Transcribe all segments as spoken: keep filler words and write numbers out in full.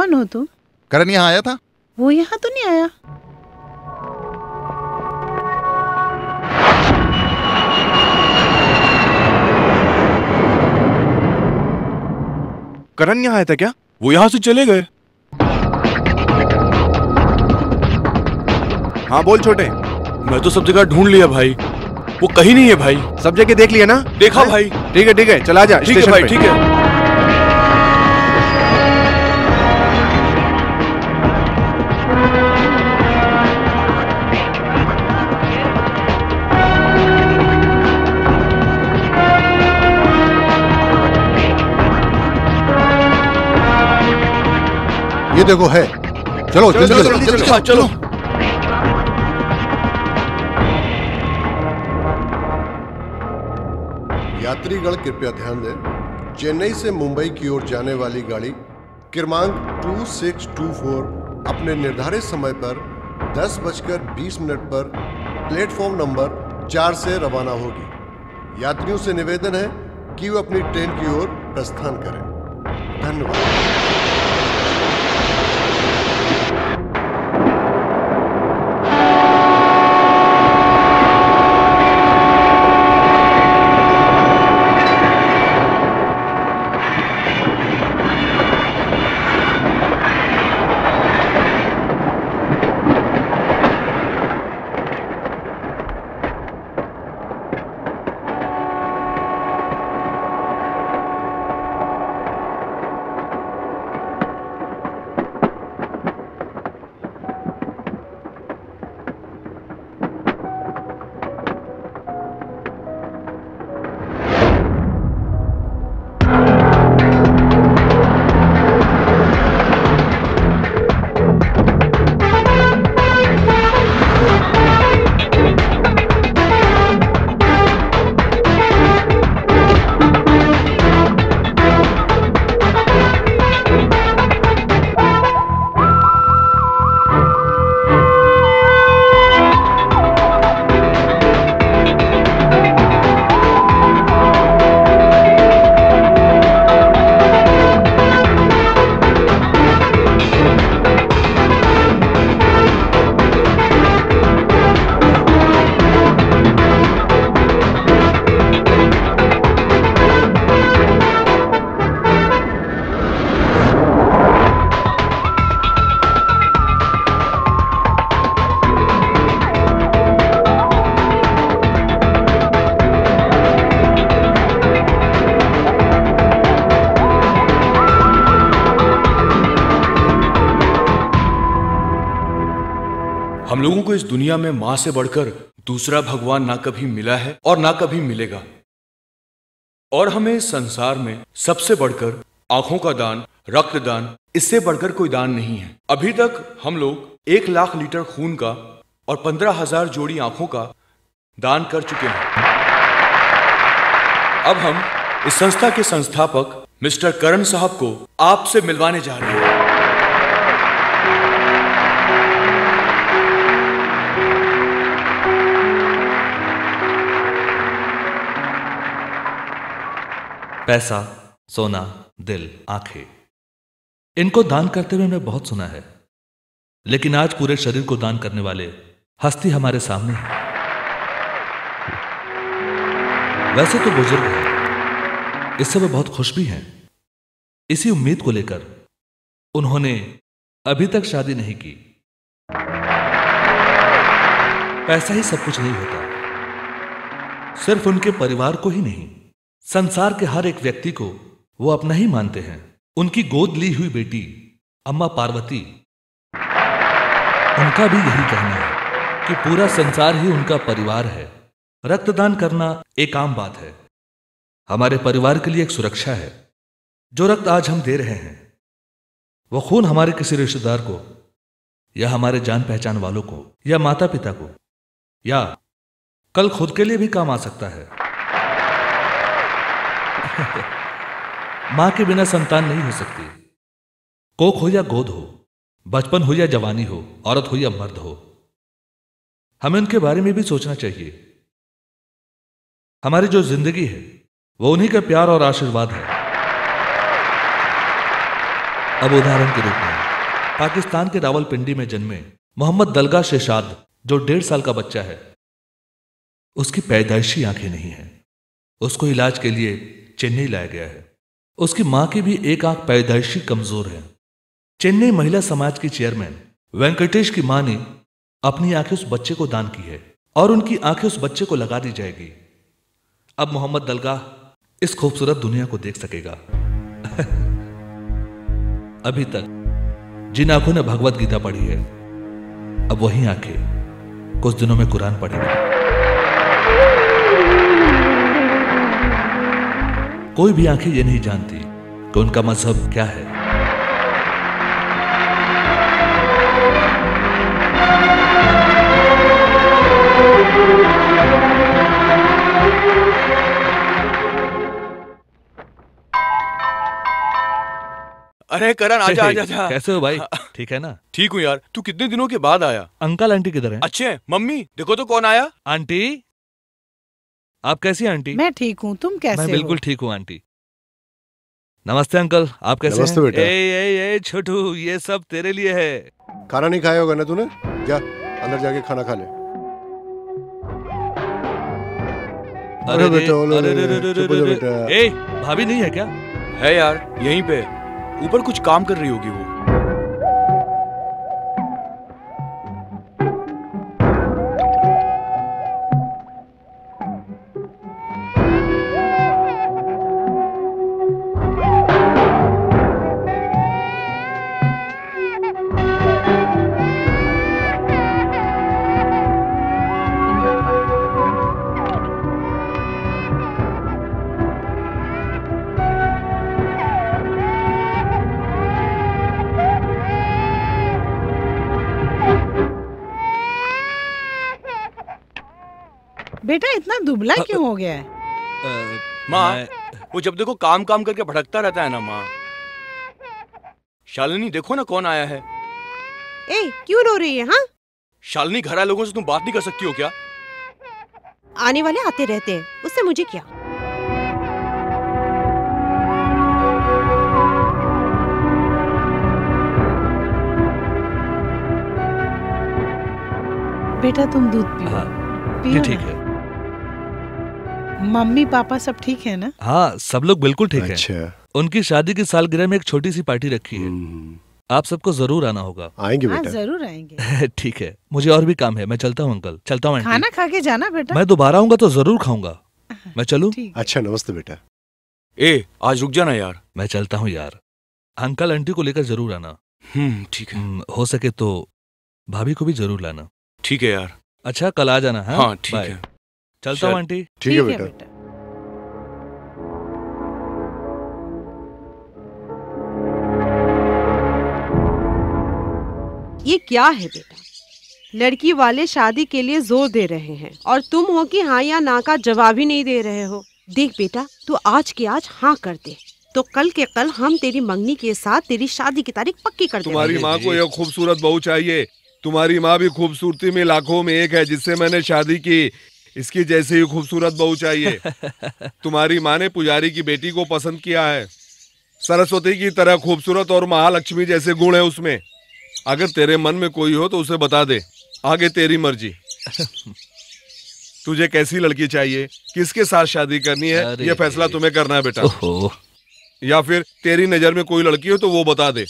कौन हो तुम? करण यहाँ आया था? वो यहाँ तो नहीं आया। करण यहाँ आया था क्या? वो यहाँ से चले गए। हाँ बोल छोटे। मैं तो सब जगह ढूंढ लिया भाई, वो कहीं नहीं है भाई। सब जगह देख लिया ना? देखा भाई। ठीक है ठीक है, चला जा। ठीक है भाई, ठीक है। ये देखो है। चलो जल्दी चलो, जल्दी चलो, जल्दी हाँ, चलो। यात्रीगण कृपया ध्यान दें, चेन्नई से मुंबई की ओर जाने वाली गाड़ी क्रमांक टू सिक्स टू फोर अपने निर्धारित समय पर दस बजकर बीस मिनट पर प्लेटफॉर्म नंबर चार से रवाना होगी। यात्रियों से निवेदन है कि वे अपनी ट्रेन की ओर प्रस्थान करें। धन्यवाद। हम लोगों को इस दुनिया में मां से बढ़कर दूसरा भगवान ना कभी मिला है और ना कभी मिलेगा। और हमें इस संसार में सबसे बढ़कर आंखों का दान, रक्तदान, इससे बढ़कर कोई दान नहीं है। अभी तक हम लोग एक लाख लीटर खून का और पंद्रह हजार जोड़ी आंखों का दान कर चुके हैं। अब हम इस संस्था के संस्थापक मिस्टर करण साहब को आपसे मिलवाने जा रहे हैं। पैसा, सोना, दिल, आंखें, इनको दान करते हुए मैं बहुत सुना है, लेकिन आज पूरे शरीर को दान करने वाले हस्ती हमारे सामने है। वैसे तो बुजुर्ग हैं, इससे वे बहुत खुश भी हैं। इसी उम्मीद को लेकर उन्होंने अभी तक शादी नहीं की। पैसा ही सब कुछ नहीं होता। सिर्फ उनके परिवार को ही नहीं, संसार के हर एक व्यक्ति को वो अपना ही मानते हैं। उनकी गोद ली हुई बेटी अम्मा पार्वती, उनका भी यही कहना है कि पूरा संसार ही उनका परिवार है। रक्तदान करना एक आम बात है, हमारे परिवार के लिए एक सुरक्षा है। जो रक्त आज हम दे रहे हैं वो खून हमारे किसी रिश्तेदार को या हमारे जान पहचान वालों को या माता पिता को या कल खुद के लिए भी काम आ सकता है। मां के बिना संतान नहीं हो सकती। कोख हो या गोद हो, बचपन हो या जवानी हो, औरत हो या मर्द हो, हमें उनके बारे में भी सोचना चाहिए। हमारी जो जिंदगी है वो उन्हीं का प्यार और आशीर्वाद है। अब उदाहरण के रूप में पाकिस्तान के रावलपिंडी में जन्मे मोहम्मद दलगा शेशाद, जो डेढ़ साल का बच्चा है, उसकी पैदाइशी आंखें नहीं हैं। उसको इलाज के लिए चेन्नई लाया गया है। उसकी मां की भी एक आंख पैदाइशी कमजोर है। चेन्नई महिला समाज की चेयरमैन वेंकटेश की मां ने अपनी आंखें उस बच्चे को दान की है और उनकी आंखें उस बच्चे को लगा दी जाएगी। अब मोहम्मद दलगा इस खूबसूरत दुनिया को देख सकेगा। अभी तक जिन आंखों ने भगवत गीता पढ़ी है, अब वही आंखें कुछ दिनों में कुरान पढ़ेंगी। कोई भी आंखें ये नहीं जानती कि उनका मजहब क्या है। अरे करण आजा आजा आजा। कैसे हो भाई? ठीक है ना? ठीक हूँ यार। तू कितने दिनों के बाद आया? अंकल आंटी किधर हैं? अच्छे हैं। मम्मी देखो तो कौन आया। आंटी, आप कैसी हैं आंटी? मैं ठीक हूँ, तुम कैसे मैं हो? बिल्कुल ठीक हूँ आंटी। नमस्ते अंकल, आप कैसे नमस्ते हैं? बेटा। ए ए ए छोटू, ये सब तेरे लिए है। खाना नहीं खाया होगा ना तूने? जा अंदर जाके खाना खा ले। अरे बेटा, ओले, अरे ओले, रे, रे, रे, चुप हो जा रे, बेटा। ए भाभी नहीं है क्या? है यार, यहीं पे ऊपर कुछ काम कर रही होगी वो। बेटा इतना दुबला क्यों हो गया है? माँ, मैं- वो जब देखो काम काम करके भटकता रहता है ना माँ। शालिनी देखो ना कौन आया है। ए, क्यों रो रही है? हाँ, शालिनी, घर आए लोगों से तुम बात नहीं कर सकती हो क्या? आने वाले आते रहते हैं, उससे मुझे क्या। बेटा तुम दूध पियो। हाँ, पियो ये ना। ठीक है। मम्मी पापा सब ठीक है ना? हाँ, सब लोग बिल्कुल ठीक है। अच्छा, उनकी शादी की सालगिरह में एक छोटी सी पार्टी रखी है। हम्म, आप सबको जरूर आना होगा। आएंगे हाँ बेटा। जरूर आएंगे। ठीक है, मुझे और भी काम है, मैं चलता हूँ अंकल। चलता हूँ आंटी। खाना खा के जाना बेटा। मैं दोबारा आऊंगा तो जरूर खाऊंगा। मैं चलूं? ठीक। अच्छा, नमस्ते बेटा। ए, आज रुक जाना यार। मैं चलता हूँ यार। अंकल आंटी को लेकर जरूर आना। हम्म, ठीक है। हम्म, हो सके तो भाभी को भी जरूर लाना। ठीक है यार। अच्छा, कल आ जाना। हाँ, हाँ, ठीक बाय। है। चलता हूँ चल। आंटी। ठीक है बेटा। ये क्या है बेटा? लड़की वाले शादी के लिए जोर दे रहे हैं और तुम हो कि हाँ या ना का जवाब ही नहीं दे रहे हो। देख बेटा, तू आज के आज हाँ कर दे तो कल के कल हम तेरी मंगनी के साथ तेरी शादी की तारीख पक्की कर देंगे। तुम्हारी माँ को एक खूबसूरत बहू चाहिए। तुम्हारी माँ भी खूबसूरती में लाखों में एक है, जिससे मैंने शादी की। इसकी जैसी ही खूबसूरत बहू चाहिए। तुम्हारी माँ ने पुजारी की बेटी को पसंद किया है। सरस्वती की तरह खूबसूरत और महालक्ष्मी जैसे गुण है उसमें। अगर तेरे मन में कोई हो तो उसे बता दे, आगे तेरी मर्जी। तुझे कैसी लड़की चाहिए, किसके साथ शादी करनी है, अरे ये फैसला तुम्हें करना है बेटा। ओहो, या फिर तेरी नजर में कोई लड़की हो तो वो बता दे,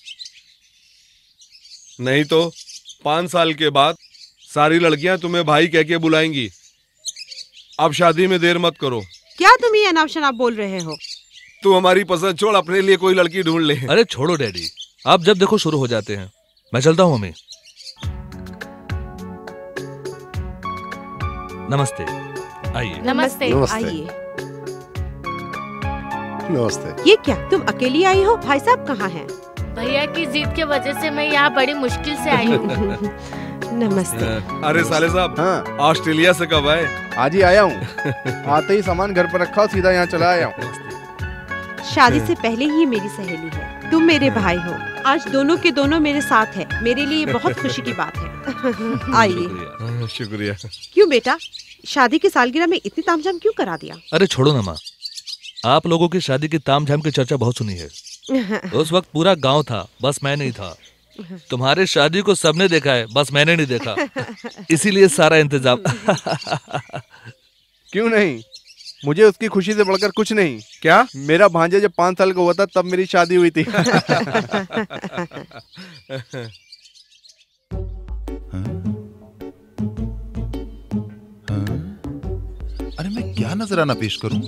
नहीं तो पांच साल के बाद सारी लड़कियां तुम्हें भाई कह के बुलाएंगी। अब शादी में देर मत करो। क्या तुम ये अनाप शनाप बोल रहे हो? तू हमारी पसंद छोड़, अपने लिए कोई लड़की ढूंढ ले। अरे छोड़ो डैडी, आप जब देखो शुरू हो जाते हैं। मैं चलता हूँ मम्मी। नमस्ते, आइए। नमस्ते। नमस्ते। आइए। नमस्ते। ये क्या, तुम अकेली आई हो? भाई साहब कहाँ हैं? भैया की जिद के वजह से मैं यहाँ बड़ी मुश्किल से आई हूँ। नमस्ते। अरे साले साहब, हाँ, ऑस्ट्रेलिया से कब आए? आज ही आया हूँ। आते ही सामान घर पर रखा, सीधा यहाँ चला आया हूँ। शादी से पहले ही मेरी सहेली है, तुम मेरे भाई हो। आज दोनों के दोनों मेरे साथ है, मेरे लिए बहुत खुशी की बात है। आइए। शुक्रिया। शुक्रिया। क्यों बेटा, शादी की सालगिरह में इतनी तामझाम क्यों करा दिया? अरे छोड़ो ना माँ, आप लोगों की शादी की तामझाम की चर्चा बहुत सुनी है। उस वक्त पूरा गांव था, बस मैं नहीं था। तुम्हारे शादी को सबने देखा है, बस मैंने नहीं देखा, इसीलिए सारा इंतजाम। क्यों नहीं, मुझे उसकी खुशी से बढ़कर कुछ नहीं। क्या मेरा भांजा जब पाँच साल का हुआ था तब मेरी शादी हुई थी। अरे मैं क्या नजराना पेश करूं?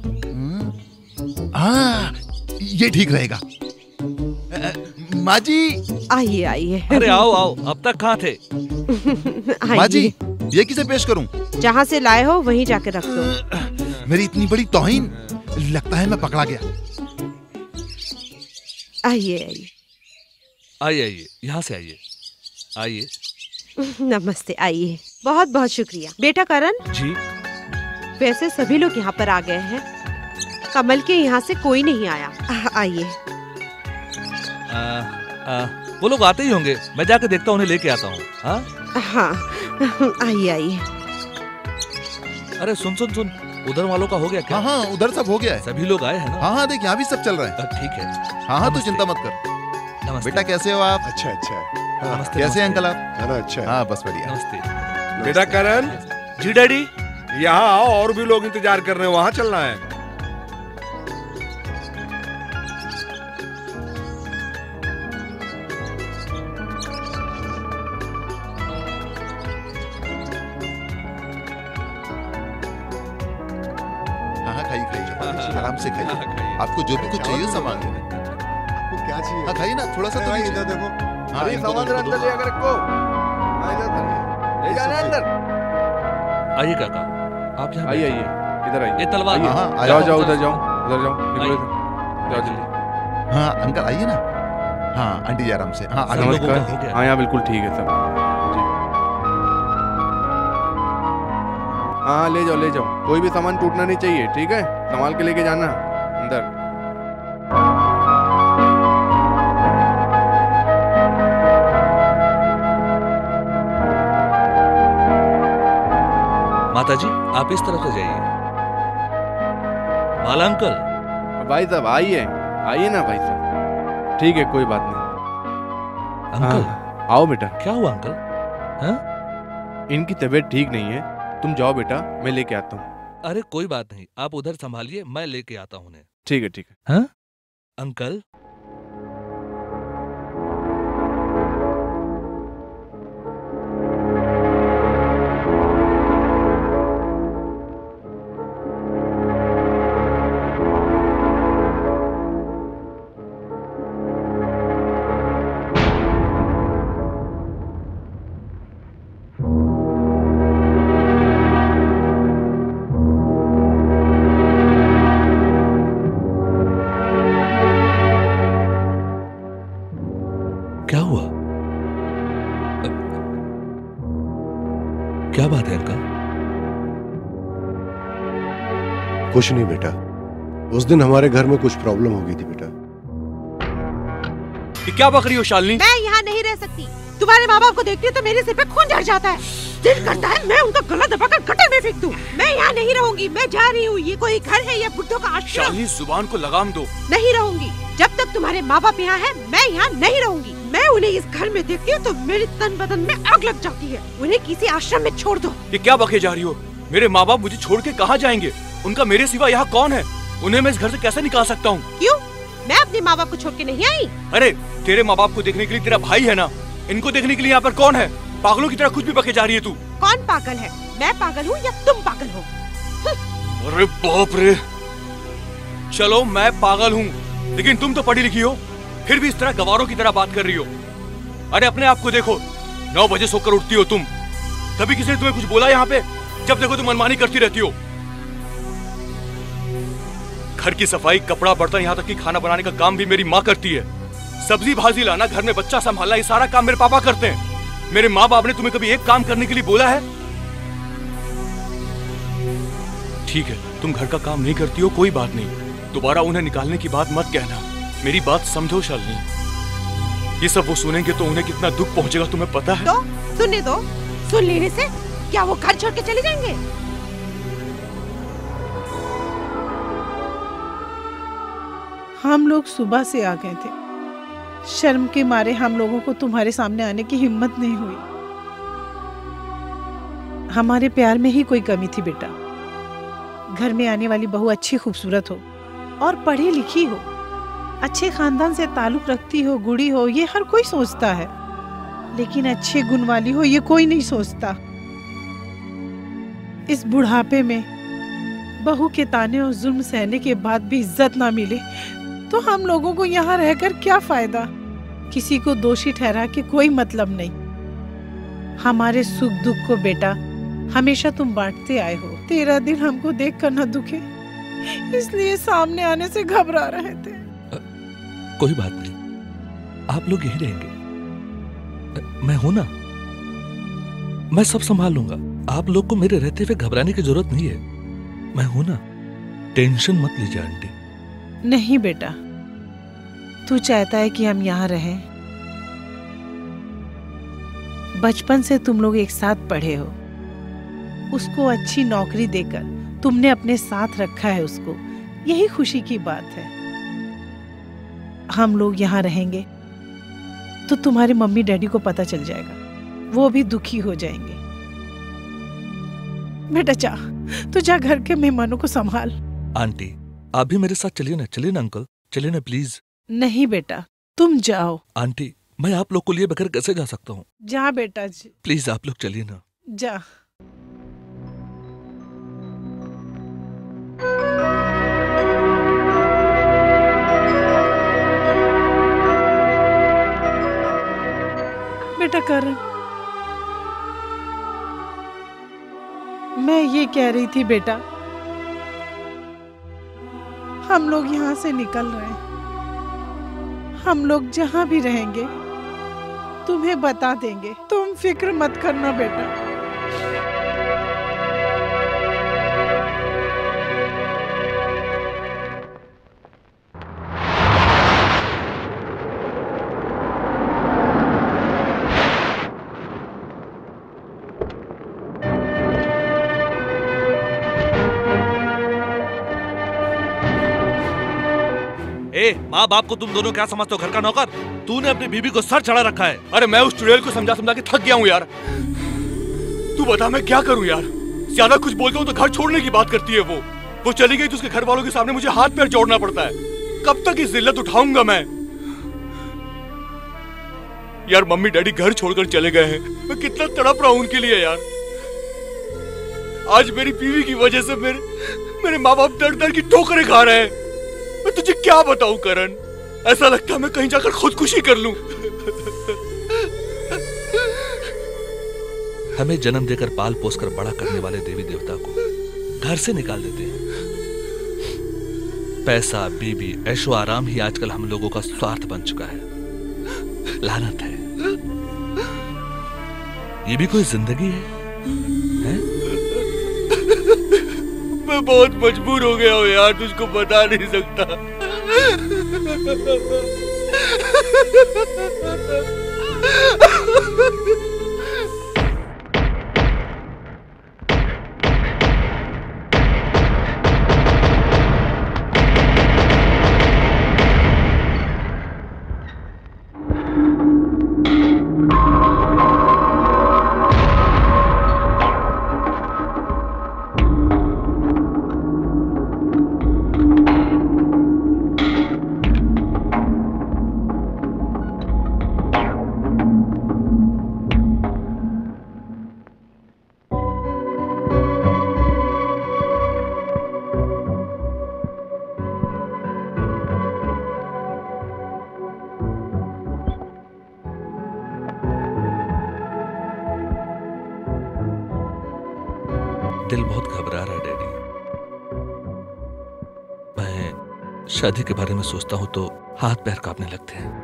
हाँ, ये ठीक रहेगा। माँ जी, आइए आइए। अरे आओ आओ, अब तक कहाँ थे? माँ जी, ये किसे पेश करूं? जहाँ से लाए हो वहीं जाके रख दो। मेरी इतनी बड़ी तौहीन, लगता है मैं पकड़ा गया। आइए आइए आइए आइए, यहाँ से आइए, आइए। नमस्ते, आइए। बहुत बहुत शुक्रिया। बेटा करण जी। वैसे सभी लोग यहाँ पर आ गए हैं, कमल के यहाँ से कोई नहीं आया। आइए। आ, आ, वो लोग आते ही होंगे, मैं जाकर देखता हूँ, उन्हें लेके आता हूँ। हाँ हाँ, आइए आइए। अरे सुन सुन सुन, उधर वालों का हो गया क्या? हाँ हाँ, उधर सब हो गया है। सभी लोग आए हैं ना? हाँ हाँ, देख यहाँ भी सब चल रहा है। ठीक है। हाँ हाँ, तू चिंता मत कर। नमस्ते। बेटा कैसे हो आप? अच्छा अच्छा है। नमस्ते। कैसे हैं अंकल आप? खाना अच्छा है। हाँ बस बढ़िया। नमस्ते। बेटा करण। जी डैडी। यहाँ आओ, और भी लोग इंतजार कर रहे हैं, वहाँ चलना है। हाँ हाँ, खाइए खाइए, आराम से खाइए। आपको जो भी कुछ चाहिए सामान ले। आपको क्या चाहिए? हाँ खाइए ना, थोड़ा सा तो हाँ, लीजिए। इधर देखो। हाँ, अरे इनको सामान दो, अंदर इनको ले दो। आकर रखो। हाँ, इधर ले जाना अंदर। आइए काका, आप यहाँ आइए आइए, इधर आइए। ये तलवार। हाँ, हाँ, आ जाओ जाओ। जाओ, उधर जाओ, उधर जाओ, निकलो इधर। जाओ जल्दी। हाँ अंकल आइए ना। हाँ आंटी जी आराम से। हाँ आगे लोगों का हो नमस्कार। गया। हाँ यहाँ बिल्कुल ठीक है सब जी। हाँ ले जाओ ले जाओ, कोई भी सामान टूटना नहीं चाहिए, ठीक है? संभाल के लेके जाना अंदर। माता जी, आप इस तरफ से जाइए। बाला अंकल। भाई साहब आइए, आइए ना भाई साहब। ठीक है, कोई बात नहीं। अंकल। हाँ, आओ बेटा। क्या हुआ अंकल? हाँ? इनकी तबीयत ठीक नहीं है, तुम जाओ बेटा, मैं लेके आता हूँ। अरे कोई बात नहीं, आप उधर संभालिए, मैं लेके आता हूँ उन्हें। ठीक है ठीक है। हाँ? अंकल। क्या हुआ? क्या बात है अंकल? कुछ नहीं बेटा, उस दिन हमारे घर में कुछ प्रॉब्लम हो गई थी बेटा। ये क्या बक रही हो शालिनी? मैं यहाँ नहीं रह सकती। तुम्हारे माँ बाप को देखती हूँ तो मेरे सिर पे खून झड़ जाता है। दिल करता है मैं उनका गला दबाकर गटर में फेंक दूं। मैं यहाँ नहीं रहूंगी, मैं जा रही हूँ। ये कोई घर है या बुड्ढों का आश्रम? शालिनी जुबान को लगाम दो। नहीं रहूंगी, जब तक तुम्हारे माँ बाप यहाँ है मैं यहाँ नहीं रहूंगी। मैं उन्हें इस घर में देखती हूँ तो मेरे तन बदन में आग लग जाती है। उन्हें किसी आश्रम में छोड़ दो। ये क्या बके जा रही हो? मेरे माँ बाप मुझे छोड़ के कहाँ जाएंगे? उनका मेरे सिवा यहाँ कौन है? उन्हें मैं इस घर से कैसे निकाल सकता हूँ? क्यों? मैं अपने माँ बाप को छोड़ के नहीं आई। अरे तेरे माँ बाप को देखने के लिए तेरा भाई है ना, इनको देखने के लिए यहाँ पर कौन है? पागलों की तरह कुछ भी बके जा रही है तू। कौन पागल है? मैं पागल हूँ या तुम पागल हो? अरे बाप रे, चलो मैं पागल हूँ, लेकिन तुम तो पढ़ी लिखी हो, फिर भी इस तरह गवारों की तरह बात कर रही हो। अरे अपने आप को देखो, नौ बजे सोकर उठती हो तुम। कभी किसी ने तुम्हें कुछ बोला यहाँ पे? जब देखो तुम मनमानी करती रहती हो। घर की सफाई, कपड़ा, बर्तन, यहाँ तक कि खाना बनाने का काम भी मेरी माँ करती है। सब्जी भाजी लाना, घर में बच्चा संभालना, ये सारा काम मेरे पापा करते हैं। मेरे माँ बाप ने तुम्हें कभी एक काम करने के लिए बोला है? ठीक है, तुम घर का काम नहीं करती हो, कोई बात नहीं। दोबारा उन्हें निकालने की बात मत कहना। मेरी बात समझो शालिनी। ये सब वो सुनेंगे तो उन्हें कितना दुख पहुंचेगा तुम्हें पता है? तो सुनने दो। सुन लेने से क्या वो घर छोड़ के चले जाएंगे? हम लोग सुबह से आ गए थे, शर्म के मारे हम लोगों को तुम्हारे सामने आने की हिम्मत नहीं हुई। हमारे प्यार में ही कोई कमी थी बेटा। घर में आने वाली बहू अच्छी खूबसूरत हो और पढ़ी लिखी हो, अच्छे खानदान से ताल्लुक रखती हो, गुड़ी हो, ये हर कोई सोचता है, लेकिन अच्छे गुण वाली हो ये कोई नहीं सोचता। इस बुढ़ापे में बहू के ताने और जुल्म सहने के बाद भी इज्जत ना मिले तो हम लोगों को यहाँ रहकर क्या फायदा। किसी को दोषी ठहरा के कोई मतलब नहीं। हमारे सुख दुख को बेटा हमेशा तुम बांटते आए हो। तेरा दिल हमको देख कर न दुखे, इसलिए सामने आने से घबरा रहे थे। आ, कोई बात नहीं, आप लोग यहीं रहेंगे, मैं हूं ना, मैं सब संभाल लूंगा। आप लोग को मेरे रहते हुए घबराने की जरूरत नहीं है, मैं हूं ना, टेंशन मत लीजिए आंटी। नहीं बेटा, तू चाहता है कि हम यहाँ रहें। बचपन से तुम लोग एक साथ पढ़े हो, उसको अच्छी नौकरी देकर तुमने अपने साथ रखा है उसको, यही खुशी की बात है। हम लोग यहाँ रहेंगे तो तुम्हारे मम्मी डैडी को पता चल जाएगा, वो भी दुखी हो जाएंगे। बेटा जा, तू जा घर के मेहमानों को संभाल। आंटी आप भी मेरे साथ चलिए ना, चलिए ना अंकल, चलिए ना प्लीज। नहीं बेटा, तुम जाओ। आंटी मैं आप लोग को लिए बगैर कैसे जा सकता हूँ? जा बेटा जी। प्लीज आप लोग चलिए ना। जा। बेटा करण, मैं ये कह रही थी बेटा, हम लोग यहाँ से निकल रहे हैं। हम लोग जहाँ भी रहेंगे तुम्हें बता देंगे, तुम फिक्र मत करना बेटा। ए, माँ बाप को तुम दोनों क्या समझते हो? घर का नौकर? तूने अपनी बीबी को सर चढ़ा रखा है। अरे मैं उस चुड़ैल को समझा समझा के थक गया हूँ यार। तू बता मैं क्या करूँ यार? ज्यादा कुछ बोलता हूँ तो घर छोड़ने की बात करती है वो। वो चली गई तो उसके घर वालों के सामने मुझे हाथ पैर जोड़ना पड़ता है। कब तक इस जिल्लत उठाऊंगा मैं? यार मम्मी डैडी घर छोड़कर चले गए हैं, मैं कितना तड़प रहा हूँ उनके लिए यार। आज मेरी बीवी की वजह से मेरे मेरे माँ बाप दर दर की ठोकरें खा रहे हैं। मैं तुझे क्या बताऊं करण, ऐसा लगता है मैं कहीं जाकर खुदकुशी कर लूं। हमें जन्म देकर पाल पोस कर बड़ा करने वाले देवी देवता को घर से निकाल देते हैं। पैसा, बीबी, ऐशो आराम ही आजकल हम लोगों का स्वार्थ बन चुका है। लानत है, ये भी कोई जिंदगी है, है? मैं बहुत मजबूर हो गया हूँ यार, तुझको बता नहीं सकता। दिल बहुत घबरा रहा है डैडी। मैं शादी के बारे में सोचता हूं तो हाथ पैर कांपने लगते हैं।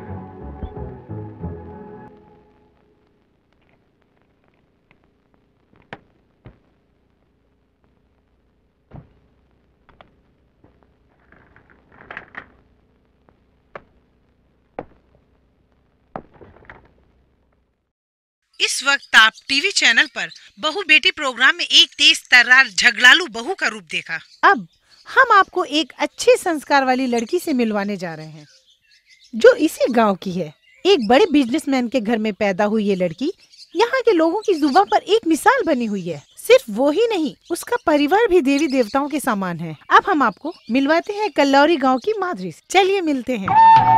इस वक्त आप टीवी चैनल पर बहू बेटी प्रोग्राम में एक तेज तर्रार झगड़ालू बहू का रूप देखा। अब हम आपको एक अच्छे संस्कार वाली लड़की से मिलवाने जा रहे हैं। जो इसी गांव की है। एक बड़े बिजनेसमैन के घर में पैदा हुई ये लड़की यहाँ के लोगों की जुबान पर एक मिसाल बनी हुई है। सिर्फ वो ही नहीं, उसका परिवार भी देवी देवताओं के समान है। अब हम आपको मिलवाते हैं कल्लौरी गांव की माधुरी से। चलिए मिलते हैं।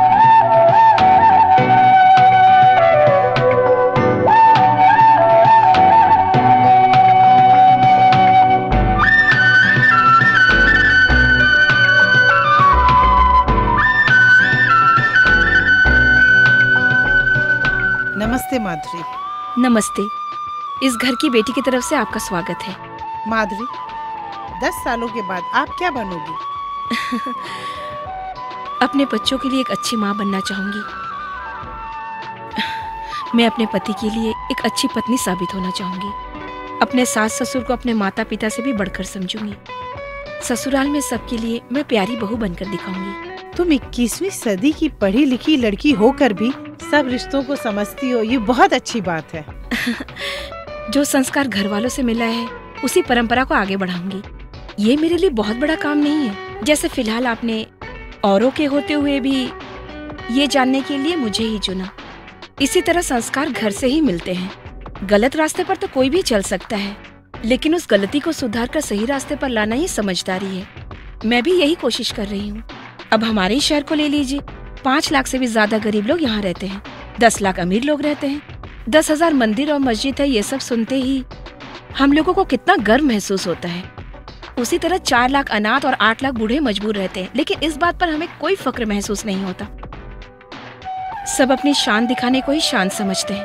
नमस्ते माधुरी। नमस्ते। इस घर की बेटी की तरफ से आपका स्वागत है। माधुरी, दस सालों के बाद आप क्या बनोगी? अपने बच्चों के लिए एक अच्छी माँ बनना चाहूंगी। मैं अपने पति के लिए एक अच्छी पत्नी साबित होना चाहूंगी। अपने सास ससुर को अपने माता पिता से भी बढ़कर समझूंगी। ससुराल में सबके लिए मैं प्यारी बहू बनकर दिखाऊंगी। तुम इक्कीसवीं सदी की पढ़ी लिखी लड़की होकर भी सब रिश्तों को समझती हो, ये बहुत अच्छी बात है। जो संस्कार घर वालों से मिला है उसी परंपरा को आगे बढ़ाऊंगी। ये मेरे लिए बहुत बड़ा काम नहीं है। जैसे फिलहाल आपने औरों के होते हुए भी ये जानने के लिए मुझे ही चुना, इसी तरह संस्कार घर से ही मिलते हैं। गलत रास्ते पर तो कोई भी चल सकता है, लेकिन उस गलती को सुधार कर सही रास्ते पर लाना ही समझदारी है। मैं भी यही कोशिश कर रही हूँ। अब हमारे शहर को ले लीजिए, पाँच लाख से भी ज्यादा गरीब लोग यहाँ रहते हैं, दस लाख अमीर लोग रहते हैं, दस हजार मंदिर और मस्जिद है। ये सब सुनते ही हम लोगों को कितना गर्व महसूस होता है। उसी तरह चार लाख अनाथ और आठ लाख बूढ़े मजबूर रहते हैं, लेकिन इस बात पर हमें कोई फक्र महसूस नहीं होता। सब अपनी शान दिखाने को ही शान समझते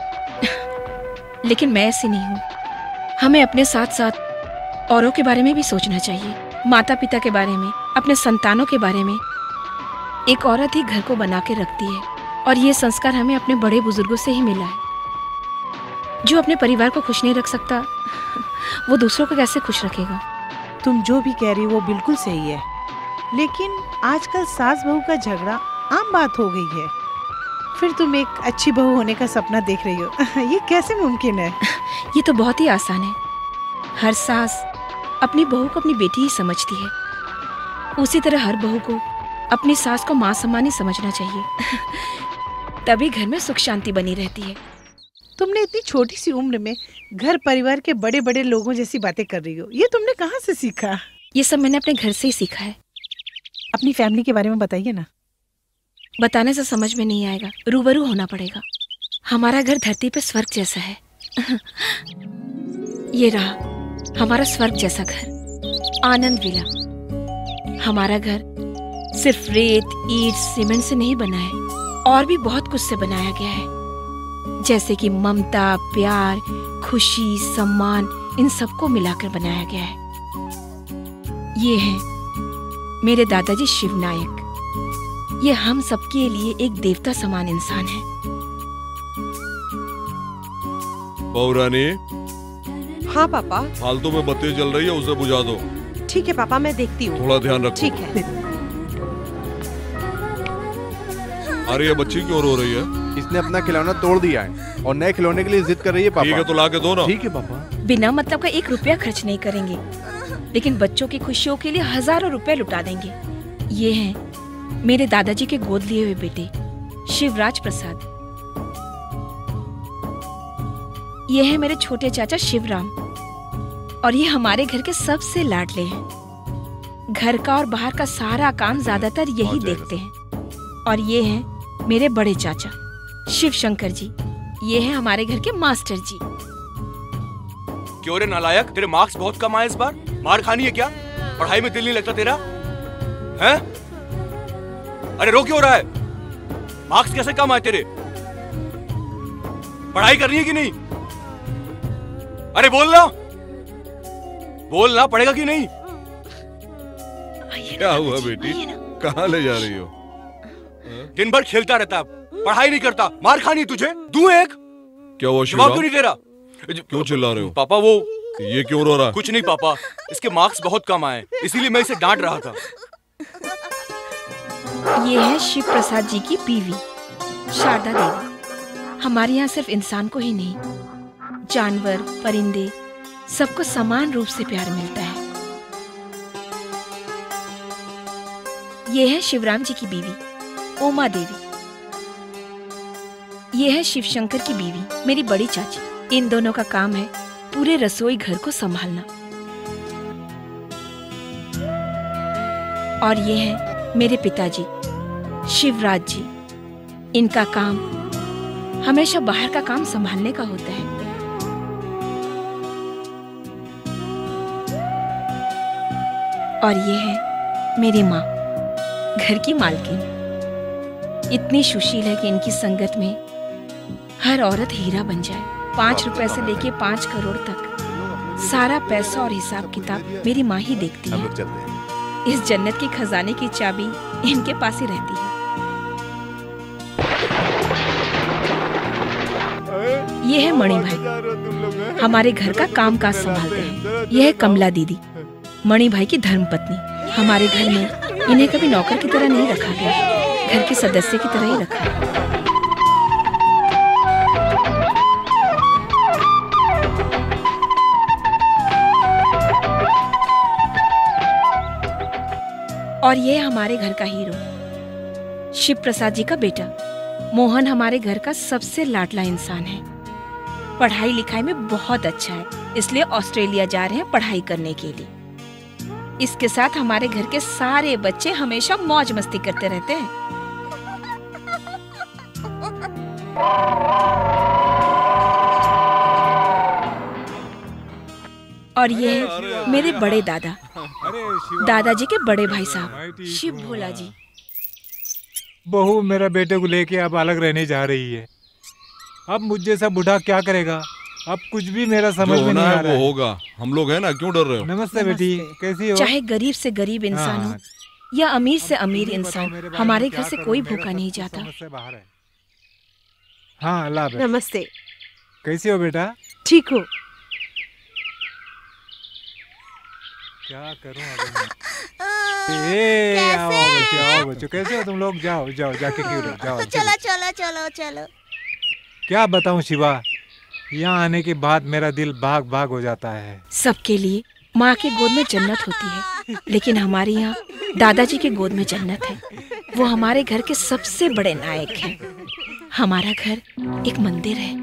हैं। लेकिन मैं ऐसी नहीं हूँ। हमें अपने साथ साथ औरों के बारे में भी सोचना चाहिए, माता पिता के बारे में, अपने संतानों के बारे में। एक औरत ही घर को बना के रखती है, और ये संस्कार हमें अपने बड़े बुजुर्गों से ही मिला है। जो अपने परिवार को खुश नहीं रख सकता, वो दूसरों को कैसे खुश रखेगा? तुम जो भी कह रही हो वो बिल्कुल सही है, लेकिन आजकल सास बहू का झगड़ा आम बात हो गई है। फिर तुम एक अच्छी बहू होने का सपना देख रही हो, ये कैसे मुमकिन है? ये तो बहुत ही आसान है। हर सास अपनी बहू को अपनी बेटी ही समझती है, उसी तरह हर बहू को अपनी सास को माँ समान ही समझना चाहिए। तभी घर में सुख शांति बनी रहती है। तुमने इतनी छोटी सी उम्र में घर परिवार के बड़े बड़े लोगों जैसी बातें कर रही हो, ये तुमने कहाँ से सीखा? ये सब मैंने अपने घर से ही सीखा है। अपनी फैमिली के बारे में बताइए ना। बताने से समझ में नहीं आएगा, रूबरू होना पड़ेगा। हमारा घर धरती पे स्वर्ग जैसा है। ये रहा हमारा स्वर्ग जैसा घर, आनंद विला। हमारा घर सिर्फ रेत, ईंट, सीमेंट से नहीं बना है, और भी बहुत कुछ से बनाया गया है, जैसे कि ममता, प्यार, खुशी, सम्मान, इन सबको मिलाकर बनाया गया है। ये है मेरे दादाजी शिवनायक। ये हम सबके लिए एक देवता समान इंसान है। बहू रानी। हाँ पापा। फालतू में बत्ती जल रही है, उसे बुझा दो। ठीक है पापा, मैं देखती हूँ। थोड़ा ध्यान रखो। ठीक है। अरे ये बच्ची क्यों रो रही है? इसने अपना खिलौना तोड़ दिया है और नए खिलौने के लिए जिद कर रही है पापा। ठीक है तो ला के दो ना। ठीक है पापा। बिना मतलब का एक रुपया खर्च नहीं करेंगे, लेकिन बच्चों की खुशियों के लिए हजारों रुपए लुटा देंगे। ये हैं मेरे दादाजी के गोद लिए हुए बेटे शिवराज प्रसाद। ये है मेरे छोटे चाचा शिवराम, और ये हमारे घर के सबसे लाडले हैं। घर का और बाहर का सारा काम ज्यादातर यही देखते हैं। और ये हैं मेरे बड़े चाचा शिव शंकर जी। ये हैं हमारे घर के मास्टर जी। क्यों रे नालायक, तेरे मार्क्स बहुत कम आए इस बार। मार खानी है क्या? पढ़ाई में दिल नहीं लगता तेरा? हैं? अरे रो क्यों रहा है? मार्क्स कैसे कम आए तेरे? पढ़ाई करनी है कि नहीं? अरे बोलना, बोलना पड़ेगा कि नहीं? क्या हुआ बेटी, कहाँ ले जा रही हो? दिन भर खेलता रहता, पढ़ाई नहीं करता, मार खानी तुझे? दूं एक? क्या वो जवाब क्यों नहीं दे रहा? क्यों चिल्ला रहे हो? पापा वो ये क्यों रो रहा है? कुछ नहीं पापा, इसके मार्क्स बहुत कम आए, इसीलिए मैं इसे डांट रहा था। ये है शिव प्रसाद जी की बीवी शारदा देवी। हमारे यहाँ सिर्फ इंसान को ही नहीं, जानवर, परिंदे, सबको समान रूप से प्यार मिलता है। ये है शिवराम जी की बीवी उमा देवी। ये है शिवशंकर की बीवी, मेरी बड़ी चाची। इन दोनों का काम है पूरे रसोई घर को संभालना। और ये है मेरे पिताजी शिवराज जी। इनका काम हमेशा बाहर का काम संभालने का होता है। और ये है मेरी माँ, घर की मालकिन। इतनी सुशील है कि इनकी संगत में हर औरत हीरा बन जाए। पांच रुपए से लेके पांच करोड़ तक सारा पैसा और हिसाब किताब मेरी माँ ही देखती है। इस जन्नत की खजाने की चाबी इनके पास ही रहती है। ये है मणि भाई, हमारे घर का काम काज संभालते हैं। यह है कमला दीदी, मणि भाई की धर्मपत्नी। हमारे घर में इन्हें कभी नौकर की तरह नहीं रखा गया, घर के सदस्य की तरह ही रखा है। और ये हमारे घर का हीरो शिव प्रसाद जी का बेटा मोहन। हमारे घर का सबसे लाडला इंसान है। पढ़ाई लिखाई में बहुत अच्छा है, इसलिए ऑस्ट्रेलिया जा रहे हैं पढ़ाई करने के लिए। इसके साथ हमारे घर के सारे बच्चे हमेशा मौज मस्ती करते रहते हैं। और ये है मेरे बड़े दादा, दादाजी के बड़े भाई साहब शिव भोला जी। बहू मेरा बेटे को लेके अब अलग रहने जा रही है। अब मुझ जैसा बूढ़ा क्या करेगा? अब कुछ भी मेरा समझ में नहीं आ रहा है। वो होगा, हम लोग हैं ना, क्यों डर रहे हो? नमस्ते बेटी, कैसी हो? चाहे गरीब से गरीब इंसान हो या अमीर से अमीर इंसान, हमारे घर से कोई भूखा नहीं जाता। हाँ, अल्लाह हाफ़िज़। नमस्ते। कैसी हो बेटा? ठीक हो। क्या करूं अभी? ए, आओ बच्चों, आओ बच्चों, कैसे हो तुम लोग? जाओ जाओ जाके क्यों रहो, जाओ। चलो चलो चलो चलो। क्या बताऊं शिवा, यहाँ आने के बाद मेरा दिल भाग भाग हो जाता है। सबके लिए माँ के गोद में जन्नत होती है, लेकिन हमारे यहाँ दादाजी के गोद में जन्नत है। वो हमारे घर के सबसे बड़े नायक हैं। हमारा घर एक मंदिर है।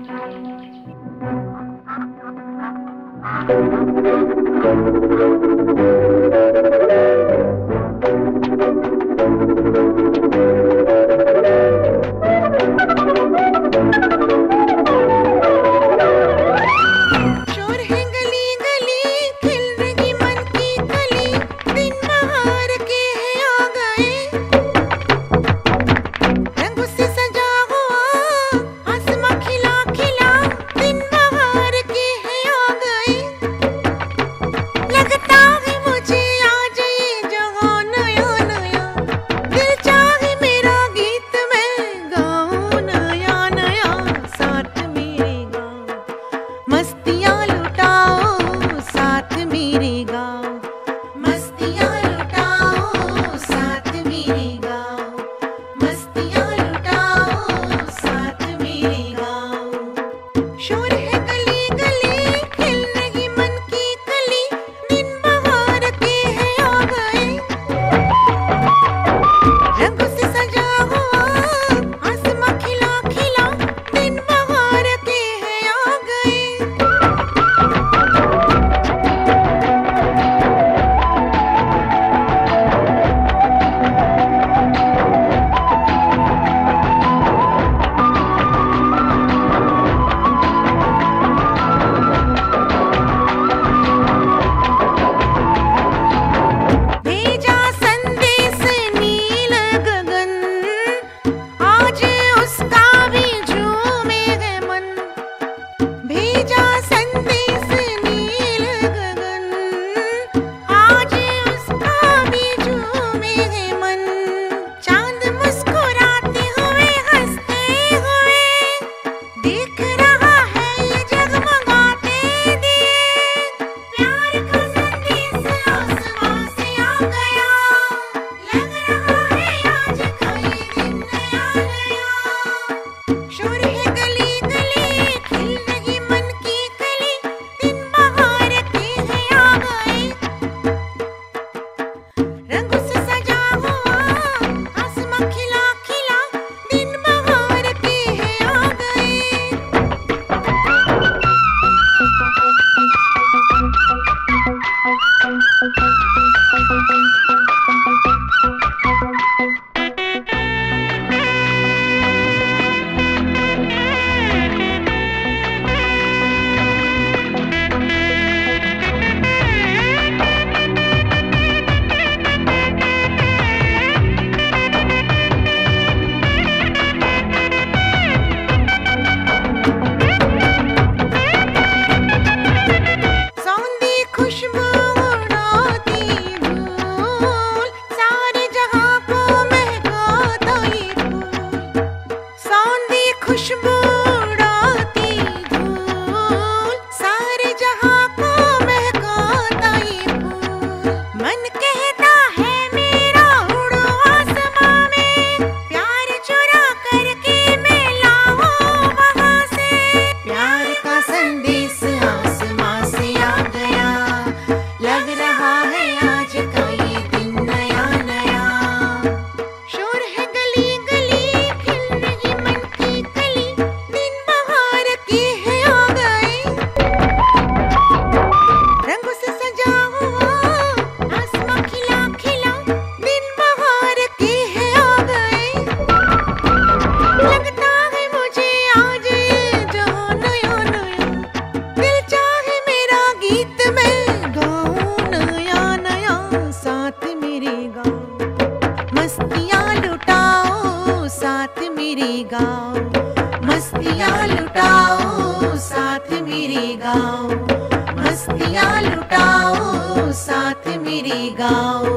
गाओ।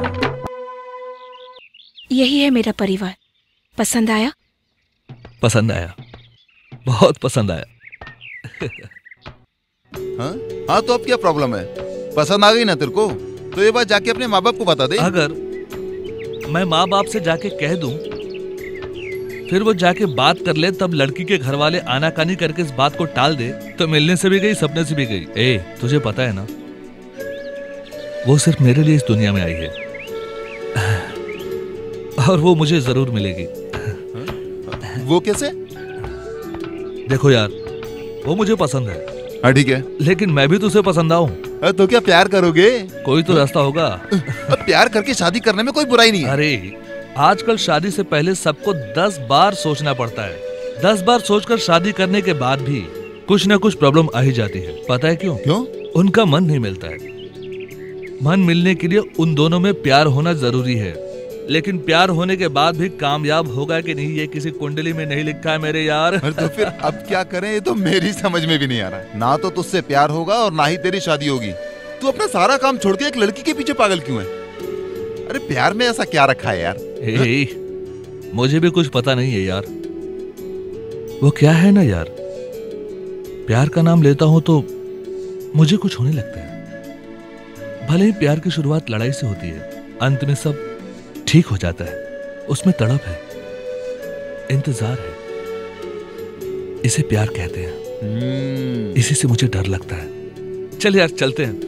यही है मेरा परिवार। पसंद आया? पसंद आया, बहुत पसंद आया। हाँ हाँ, तो अब क्या प्रॉब्लम है? पसंद आ गई ना तेरे को, तो ये बात जाके अपने माँ बाप को बता दे। अगर मैं माँ बाप से जाके कह दूं, फिर वो जाके बात कर ले, तब लड़की के घर वाले आनाकानी करके इस बात को टाल दे, तो मिलने से भी गई, सपने से भी गई। ए, तुझे पता है ना, वो सिर्फ मेरे लिए इस दुनिया में आई है, और वो मुझे जरूर मिलेगी। वो कैसे? देखो यार, वो मुझे पसंद है। हाँ ठीक है, लेकिन मैं भी तुझे पसंद आऊं। तो क्या प्यार करोगे? कोई तो रास्ता होगा। प्यार करके शादी करने में कोई बुराई नहीं है। अरे आजकल शादी से पहले सबको दस बार सोचना पड़ता है। दस बार सोचकर शादी करने के बाद भी कुछ ना कुछ प्रॉब्लम आ ही जाती है। पता है क्यों? क्यों? उनका मन नहीं मिलता है। मन मिलने के लिए उन दोनों में प्यार होना जरूरी है, लेकिन प्यार होने के बाद भी कामयाब होगा कि नहीं, ये किसी कुंडली में नहीं लिखा है मेरे यार। तो फिर अब क्या करें, ये तो मेरी समझ में भी नहीं आ रहा। ना तो तुझसे प्यार होगा और ना ही तेरी शादी होगी। तू अपना सारा काम छोड़ के एक लड़की के पीछे पागल क्यों है? अरे प्यार में ऐसा क्या रखा है यार? ए, मुझे भी कुछ पता नहीं है यार। वो क्या है ना यार, प्यार का नाम लेता हूं तो मुझे कुछ होने लगता है। भले ही प्यार की शुरुआत लड़ाई से होती है, अंत में सब ठीक हो जाता है। उसमें तड़प है, इंतजार है, इसे प्यार कहते हैं। इसी से मुझे डर लगता है। चल यार चलते हैं।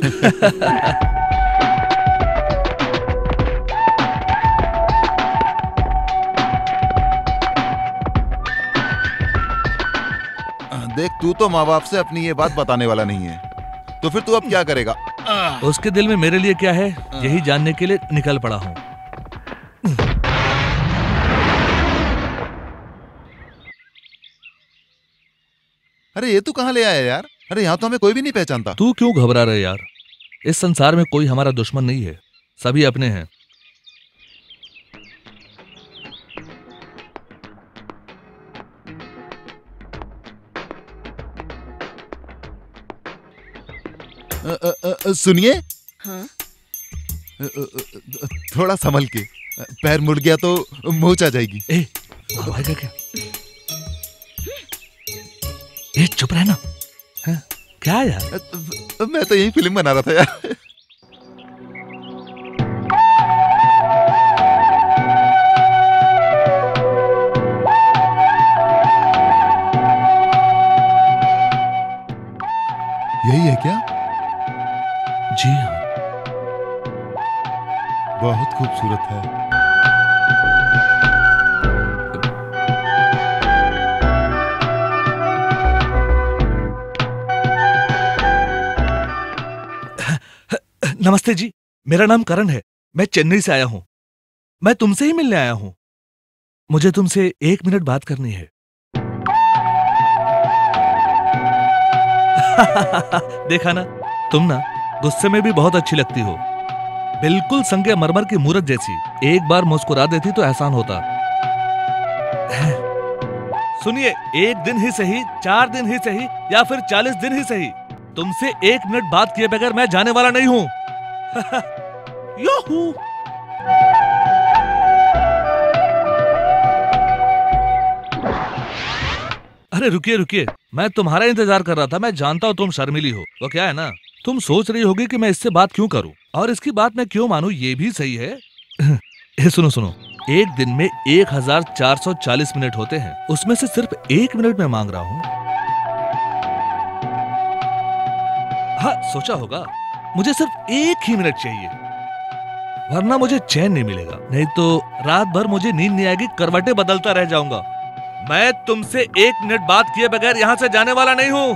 देख, तू तो माँ बाप से अपनी ये बात बताने वाला नहीं है, तो फिर तू अब क्या करेगा? उसके दिल में मेरे लिए क्या है, यही जानने के लिए निकल पड़ा हूं। अरे ये तू कहाँ ले आया यार? अरे यहाँ तो हमें कोई भी नहीं पहचानता। तू क्यों घबरा रहे यार? इस संसार में कोई हमारा दुश्मन नहीं है, सभी अपने हैं। सुनिए। हाँ? थोड़ा संभल के, पैर मुड़ गया तो मोच आ जाएगी। ए, आएगा क्या? ए, चुप रहना। है? क्या यार? मैं तो यही फिल्म बना रहा था यार। यही है क्या? जी हाँ। बहुत खूबसूरत है। नमस्ते जी, मेरा नाम करण है। मैं चेन्नई से आया हूं। मैं तुमसे ही मिलने आया हूं। मुझे तुमसे एक मिनट बात करनी है। देखा ना, तुम ना गुस्से में भी बहुत अच्छी लगती हो, बिल्कुल संगे मरमर की मूरत जैसी। एक बार मुस्कुरा देती तो एहसान होता। सुनिए, एक दिन ही सही, चार दिन ही सही, या फिर चालीस दिन ही सही, तुमसे एक मिनट बात किए बगैर मैं जाने वाला नहीं हूं। योहू। अरे रुकिए रुकिए, मैं तुम्हारा इंतजार कर रहा था। मैं जानता हूँ तुम शर्मिली हो। वो क्या है ना, तुम सोच रही होगी कि मैं इससे बात क्यों करूं और इसकी बात मैं क्यों मानूं। ये भी सही है। ए, सुनो सुनो, एक दिन में एक हजार चार सौ चालीस मिनट होते हैं, उसमें से सिर्फ एक मिनट मैं मांग रहा हूं। हाँ, सोचा होगा, मुझे सिर्फ एक ही मिनट चाहिए, वरना मुझे चैन नहीं मिलेगा। नहीं तो रात भर मुझे नींद नहीं आएगी, करवटें बदलता रह जाऊंगा। मैं तुमसे एक मिनट बात किए बगैर यहां से जाने वाला नहीं हूं।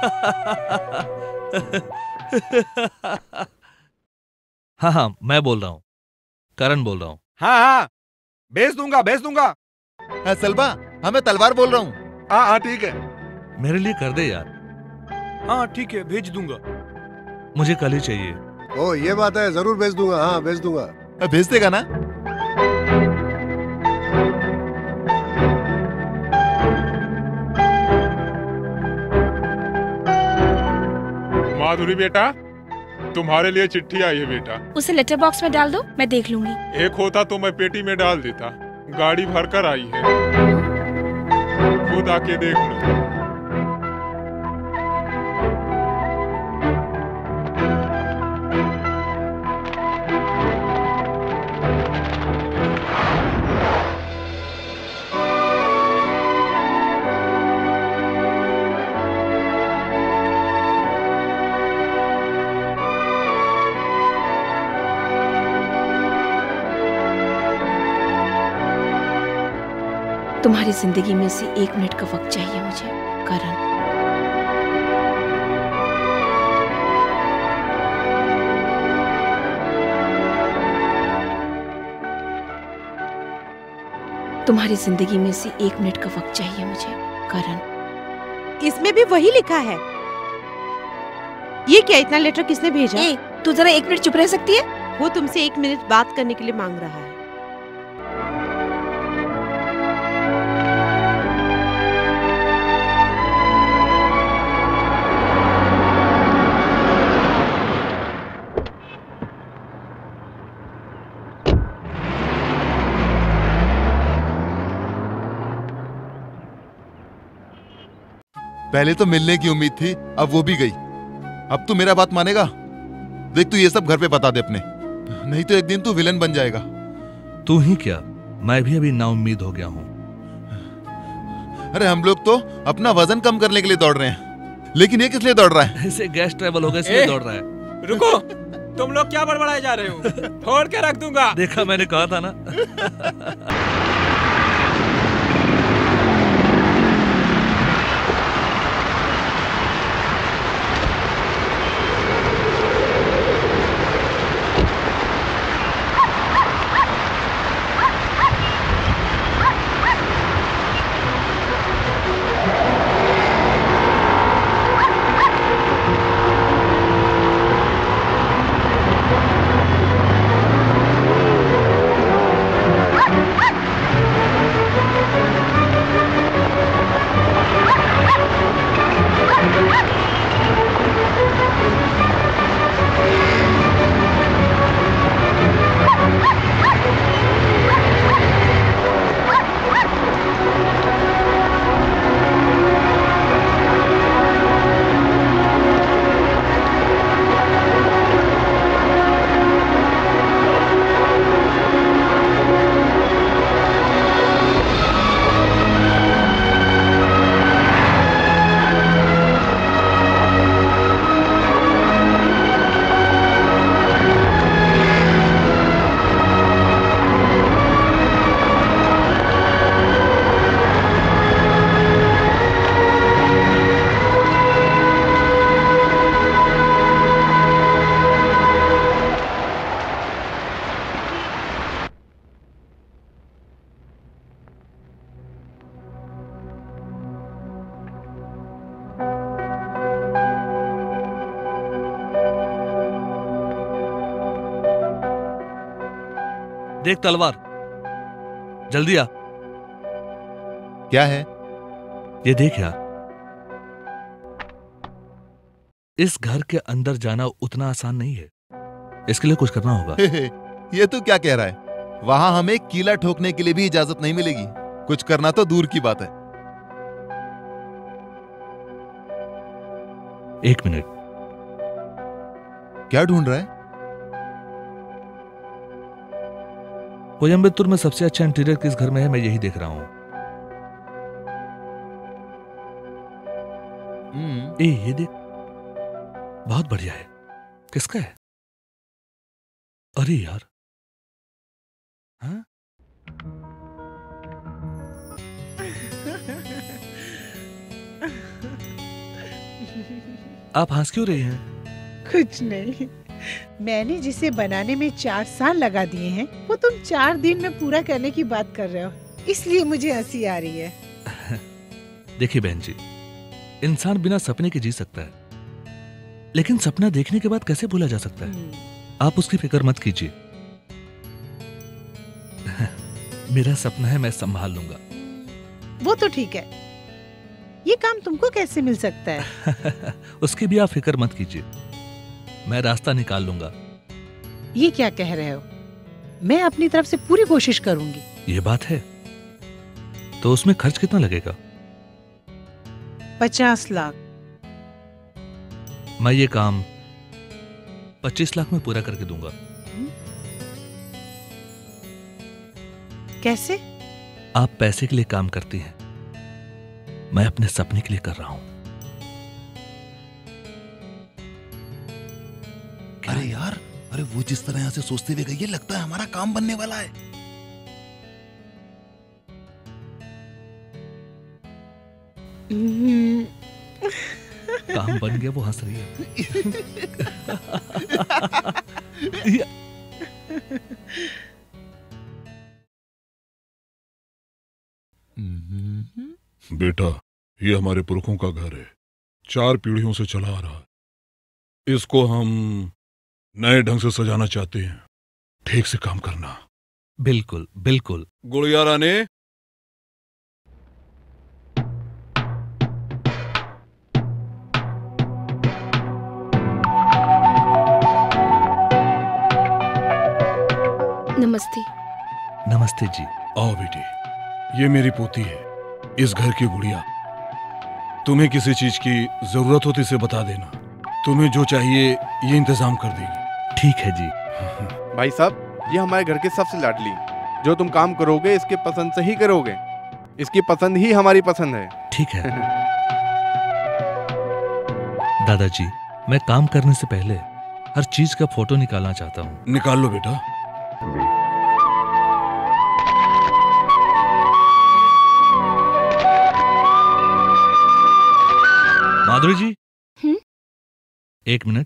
हाँ हाँ, मैं बोल रहा हूँ, करण बोल रहा हूँ। हाँ हाँ, भेज दूंगा भेज दूंगा। हाँ, सलबा, हाँ मैं तलवार बोल रहा हूँ। हाँ हाँ ठीक है, मेरे लिए कर दे यार। हाँ ठीक है, भेज दूंगा। मुझे कल ही चाहिए। ओ ये बात है, जरूर भेज दूंगा। हाँ भेज दूंगा। भेज देगा ना? माधुरी बेटा, तुम्हारे लिए चिट्ठी आई है बेटा। उसे लेटर बॉक्स में डाल दो, मैं देख लूंगी। एक होता तो मैं पेटी में डाल देता। गाड़ी भर कर आई है, खुद आके देख लो। तुम्हारी जिंदगी में से एक मिनट का वक्त चाहिए मुझे, करण। तुम्हारी जिंदगी में से एक मिनट का वक्त चाहिए मुझे, करण। इसमें भी वही लिखा है। ये क्या, इतना लेटर किसने भेजा? ए, तू जरा एक मिनट चुप रह सकती है? वो तुमसे एक मिनट बात करने के लिए मांग रहा है। पहले तो मिलने की उम्मीद थी, अब वो भी गई। अब तू मेरा बात मानेगा? देख, तू ये सब घर पे बता दे अपने, नहीं तो एक दिन तू विलन बन जाएगा। तू ही क्या, मैं भी अभी नाउम्मीद हो गया हूँ। अरे हम लोग तो अपना वजन कम करने के लिए दौड़ रहे हैं, लेकिन ये किस लिए दौड़ रहा है? इसे गैस ट्रैवल हो गया इसलिए दौड़ रहा है। रुको, तुम लोग क्या बड़बड़ाए जा रहे हो? फोड़ के रख दूंगा। देखा, मैंने कहा था ना। देख तलवार, जल्दी आ। क्या है? ये देख यार, इस घर के अंदर जाना उतना आसान नहीं है, इसके लिए कुछ करना होगा। ये तू क्या कह रहा है? वहां हमें कीला ठोकने के लिए भी इजाजत नहीं मिलेगी, कुछ करना तो दूर की बात है। एक मिनट। क्या ढूंढ रहा है? कोयम्बतूर में सबसे अच्छा इंटीरियर किस घर में है, मैं यही देख रहा हूं। ए, ये देख, बहुत बढ़िया है। किसका है? अरे यार, हाँ? आप हंस क्यों रही हैं? कुछ नहीं, मैंने जिसे बनाने में चार साल लगा दिए हैं वो तुम चार दिन में पूरा करने की बात कर रहे हो, इसलिए मुझे हंसी आ रही है। देखिए बहन जी, इंसान बिना सपने के जी सकता है, लेकिन सपना देखने के बाद कैसे भूला जा सकता है? आप उसकी फिक्र मत कीजिए। मेरा सपना है, मैं संभाल लूंगा। वो तो ठीक है, ये काम तुमको कैसे मिल सकता है? उसकी भी आप फिक्र मत कीजिए। मैं रास्ता निकाल लूंगा। ये क्या कह रहे हो? मैं अपनी तरफ से पूरी कोशिश करूंगी। ये बात है तो उसमें खर्च कितना लगेगा? पचास लाख। मैं ये काम पच्चीस लाख में पूरा करके दूंगा। कैसे? आप पैसे के लिए काम करती हैं, मैं अपने सपने के लिए कर रहा हूं। अरे यार, अरे वो जिस तरह यहां से सोचते हुए गई है, लगता है हमारा काम बनने वाला है। काम बन गया, वो हंस रही है। बेटा, ये हमारे पुरखों का घर है, चार पीढ़ियों से चला आ रहा है। इसको हम नए ढंग से सजाना चाहते हैं। ठीक से काम करना। बिल्कुल बिल्कुल। गुड़िया रानी, नमस्ते। नमस्ते जी। आओ बेटी, ये मेरी पोती है, इस घर की गुड़िया। तुम्हें किसी चीज की जरूरत हो तो इसे बता देना, तुम्हें जो चाहिए ये इंतजाम कर देगी। ठीक है जी। भाई साहब, ये हमारे घर के सबसे लाडली, जो तुम काम करोगे इसके पसंद से ही करोगे। इसकी पसंद ही हमारी पसंद है। ठीक है। दादाजी, मैं काम करने से पहले हर चीज का फोटो निकालना चाहता हूँ। निकाल लो बेटा। माधुरी जी, हुँ? एक मिनट।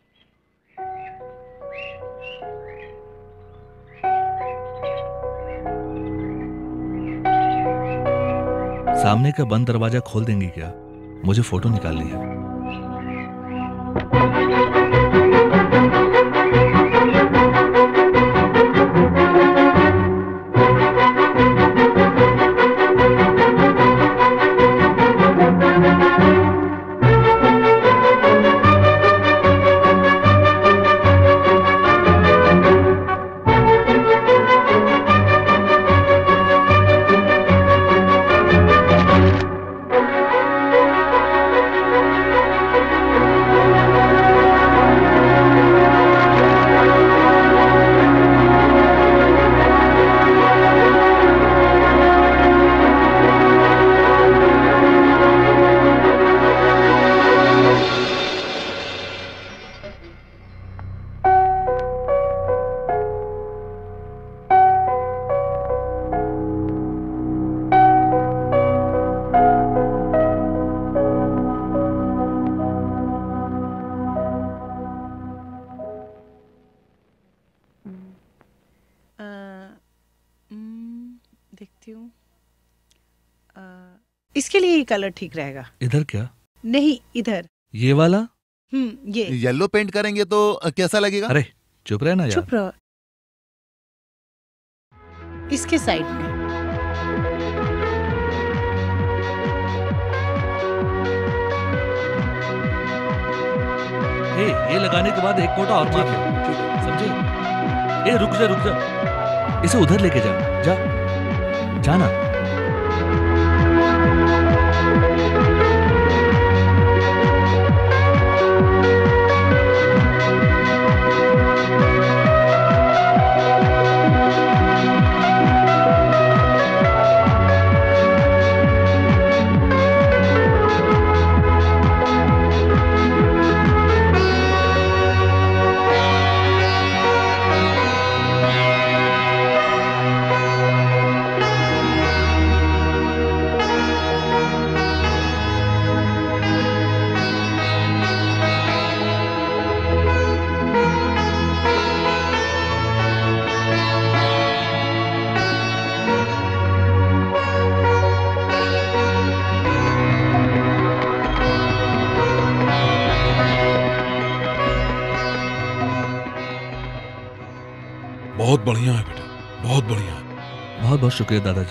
सामने का बंद दरवाजा खोल देंगी क्या? मुझे फोटो निकालनी है। इसके लिए ये कलर ठीक रहेगा। इधर क्या? नहीं, इधर। ये वाला? हम्म, ये येलो पेंट करेंगे तो कैसा लगेगा? अरे चुप रहना यार। चुप रहो। इसके साइड में। ए, ये लगाने के बाद एक फोटो और मार लो, समझे? ए, रुक जा रुक जा, इसे उधर लेके जा, जा जाना। बहुत बढ़िया है बेटा, बहुत बढ़िया है। बहुत बहुत शुक्रिया दादाजी।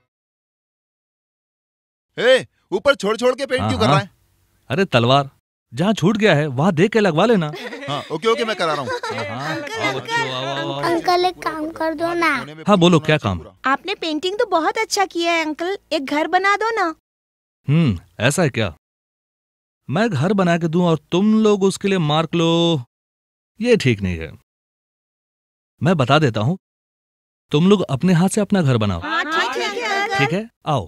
ए, ऊपर छोड़ छोड़ के पेंट हाँ, क्यों कर हाँ। रहा है? अरे तलवार, जहाँ छूट गया है वहाँ देख के लगवा लेना। हाँ ओके ओके मैं करा रहा हूँ। अंकल एक काम कर दो ना। हाँ बोलो क्या काम? आपने पेंटिंग तो बहुत अच्छा किया है अंकल, एक घर बना दो ना। हम्म ऐसा है क्या? मैं घर बना के दूं और तुम लोग उसके लिए मार्क लो, ये ठीक नहीं है। मैं बता देता हूँ, तुम लोग अपने हाथ से अपना घर बनाओ। ठीक है आओ,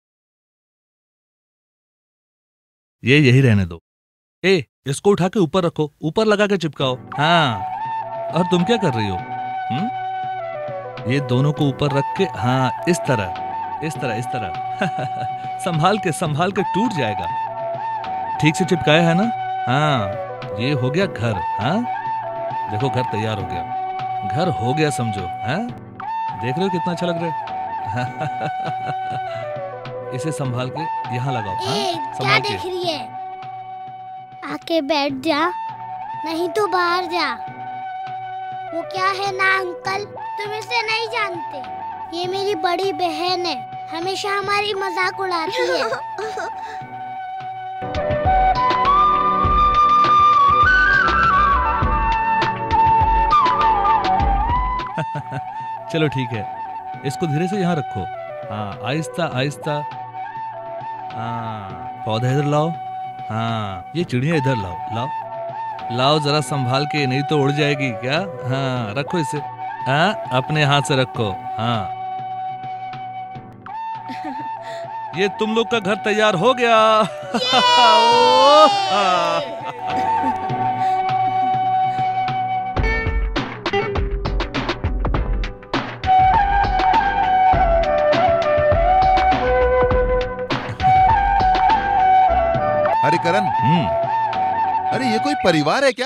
ये यही रहने दो। ए इसको उठा के ऊपर रखो, ऊपर लगा के चिपकाओ। हाँ और तुम क्या कर रही हो? हुँ? ये दोनों को ऊपर रख के, हाँ इस तरह इस तरह इस तरह संभाल के संभाल के, टूट जाएगा। ठीक से चिपकाया है ना? हाँ ये हो गया घर। हाँ देखो घर तैयार हो गया, घर हो गया समझो। हाँ देख रहे हो कितना अच्छा लग रहा है? इसे संभाल के यहाँ लगाओ। हाँ क्या देख रही है? आके बैठ जा, नहीं तो बाहर जा। वो क्या है ना अंकल, तुम इसे नहीं जानते। ये मेरी बड़ी बहन है, हमेशा हमारी मजाक उड़ाती है। चलो ठीक है, इसको धीरे से यहाँ रखो। हाँ आहिस्ता आहिस्ता। हाँ पौधा इधर लाओ। हाँ ये चिड़िया इधर लाओ लाओ लाओ जरा संभाल के, नहीं तो उड़ जाएगी क्या। हाँ रखो इसे। हाँ अपने हाथ से रखो। हाँ ये तुम लोग का घर तैयार हो गया। अरे करण, अरे ये कोई परिवार है क्या?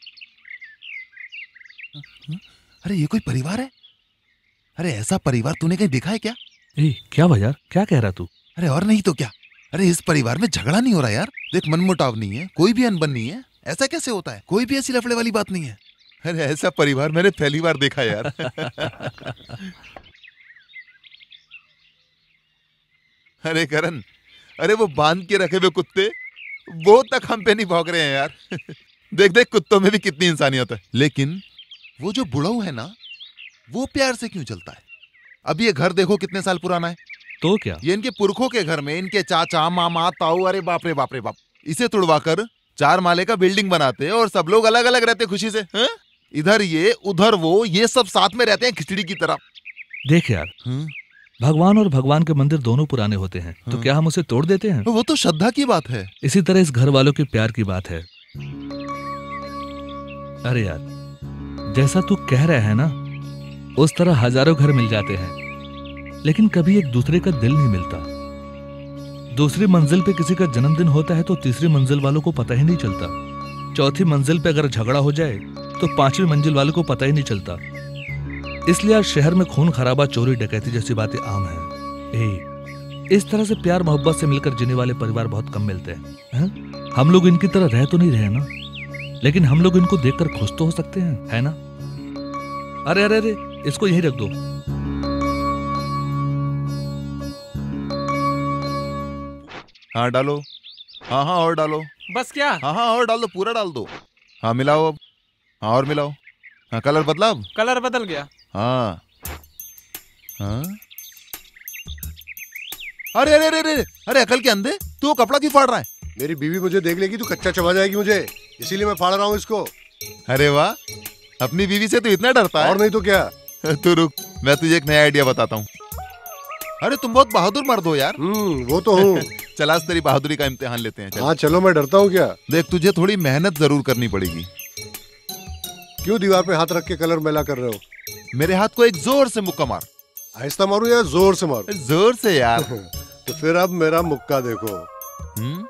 अरे ये कोई परिवार है? अरे ऐसा परिवार तूने कहीं देखा है क्या? ए, क्या भाई यार, क्या कह रहा तू? अरे और नहीं तो क्या। अरे इस परिवार में झगड़ा नहीं हो रहा यार, देख मनमुटाव नहीं है, कोई भी अनबन नहीं है। ऐसा कैसे होता है? कोई भी ऐसी लफड़े वाली बात नहीं है। अरे ऐसा परिवार मैंने पहली बार देखा यार। अरे करण, अरे वो बांध के रखे हुए कुत्ते वो तक हम पे नहीं भौंक रहे हैं यार। देख देख कुत्तों में भी कितनी इंसानियत है। लेकिन वो जो बुढ़ऊ है ना, वो प्यार से क्यों चलता है? अब ये घर देखो कितने साल पुराना है। तो क्या? ये इनके पुरखों के घर में इनके चाचा मामा ताऊ, अरे बाप रे बाप रे बाप, इसे तुड़वाकर चार माले का बिल्डिंग बनाते हैं और सब लोग अलग अलग रहते खुशी से। है? इधर ये उधर वो, ये सब साथ में रहते हैं खिचड़ी की तरह। देख यार, भगवान और भगवान के मंदिर दोनों पुराने होते हैं, तो क्या हम उसे तोड़ देते हैं? वो तो श्रद्धा की बात है। इसी तरह इस घर वालों के प्यार की बात है। अरे यार, जैसा तू कह रहा है ना, उस तरह हजारों घर मिल जाते हैं, लेकिन कभी एक दूसरे का दिल नहीं मिलता। दूसरी मंजिल पे किसी का जन्मदिन होता है तो तीसरी मंजिल वालों को पता ही नहीं चलता। चौथी मंजिल पे अगर झगड़ा हो जाए तो पांचवी मंजिल वालों को पता ही नहीं चलता। इसलिए आज शहर में खून खराबा, चोरी डकैती जैसी बातें आम हैं। ए, इस तरह से प्यार मोहब्बत से मिलकर जीने वाले परिवार बहुत कम मिलते हैं, हैं? हम लोग इनकी तरह रह तो नहीं रहे ना, लेकिन हम लोग इनको देखकर खुश तो हो सकते हैं, है ना? अरे अरे अरे, इसको यहीं रख दो। हाँ डालो, हाँ हाँ और डालो। बस क्या? हाँ हाँ और डाल दो, पूरा डाल दो। हाँ मिलाओ अब, हाँ और मिलाओ। हाँ कलर बदला अब? कलर बदल गया। हाँ हाँ। अरे अरे अरे अरे अरे अकल के अंधे, तू कपड़ा क्यों फाड़ रहा है? मेरी बीवी मुझे देख लेगी तो कच्चा चबा जाएगी मुझे, इसीलिए मैं फाड़ रहा हूँ इसको। अरे वाह, अपनी बीवी से तो इतना डरता है। और नहीं तो क्या। तू रुक, मैं तुझे एक नया आइडिया बताता हूँ। अरे तुम बहुत बहादुर मर्द हो यार। हम्म वो तो हूँ। चल आज तेरी बहादुरी का इम्तिहान लेते हैं। चल। हाँ चलो, मैं डरता हूँ क्या? देख तुझे थोड़ी मेहनत जरूर करनी पड़ेगी। क्यों दीवार पे हाथ रख के कलर मैला कर रहे हो? मेरे हाथ को एक जोर से मुक्का मार। आहिस्ता मारू या जोर से मारू? जोर से यार। तो फिर अब मेरा मुक्का देखो। हम्म?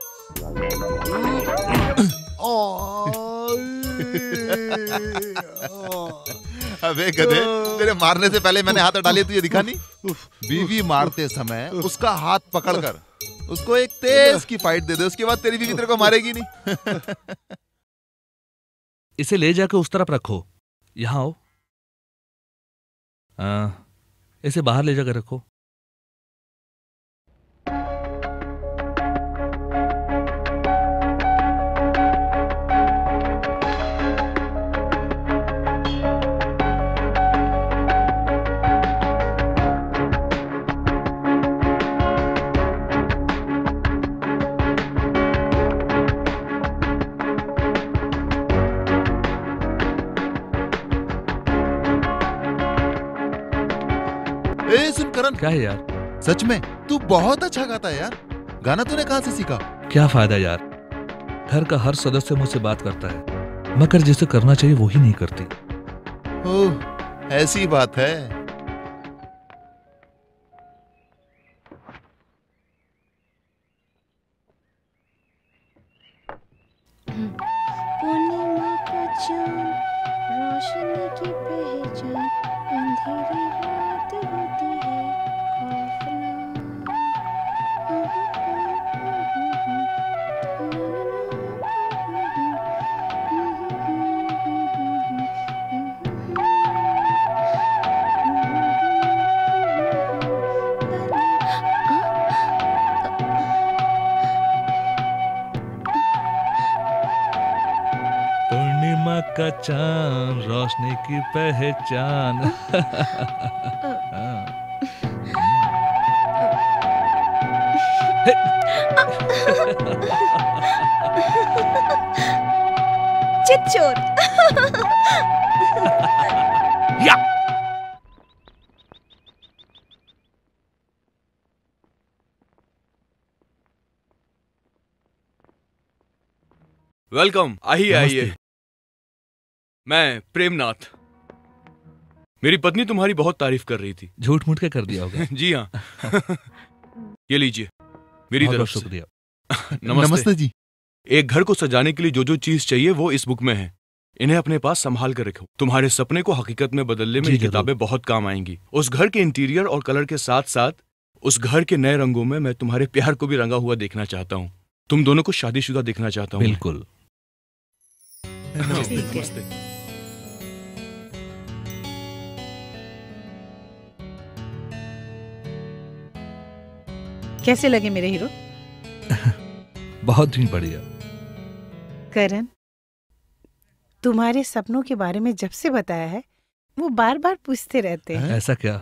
अबे गधे, तेरे मारने से पहले मैंने हाथ डाले, तुझे दिखा नहीं? बीवी मारते समय उसका हाथ पकड़कर उसको एक तेज की फाइट दे दे, उसके बाद तेरी बीवी तेरे को मारेगी नहीं। इसे ले जाकर उस तरफ रखो। यहाँ आओ। आ, इसे बाहर ले जाकर रखो। करण, क्या है यार? सच में तू बहुत अच्छा गाता है यार। गाना तूने कहाँ से सीखा? क्या फायदा यार, घर का हर सदस्य मुझसे बात करता है, मगर जिसे करना चाहिए वो ही नहीं करती। ओह, ऐसी बात है। पूर्णिमा का चांद, रोशनी की पहचान, अंधेरी रात होती है पूर्णिमा का चांद, रोशनी की पहचान। चित चोर। या वेलकम, आइए आइए। मैं प्रेमनाथ। मेरी पत्नी तुम्हारी बहुत तारीफ कर रही थी। झूठ मूठ के कर दिया होगा। जी हाँ। ये लीजिए, मेरी बहुत तरफ बहुत से। शुक्रिया। नमस्ते। नमस्ते जी। एक घर को सजाने के लिए जो जो चीज चाहिए वो इस बुक में है। इन्हें अपने पास संभाल कर रखो। तुम्हारे सपने को हकीकत में बदलने में जी, ये जरूर। किताबें बहुत काम आएंगी। उस घर के इंटीरियर और कलर के साथ साथ उस घर के नए रंगों में मैं तुम्हारे प्यार को भी रंगा हुआ देखना चाहता हूँ। तुम दोनों को शादीशुदा देखना चाहता हूँ। बिल्कुल। नमस्ते। ठीक है। नमस्ते। कैसे लगे मेरे हीरो? बहुत ही बढ़िया। करण, तुम्हारे सपनों के बारे में जब से बताया है वो बार बार पूछते रहते हैं। ऐसा क्या?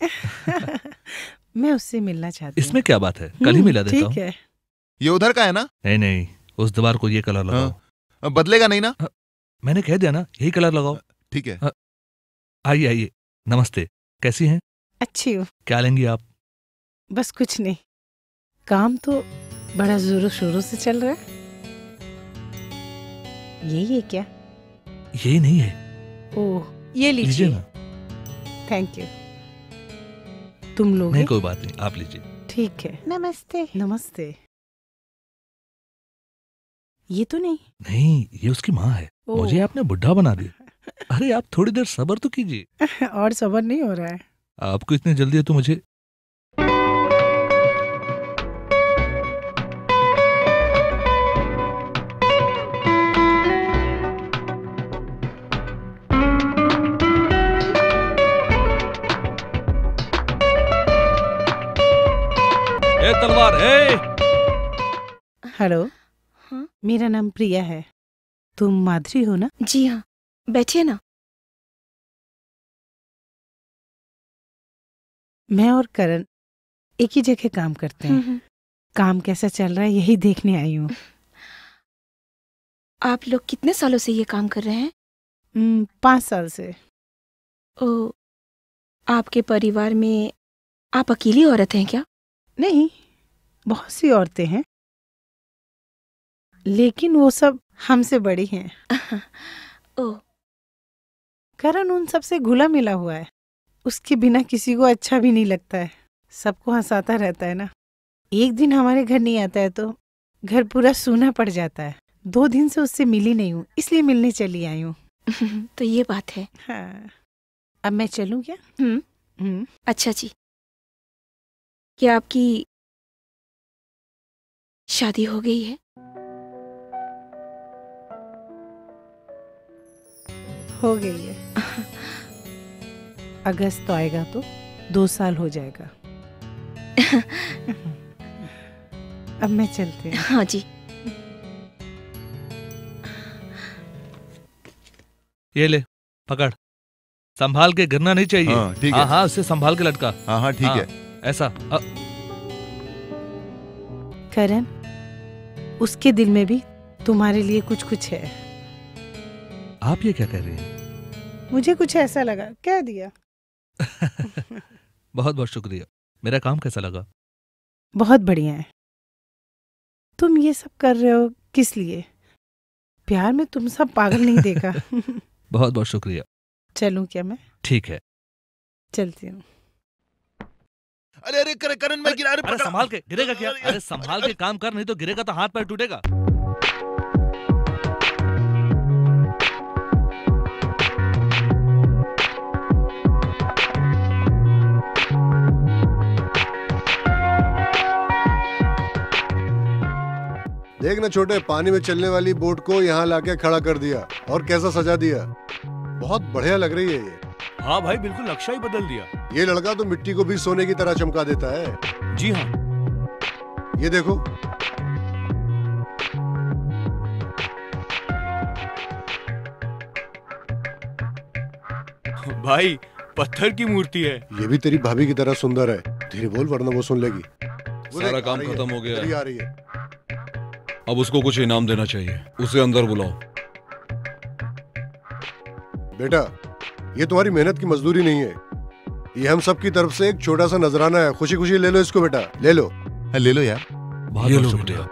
मैं उससे मिलना चाहती हूँ। इसमें क्या बात है, कल ही मिला देता ठीक हूँ। है। ये उधर का है ना? नहीं नहीं, उस दीवार को ये कलर लगाओ। हाँ, बदलेगा नहीं ना? मैंने कह दिया ना, यही कलर लगाओ। ठीक है। आइए आइए। नमस्ते, कैसी हैं? अच्छी हूँ। क्या लेंगी आप? बस कुछ नहीं, काम तो बड़ा जोरों शोरों से चल रहा है। यही है क्या? यही नहीं है। ओह, ये लीजिए लीजिए। ना। Thank you. तुम लोग नहीं, कोई बात नहीं, आप लीजिए। ठीक है। नमस्ते। नमस्ते। ये तो नहीं। नहीं, ये उसकी माँ है। ओह। मुझे आपने बुढ़ा बना दिया। अरे आप थोड़ी देर सब्र तो कीजिए। और सबर नहीं हो रहा है। आपको इतनी जल्दी है तो मुझे। ए तलवार, ए! हेलो। हाँ? मेरा नाम प्रिया है। तुम माधुरी हो ना? जी हाँ, बैठिए ना। मैं और करण एक ही जगह काम करते हैं। हम्म, काम कैसा चल रहा है यही देखने आई हूँ। आप लोग कितने सालों से ये काम कर रहे हैं? हम्म, पाँच साल से। ओ, आपके परिवार में आप अकेली औरत हैं क्या? नहीं, बहुत सी औरतें हैं, लेकिन वो सब हमसे बड़ी हैं। ओ, करण उन सबसे घुला मिला हुआ है। उसके बिना किसी को अच्छा भी नहीं लगता है। सबको हंसाता रहता है ना। एक दिन हमारे घर नहीं आता है तो घर पूरा सूना पड़ जाता है। दो दिन से उससे मिली नहीं हूँ, इसलिए मिलने चली आई हूँ। तो ये बात है। हाँ, अब मैं चलूँ क्या? हम्म, हम्म। अच्छा जी। क्या आपकी शादी हो गई है? हो गई है। अगस्त तो आएगा तो दो साल हो जाएगा। अब मैं चलती हूँ। हाँ जी। ये ले, पकड़। संभाल के गिरना नहीं चाहिए। हाँ, ठीक है। हाँ हाँ, उसे संभाल के लटका। हाँ हाँ, ठीक है। ऐसा। अ, करण, उसके दिल में भी तुम्हारे लिए कुछ कुछ है। आप ये क्या कह रही हैं? मुझे कुछ ऐसा लगा, कह दिया। बहुत बहुत शुक्रिया। मेरा काम कैसा लगा? बहुत बढ़िया है। तुम ये सब कर रहे हो किस लिए? प्यार में तुम सब पागल नहीं देखा। बहुत बहुत शुक्रिया। चलूं क्या मैं? ठीक है, चलती हूँ। अरे अरे कर, करण मैं गिरा। अरे संभाल के, गिरेगा क्या? अरे संभाल के काम कर, नहीं तो गिरेगा तो हाथ पैर टूटेगा। देख ना छोटे, पानी में चलने वाली बोट को यहाँ लाके खड़ा कर दिया और कैसा सजा दिया। बहुत बढ़िया लग रही है ये। हाँ भाई, बिल्कुल नक्शा ही बदल दिया। ये लड़का तो मिट्टी को भी सोने की तरह चमका देता है। जी हाँ, ये देखो। भाई पत्थर की मूर्ति है। ये भी तेरी भाभी की तरह सुंदर है। धीरे बोल वरना वो सुन लेगी। सारा काम खत्म हो गया है। आ रही है। अब उसको कुछ इनाम देना चाहिए। उसे अंदर बुलाओ। बेटा, ये तुम्हारी मेहनत की मजदूरी नहीं है, ये हम सब की तरफ से एक छोटा सा नजराना है। खुशी खुशी ले लो इसको बेटा, ले लो। हाँ, ले लो यार। बहुत बहुत शुक्रिया।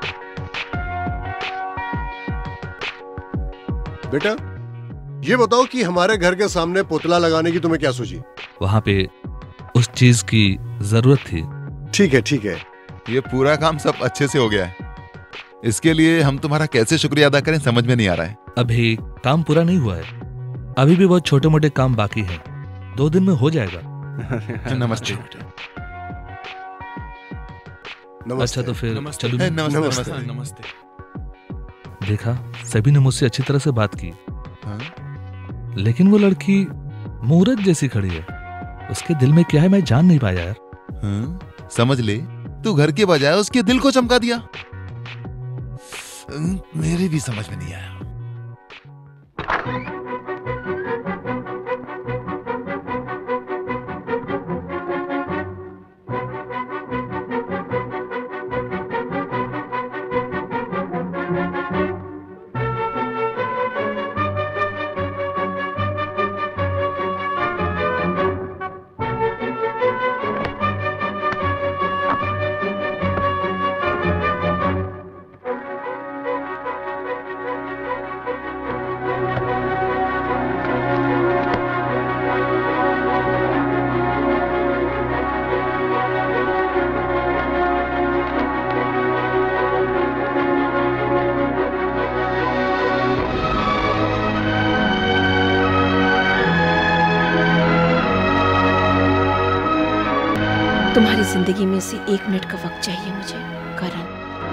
बेटा, ये बताओ कि हमारे घर के सामने पुतला लगाने की तुम्हें क्या सूझी? वहाँ पे उस चीज की जरूरत थी। ठीक है ठीक है। ये पूरा काम सब अच्छे से हो गया है। इसके लिए हम तुम्हारा कैसे शुक्रिया अदा करें समझ में नहीं आ रहा है। अभी काम पूरा नहीं हुआ है, अभी भी बहुत छोटे मोटे काम बाकी हैं। दो दिन में हो जाएगा। नमस्ते। नमस्ते। अच्छा तो फिर नमस्ते। चलूं मैं? नमस्ते, नमस्ते। नमस्ते। नमस्ते। देखा, सभी ने मुझसे अच्छी तरह से बात की। हाँ? लेकिन वो लड़की मूरत जैसी खड़ी है। उसके दिल में क्या है मैं जान नहीं पाया यार। हाँ? समझ ले, तू घर के बजाय उसके दिल को चमका दिया। मेरे भी समझ में नहीं आया। तुम्हारी जिंदगी में से एक मिनट का वक्त चाहिए मुझे, करण।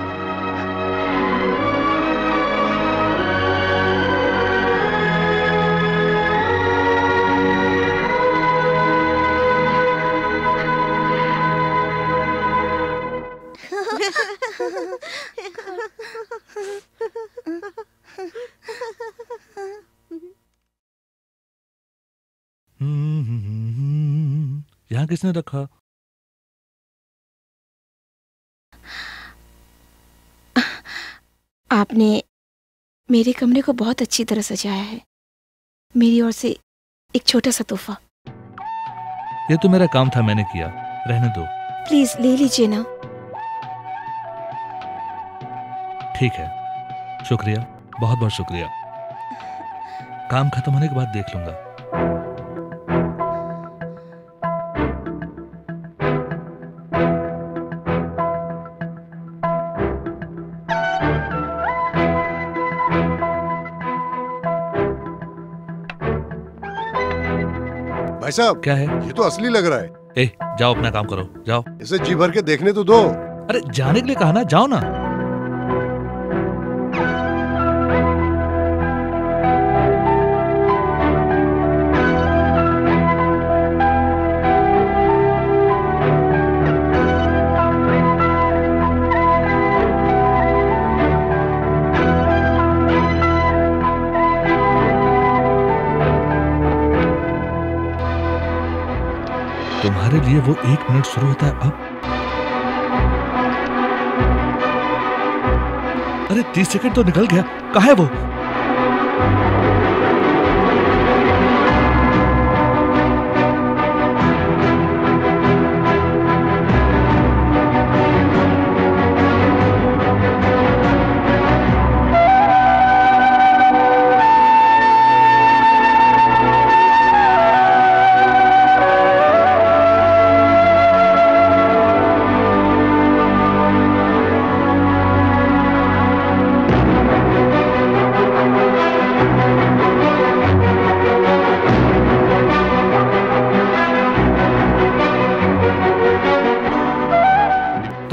यहाँ किसने रखा? आपने मेरे कमरे को बहुत अच्छी तरह सजाया है। मेरी ओर से एक छोटा सा तोहफा। ये तो मेरा काम था, मैंने किया, रहने दो। प्लीज ले लीजिए ना। ठीक है, शुक्रिया, बहुत बहुत शुक्रिया। काम खत्म होने के बाद देख लूंगा। भाई साहब, क्या है? ये तो असली लग रहा है। ए, जाओ अपना काम करो, जाओ। इसे जी भर के देखने तो दो। अरे जाने के लिए कहा ना, जाओ ना। तुम्हारे लिए वो एक मिनट शुरू होता है अब। अरे तीस सेकंड तो निकल गया, कहाँ है वो?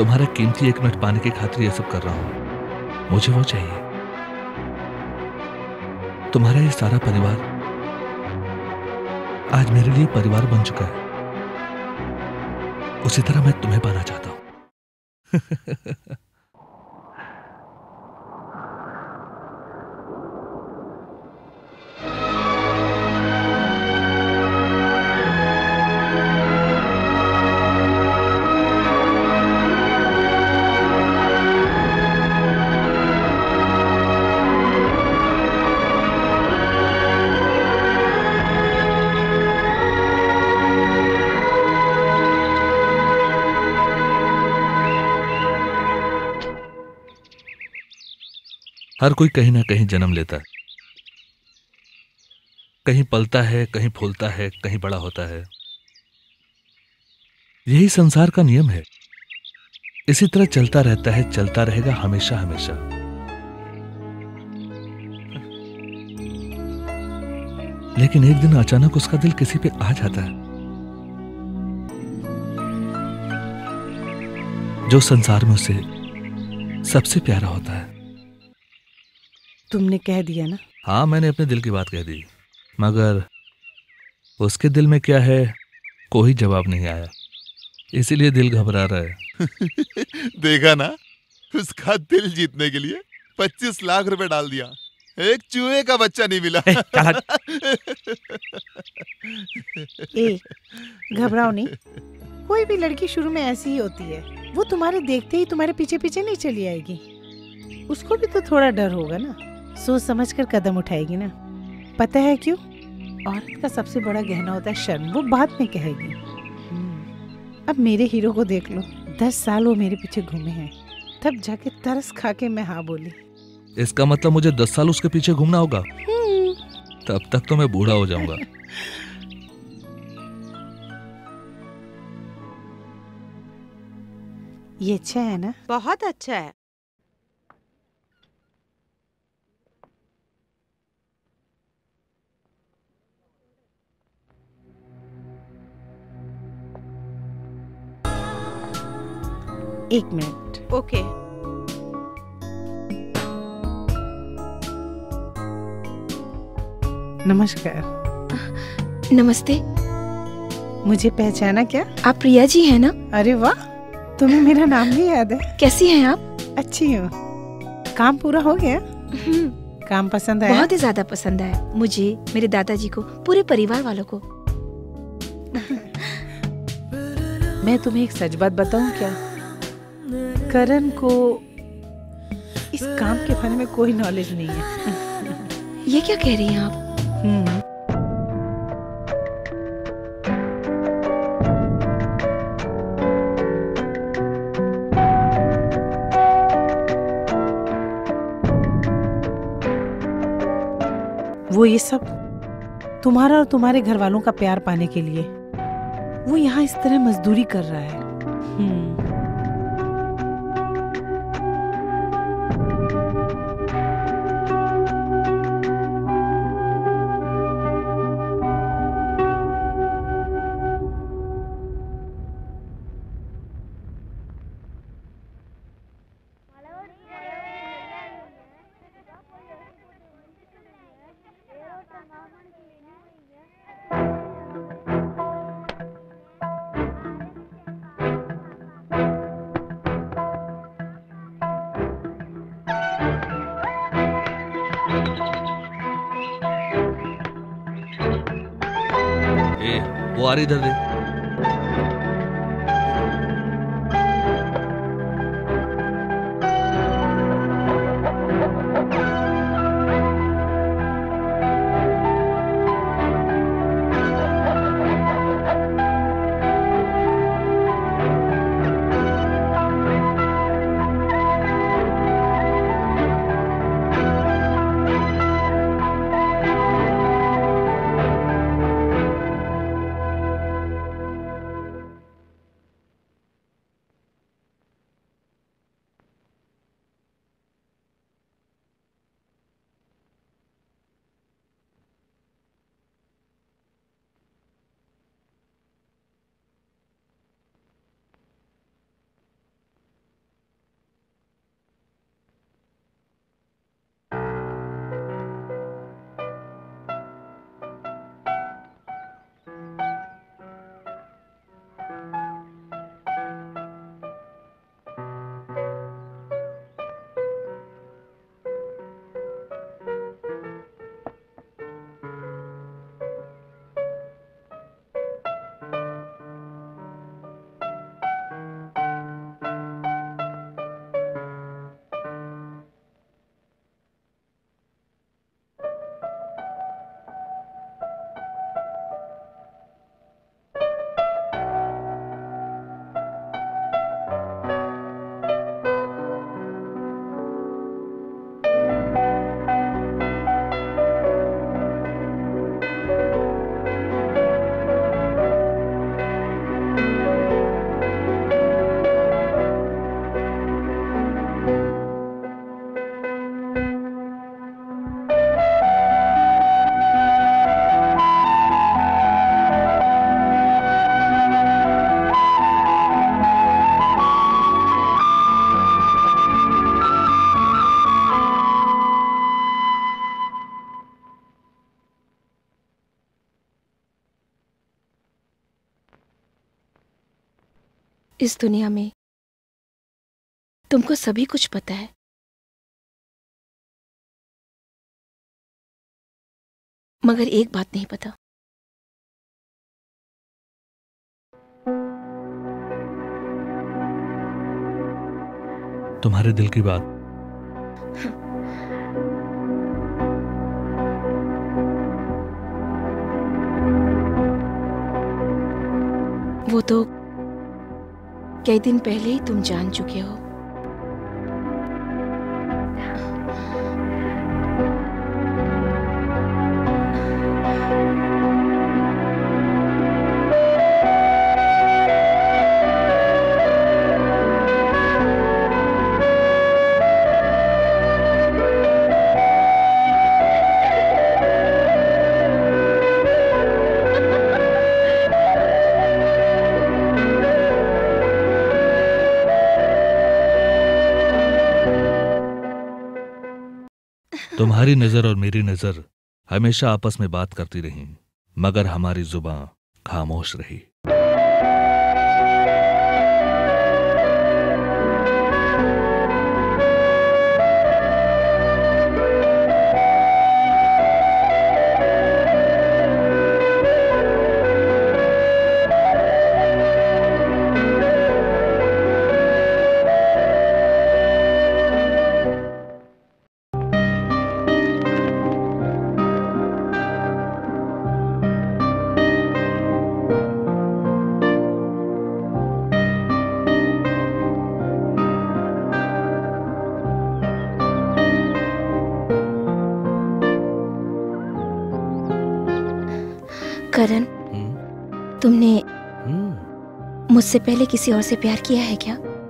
तुम्हारा कीमती एक मिनट पाने की खातिर ये सब कर रहा हूं। मुझे वो चाहिए। तुम्हारा ये सारा परिवार आज मेरे लिए परिवार बन चुका है। उसी तरह मैं तुम्हें पाना चाहता हूं। हर कोई कहीं ना कहीं जन्म लेता है, कहीं पलता है, कहीं फूलता है, कहीं बड़ा होता है। यही संसार का नियम है। इसी तरह चलता रहता है, चलता रहेगा हमेशा हमेशा। लेकिन एक दिन अचानक उसका दिल किसी पे आ जाता है, जो संसार में उसे सबसे प्यारा होता है। तुमने कह दिया ना? हाँ, मैंने अपने दिल की बात कह दी, मगर उसके दिल में क्या है कोई जवाब नहीं आया, इसीलिए दिल घबरा रहा है। देखा ना, उसका दिल जीतने के लिए पच्चीस लाख रुपए डाल दिया, एक चूहे का बच्चा नहीं मिला। ए, घबराओ नहीं, कोई भी लड़की शुरू में ऐसी ही होती है। वो तुम्हारे देखते ही तुम्हारे पीछे पीछे नहीं चली आएगी। उसको भी तो थोड़ा डर होगा ना, सोच समझ कर कदम उठाएगी ना। पता है क्यों? औरत का सबसे बड़ा गहना होता है शर्म, वो बाद में कहेगी। अब मेरे हीरो को देख लो, दस साल वो मेरे पीछे घूमे हैं, तब जाके तरस खा के मैं हाँ बोली। इसका मतलब मुझे दस साल उसके पीछे घूमना होगा? तब तक तो मैं बूढ़ा हो जाऊंगा। ये अच्छा है ना? बहुत अच्छा है। एक मिनट। ओके। नमस्कार। नमस्ते। मुझे पहचाना क्या? आप प्रिया जी हैं ना? अरे वाह, तुम्हें मेरा नाम भी याद है। कैसी हैं आप? अच्छी हूँ। काम पूरा हो गया? काम पसंद आया? बहुत ही ज्यादा पसंद आया मुझे, मेरे दादाजी को, पूरे परिवार वालों को। मैं तुम्हें एक सच बात बताऊं क्या? करण को इस काम के बारे में कोई नॉलेज नहीं है। ये क्या कह रही हैं आप? हम्म। वो ये सब तुम्हारा और तुम्हारे घर वालों का प्यार पाने के लिए वो यहाँ इस तरह मजदूरी कर रहा है। हम्म। ए, वो आ रही इधर दे। इस दुनिया में तुमको सभी कुछ पता है, मगर एक बात नहीं पता। तुम्हारे दिल की बात। वो तो कई दिन पहले ही तुम जान चुके हो। तुम्हारी नजर और मेरी नजर हमेशा आपस में बात करती रही, मगर हमारी जुबान खामोश रही। करण, तुमने मुझसे पहले किसी और से प्यार किया है क्या?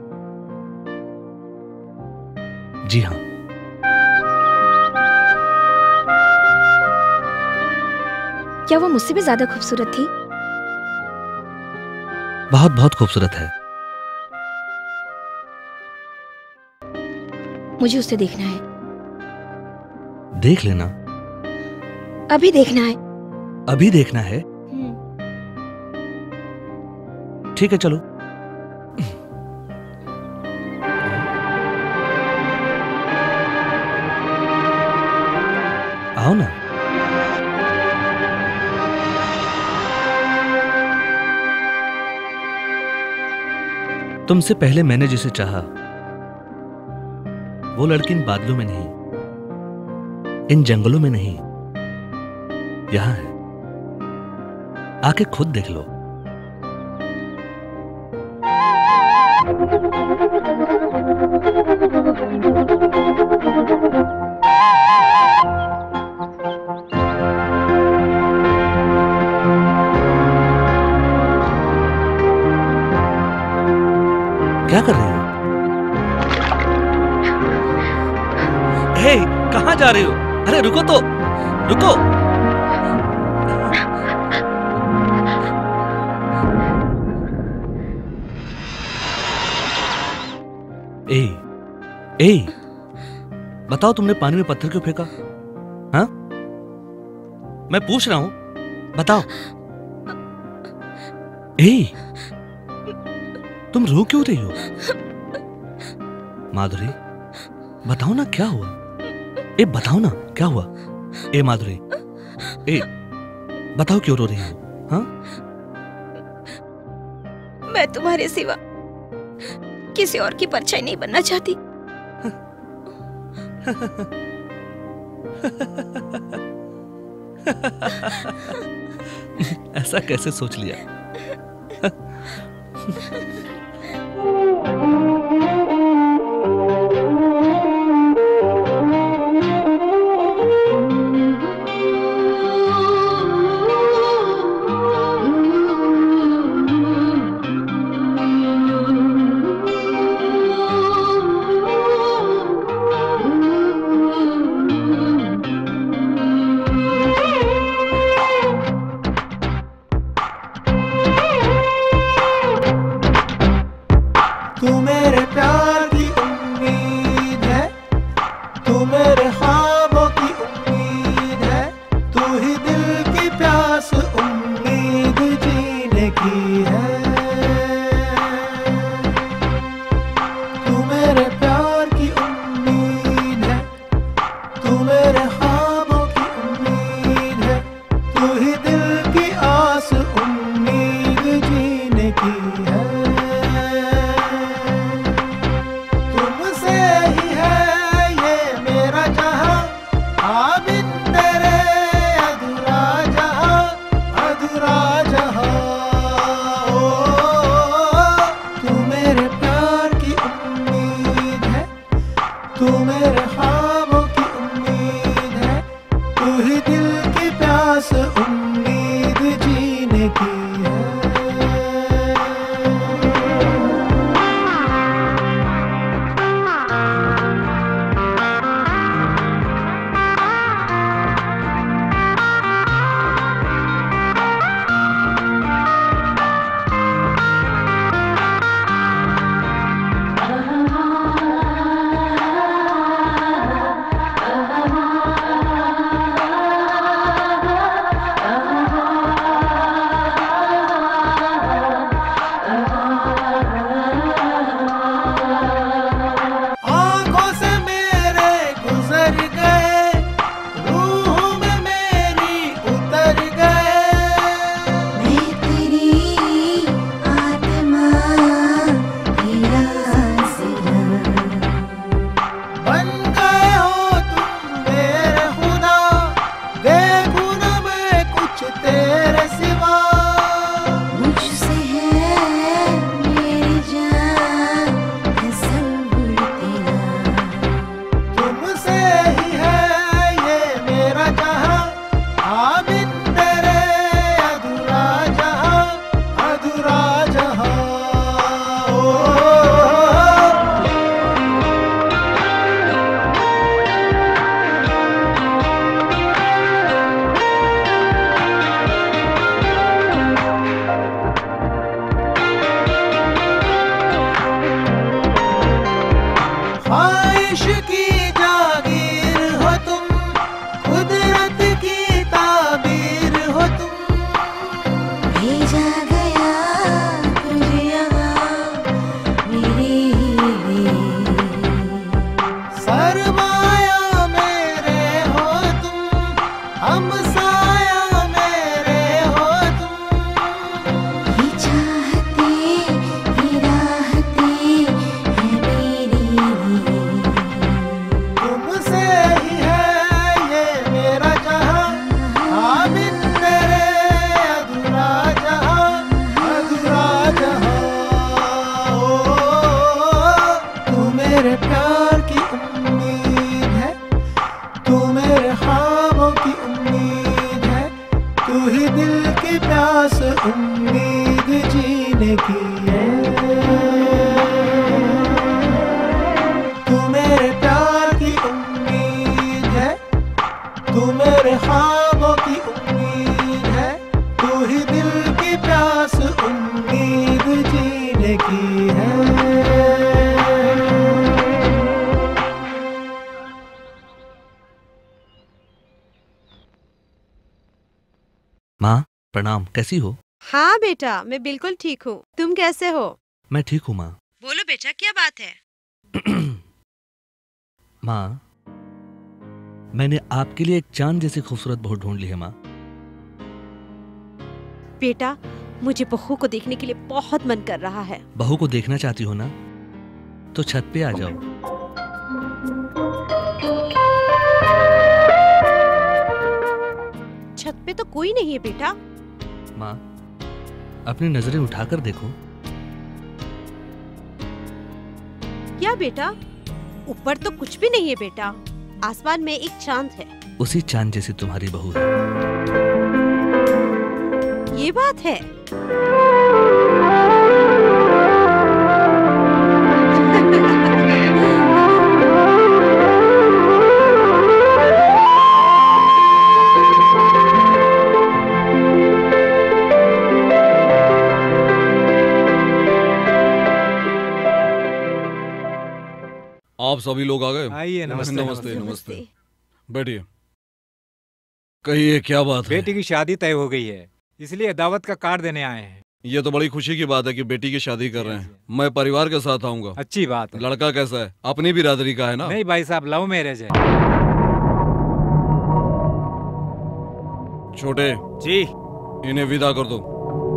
जी हाँ। क्या वो मुझसे भी ज्यादा खूबसूरत थी? बहुत बहुत खूबसूरत है। मुझे उसे देखना है। देख लेना। अभी देखना है। अभी देखना है? ठीक है, चलो। आओ ना। तुमसे पहले मैंने जिसे चाहा, वो लड़की इन बादलों में नहीं, इन जंगलों में नहीं, यहां है। आके खुद देख लो। क्या कर रही हो? हे, कहां जा रही हो? अरे रुको तो, रुको। ए, ए, बताओ तुमने पानी में पत्थर क्यों फेंका? हाँ? मैं पूछ रहा हूं, बताओ। ए, तुम रो क्यों रही हो? माधुरी, बताओ ना क्या हुआ? ए, बताओ ना क्या हुआ? ए माधुरी, ए, बताओ क्यों रो रही हो? हाँ? मैं तुम्हारे सिवा किसी और की परछाई नहीं बनना चाहती। ऐसा कैसे सोच लिया? प्रणाम, कैसी हो? हाँ बेटा, मैं बिल्कुल ठीक हूँ। तुम कैसे हो? मैं ठीक हूँ माँ। बोलो बेटा, क्या बात है? माँ, मैंने आपके लिए एक चांद जैसी खूबसूरत बहू ढूंढ ली है माँ। बेटा, मुझे बहू को देखने के लिए बहुत मन कर रहा है। बहू को देखना चाहती हो ना, तो छत पे आ जाओ। छत पे तो कोई नहीं है बेटा। माँ, अपनी नजरें उठाकर देखो। क्या बेटा? ऊपर तो कुछ भी नहीं है बेटा। आसमान में एक चांद है। उसी चांद जैसी तुम्हारी बहू है। ये बात है। आप सभी लोग आ गए? आइए। नमस्ते नमस्ते नमस्ते। बैठिए। कहिए, क्या बात है? बेटी की शादी तय हो गई है, इसलिए दावत का कार्ड देने आए हैं। ये तो बड़ी खुशी की बात है कि बेटी की शादी कर रहे हैं। मैं परिवार के साथ आऊंगा। अच्छी बात है। लड़का कैसा है? अपनी बिरादरी का है ना? नहीं भाई साहब, लव मैरिज है। छोटे जी, इन्हें विदा कर दो।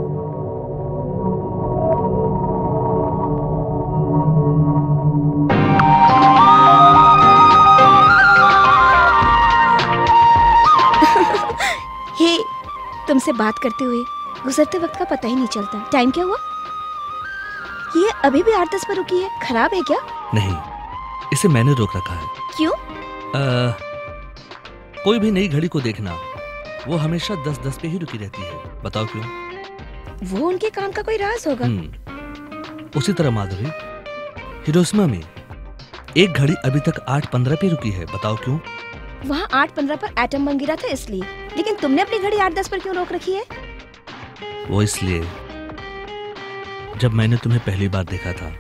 हे, तुमसे बात करते हुए गुजरते वक्त का पता ही नहीं चलता। टाइम क्या हुआ? ये अभी भी आठ दस पर रुकी है। खराब है क्या? नहीं, इसे मैंने रोक रखा है। क्यों? आ, कोई भी नई घड़ी को देखना, वो हमेशा दस दस पे ही रुकी रहती है। बताओ क्यों? वो उनके काम का कोई राज होगा। उसी तरह माधुरी, हिरोशिमा में एक घड़ी अभी तक आठ पंद्रह पे रुकी है। बताओ क्यों? वहाँ आठ पंद्रह पर एटम बम गिरा था इसलिए। लेकिन तुमने अपनी घड़ी आठ दस पर क्यों रोक रखी है? वो इसलिए, जब मैंने तुम्हें पहली बार देखा था,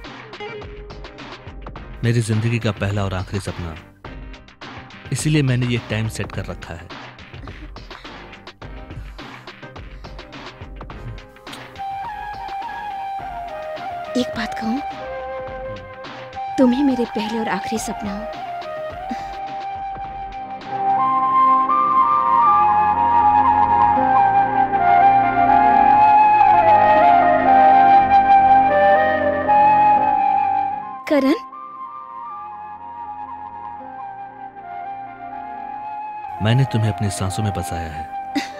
मेरी जिंदगी का पहला और आखिरी सपना, इसीलिए मैंने ये टाइम सेट कर रखा है। एक बात कहूं, तुम ही मेरे पहले और आखिरी सपना हो। करण, मैंने तुम्हें अपनी सांसों में बसाया है।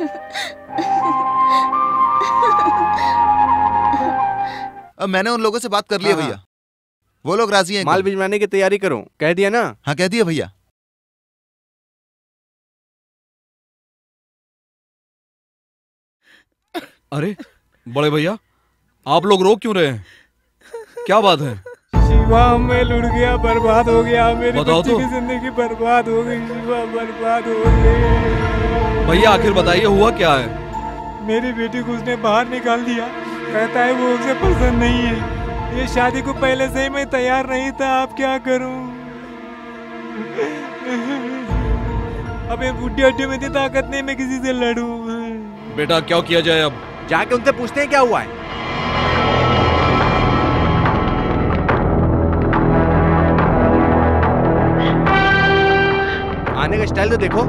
अब मैंने उन लोगों से बात कर ली है हाँ, भैया, वो लोग राजी हैं। माल भिजवाने की तैयारी करो, कह दिया ना? हाँ, कह दिया भैया। अरे बड़े भैया, आप लोग रो क्यों रहे हैं? क्या बात है? शिवा, मैं लुट गया, बर्बाद हो गया। मेरी बताओ बच्ची तो। की जिंदगी बर्बाद हो गई। शिवा, बर्बाद हो गई। भैया आखिर बताइए, हुआ क्या है? मेरी बेटी को उसने बाहर निकाल दिया। कहता है वो उसे पसंद नहीं है। ये शादी को पहले से ही मैं तैयार नहीं था। अब क्या करूं? अब ये बुढ़ी हड्डी में इतनी ताकत नहीं मैं किसी से लड़ूं। बेटा क्या किया जाए अब? जाके उनसे पूछते हैं क्या हुआ है। आने का स्टाइल तो देखो।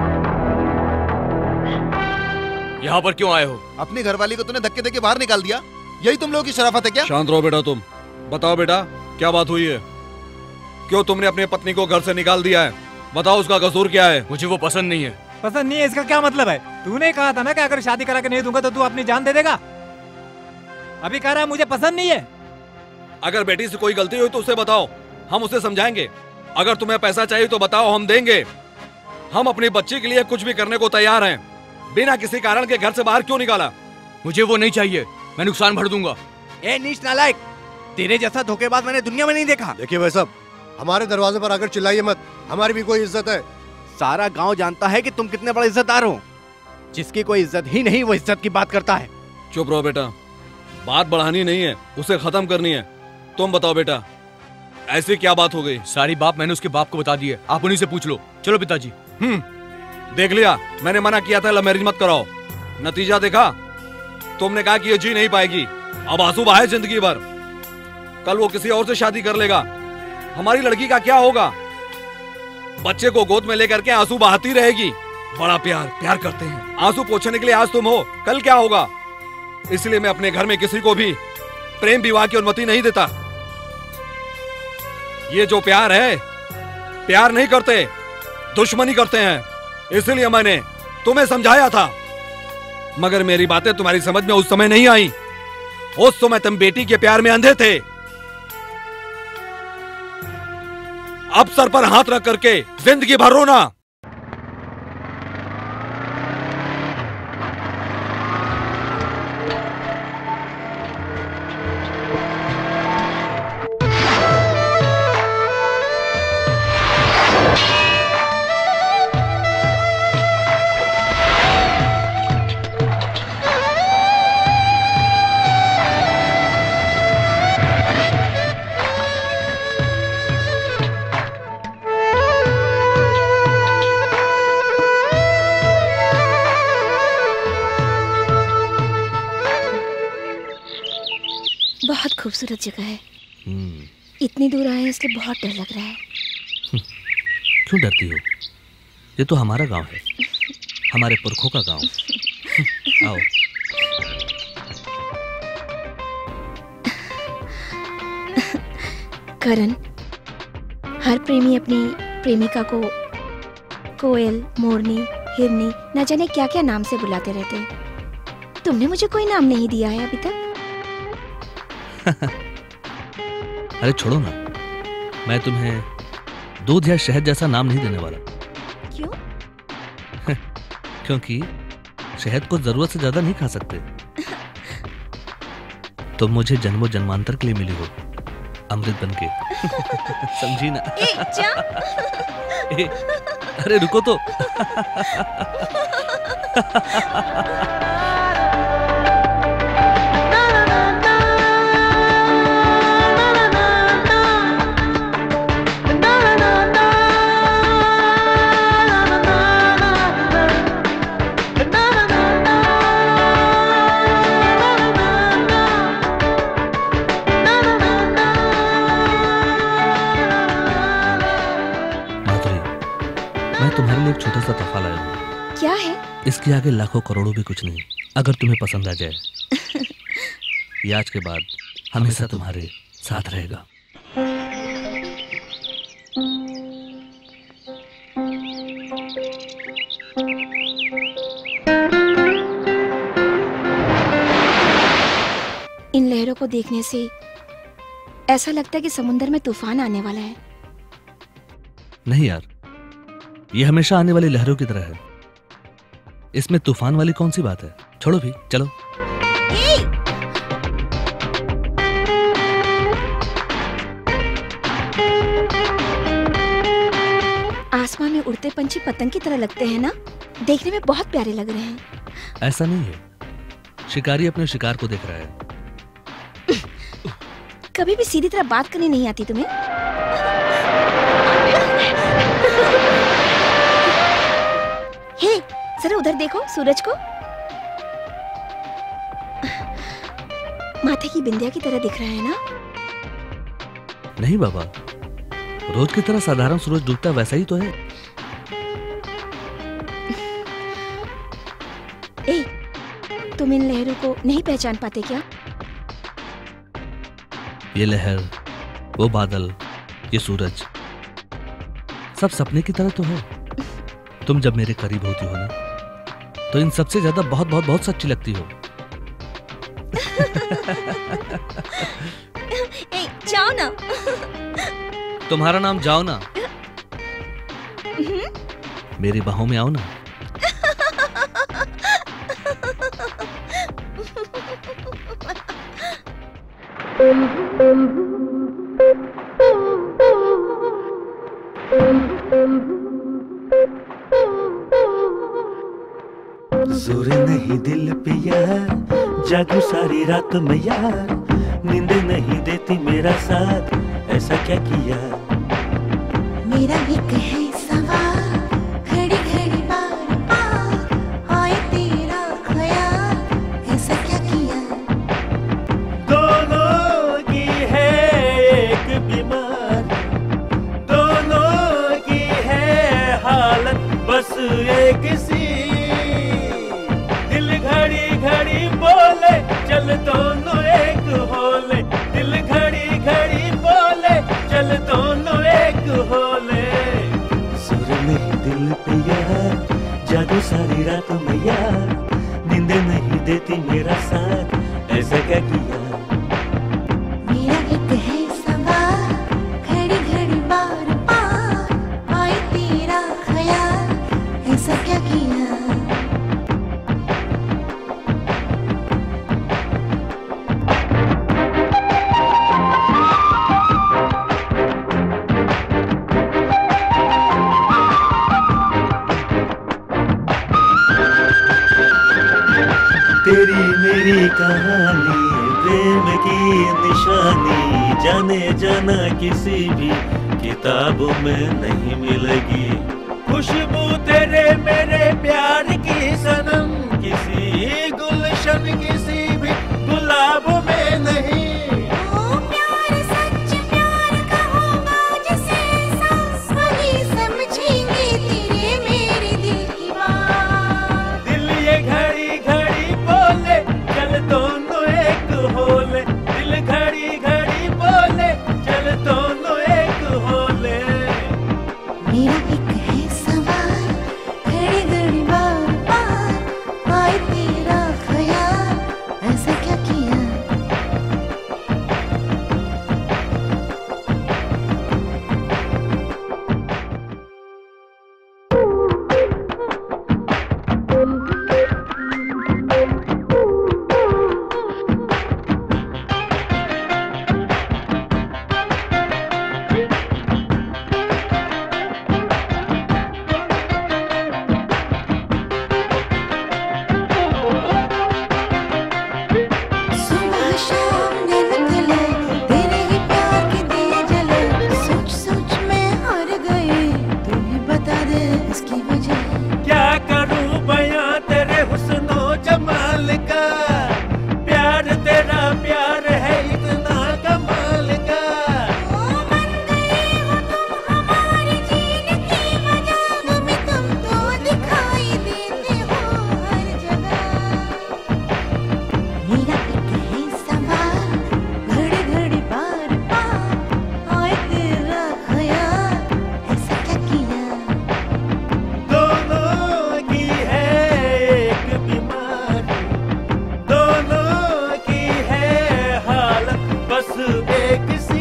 यहाँ पर क्यों आए हो? अपनी घरवाली को तूने धक्के देके बाहर निकाल दिया, यही तुम लोगों की शराफत है क्या? शांत रहो बेटा। तुम बताओ बेटा, क्या बात हुई है? क्यों तुमने अपनी पत्नी को घर से निकाल दिया है? बताओ, उसका कसूर क्या है? मुझे वो पसंद नहीं है। पसंद नहीं है इसका क्या मतलब है? तूने कहा था ना कि अगर शादी करा के नहीं दूंगा तो तू अपनी जान दे देगा। अभी कह रहा है मुझे पसंद नहीं है। अगर बेटी से कोई गलती हुई तो उसे बताओ, हम उसे समझाएंगे। अगर तुम्हें पैसा चाहिए तो बताओ, हम देंगे। हम अपनी बच्ची के लिए कुछ भी करने को तैयार हैं। बिना किसी कारण के घर से बाहर क्यों निकाला? मुझे वो नहीं चाहिए, मैं नुकसान भर दूंगा। ए नीच नालायक, तेरे जैसा धोखेबाज मैंने दुनिया में नहीं देखा। देखिए भाई साहब, हमारे दरवाजे पर आकर चिल्लाइए मत, हमारी भी कोई इज्जत है। सारा गांव जानता है कि तुम कितने बड़े इज्जतदार हो। जिसकी कोई इज्जत ही नहीं वो इज्जत की बात करता है। चुप रहो बेटा, बात बढ़ानी नहीं है, उसे खत्म करनी है। तुम बताओ बेटा, ऐसी क्या बात हो गई? सारी बात मैंने उसके बाप को बता दी है, आप उन्हीं से पूछ लो। चलो पिताजी। हम्म, देख लिया, मैंने मना किया था लव मैरिज मत कराओ। नतीजा देखा? तुमने कहा कि ये जी नहीं पाएगी, अब आंसू बहाए जिंदगी भर। कल वो किसी और से शादी कर लेगा, हमारी लड़की का क्या होगा? बच्चे को गोद में लेकर के आंसू बहाती रहेगी। बड़ा प्यार प्यार करते हैं, आंसू पोंछने के लिए आज तुम हो, कल क्या होगा? इसलिए मैं अपने घर में किसी को भी प्रेम विवाह की अनुमति नहीं देता। ये जो प्यार है, प्यार नहीं करते, दुश्मनी करते हैं। इसलिए मैंने तुम्हें समझाया था, मगर मेरी बातें तुम्हारी समझ में उस समय नहीं आई। उस समय तुम बेटी के प्यार में अंधे थे। अब सर पर हाथ रख करके जिंदगी भर रोना। बहुत खूबसूरत जगह है। इतनी दूर आए हैं इसलिए बहुत डर लग रहा है। क्यों डरती हो? ये तो हमारा गांव है, हमारे पुरखों का गांव। आओ। करण, हर प्रेमी अपनी प्रेमिका को कोयल, मोरनी, हिरनी, न जाने क्या क्या नाम से बुलाते रहते हैं। तुमने मुझे कोई नाम नहीं दिया है अभी तक। अरे छोड़ो ना, मैं तुम्हें दूध या शहद जैसा नाम नहीं देने वाला। क्यों? क्योंकि शहद को जरूरत से ज्यादा नहीं खा सकते। तुम मुझे जन्मों जन्मांतर के लिए मिली हो, अमृत बनके। समझी ना? ए, जा। ए, अरे रुको तो। तुम्हारे लिए एक छोटा सा तोहफा लाया हूँ। क्या है? इसके आगे लाखों करोड़ों भी कुछ नहीं, अगर तुम्हें पसंद आ जाए। ये आज के बाद हमेशा तुम्हारे साथ रहेगा। इन लहरों को देखने से ऐसा लगता है कि समुद्र में तूफान आने वाला है। नहीं यार, ये हमेशा आने वाली लहरों की तरह है। इसमें तूफान वाली कौन सी बात है? छोड़ो भी, चलो। आसमान में उड़ते पंछी पतंग की तरह लगते हैं ना? देखने में बहुत प्यारे लग रहे हैं। ऐसा नहीं है, शिकारी अपने शिकार को देख रहा है। कभी भी सीधी तरह बात करनी नहीं आती तुम्हें? हे, जरा उधर देखो, सूरज को। माथे की बिंदिया की तरह दिख रहा है ना? नहीं बाबा, रोज की तरह साधारण सूरज डूबता वैसा ही तो है। ए, तुम इन लहरों को नहीं पहचान पाते क्या? ये लहर, वो बादल, ये सूरज, सब सपने की तरह तो है। तुम जब मेरे करीब होती हो ना, तो इन सबसे ज्यादा बहुत बहुत बहुत सच्ची लगती हो। ए, जाओ ना। तुम्हारा नाम जाओ ना। मेरी बाहों में आओ ना। जोर नहीं दिल पे यार, जागू सारी रात में यार, नींद नहीं देती मेरा साथ, ऐसा क्या किया? मेरा एक है सवाल, घड़ी घड़ी बार बार आए तेरा ख्याल। बस एक सी दिल घड़ी घड़ी बोले चल दोनों एक होले दिल घड़ी घड़ी बोले चल दोनों एक होले सुर नहीं दिल पे यार जादू सारी रात में यार नींद नहीं देती मेरा साथ ऐसा क्या किया मेरा एक है सवाल घड़ी घड़ी बार बार आए तेरा ख्याल ऐसा क्या किया तेरी मेरी कहानी प्रेम की निशानी जाने जाना किसी भी किताबों में नहीं मिलेगी खुशबू तेरे मेरे प्यार की सनम किसी गुलशन किसी भी गुलाब में नहीं ओ प्यार सच प्यार कहूँगा जिसे सांस वही समझेंगे तेरे मेरे दिल की बात दिल ये घड़ी घड़ी बोले चल दोनों एक होले दिल घड़ी घड़ी बोले चल दोनों एक होले मेरा एक है सवाल घड़ी घड़ी बार बार आए तेरा ख्याल ऐसा क्या किया सुबह शाम दिन ढले तेरे ही प्यार के दिए जले सोच सोच में हार गई तू ही बता दे इसकी वजह क्या करूं बयां तेरे हुस्नो जमाल का प्यार तेरा प्यार है इतना कमाल का हमारे जीने की वजह तुम्हें तुम तो दिखाई देते हो हर जगह मेरा एक है सवाल घड़ी घड़ी बार बार आए तेरा ख्याल ऐसा क्या किया दोनों की है एक बीमारी दोनों की है हालत बस एक सी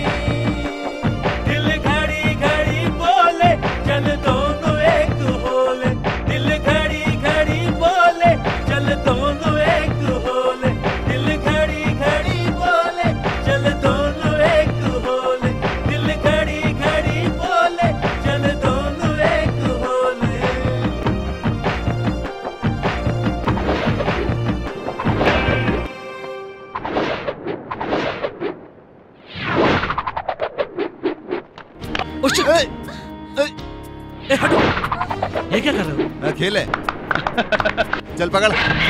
दिल घड़ी घड़ी बोले चल दोनों एक होले दिल घड़ी घड़ी बोले चल दोनों एक होले दिल घड़ी घड़ी बोले चल दोनों एक होले दिल घड़ी घड़ी बोले चल दोनों एक होले ये क्या कर रहे हो? खेल है चल पकड़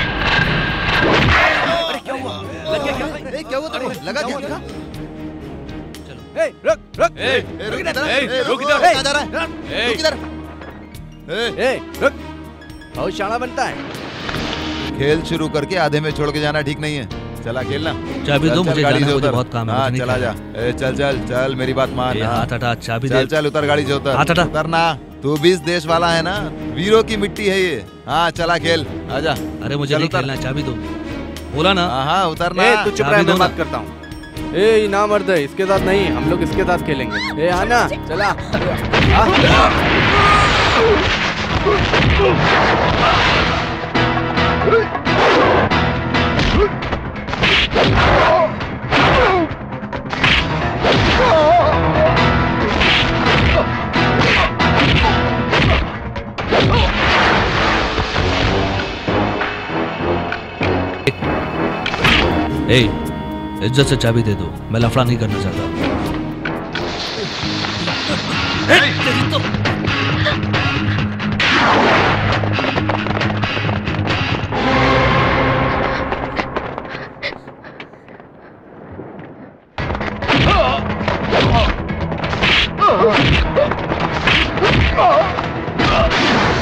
क्या हुआ लग गया क्या ए, क्या हुआ तुम्हें लगा क्या ए, रुक रुक ए, ए, रुक इधर ए, ए, रुक रुक इधर कहाँ जा रहा है रुक इधर ए, ए, रुक बहुत शाना बनता है खेल शुरू करके आधे में छोड़ के जाना ठीक नहीं है चला खेलना चाबी चल, दो चल, मुझे गाड़ी जाना से है, मुझे उतर। बहुत काम है, हाँ मुझे नहीं चला जा खेलना। ए, चल चल चल मेरी बात मान ए, हाँ। हाथ हटा, चाबी चल दे। चल उतर गाड़ी से उतर हाथ हटा। उतरना तू भी इस देश वाला है ना वीरों की मिट्टी है ये हाँ चला खेल आजा अरे मुझे चल नहीं उतर। खेलना चाबी दो बोला ना हाँ हाँ उतरना ए, तू चुप चाबी रह दो मैं ना। बात करता हूँ ए ये ना मर्द है इसके साथ नहीं हम लोग इसके साथ खेलेंगे ए आना चला ए, इज्जत से चाबी दे दो मैं लफड़ा नहीं करना चाहता Oh!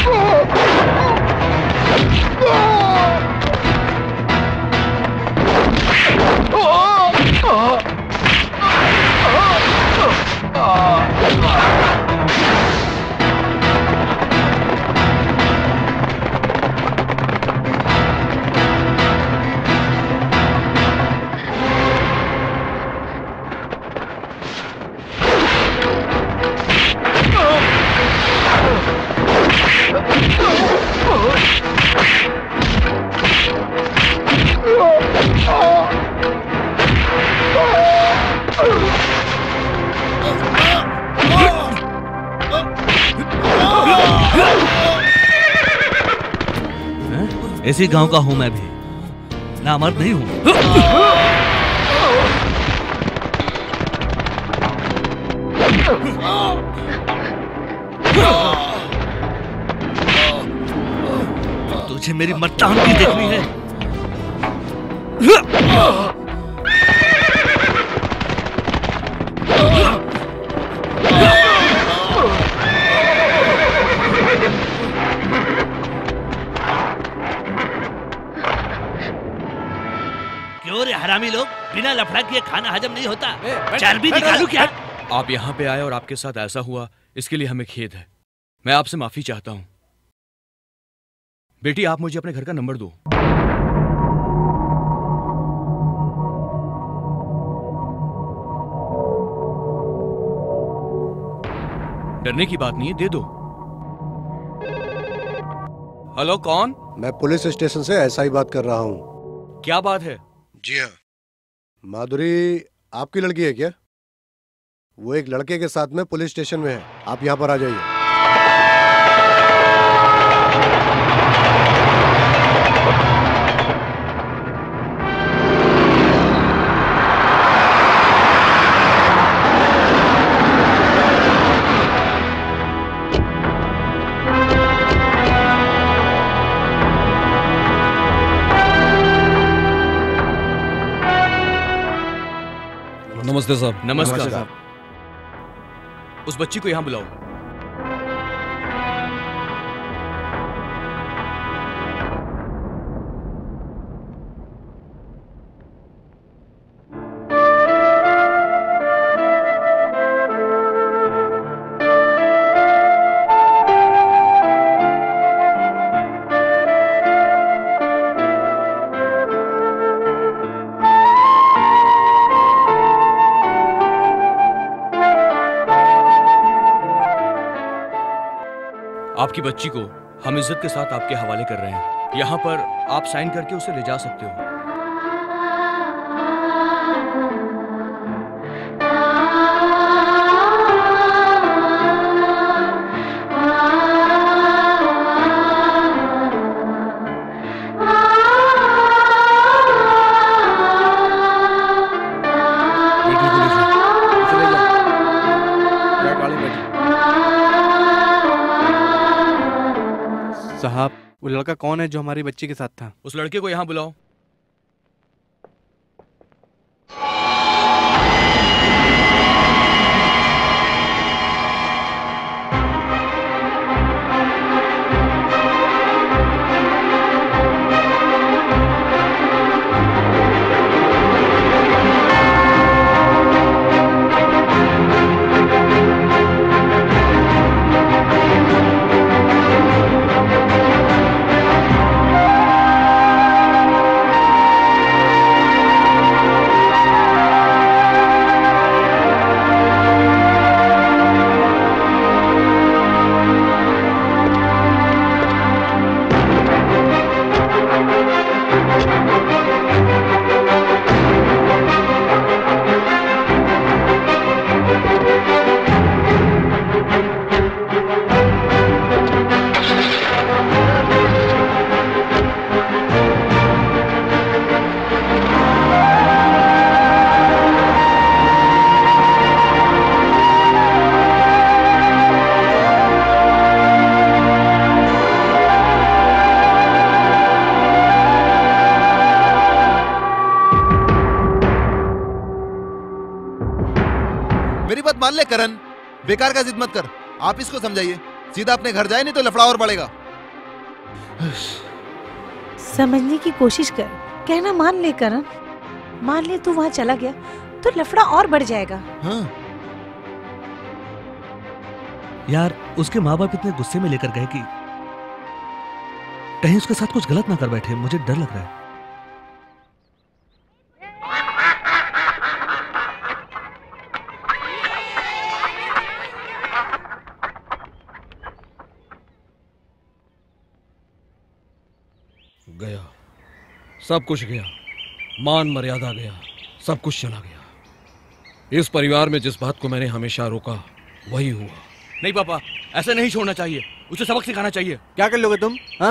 इसी गांव का हूं मैं भी, नामर्द नहीं हूं। तुझे मेरी मर्दानगी देखनी है। क्यों रे हरामी लोग, बिना लफड़ा किए खाना हजम नहीं होता। चर्बी निकालूं क्या? आप यहाँ पे आए और आपके साथ ऐसा हुआ, इसके लिए हमें खेद है। मैं आपसे माफी चाहता हूँ। बेटी, आप मुझे अपने घर का नंबर दो। डरने की बात नहीं है, दे दो। हेलो, कौन? मैं पुलिस स्टेशन से ऐसा ही बात कर रहा हूँ। क्या बात है? जी हाँ। माधुरी आपकी लड़की है क्या? वो एक लड़के के साथ में पुलिस स्टेशन में है, आप यहाँ पर आ जाइए। नमस्ते साहब। नमस्कार साहब। उस बच्ची को यहाँ बुलाओ। आपकी बच्ची को हम इज्जत के साथ आपके हवाले कर रहे हैं। यहाँ पर आप साइन करके उसे ले जा सकते हो। साहब, वो लड़का कौन है जो हमारी बच्ची के साथ था? उस लड़के को यहाँ बुलाओ। मेरी बात मान ले करण, बेकार का जिद मत कर। आप इसको समझाइए, सीधा अपने घर जाए, नहीं तो लफड़ा और बढ़ेगा। समझने की कोशिश कर, कहना मान ले करण। मान ले तू वहाँ चला गया तो लफड़ा और बढ़ जाएगा। हाँ। यार उसके माँ बाप इतने गुस्से में लेकर गए कि कहीं उसके साथ कुछ गलत ना कर बैठे। मुझे डर लग रहा है। गया, सब कुछ गया, मान मर्यादा गया, सब कुछ चला गया। इस परिवार में जिस बात को मैंने हमेशा रोका वही हुआ। नहीं पापा, ऐसे नहीं छोड़ना चाहिए, उसे सबक सिखाना चाहिए। क्या कर लोगे तुम? हाँ,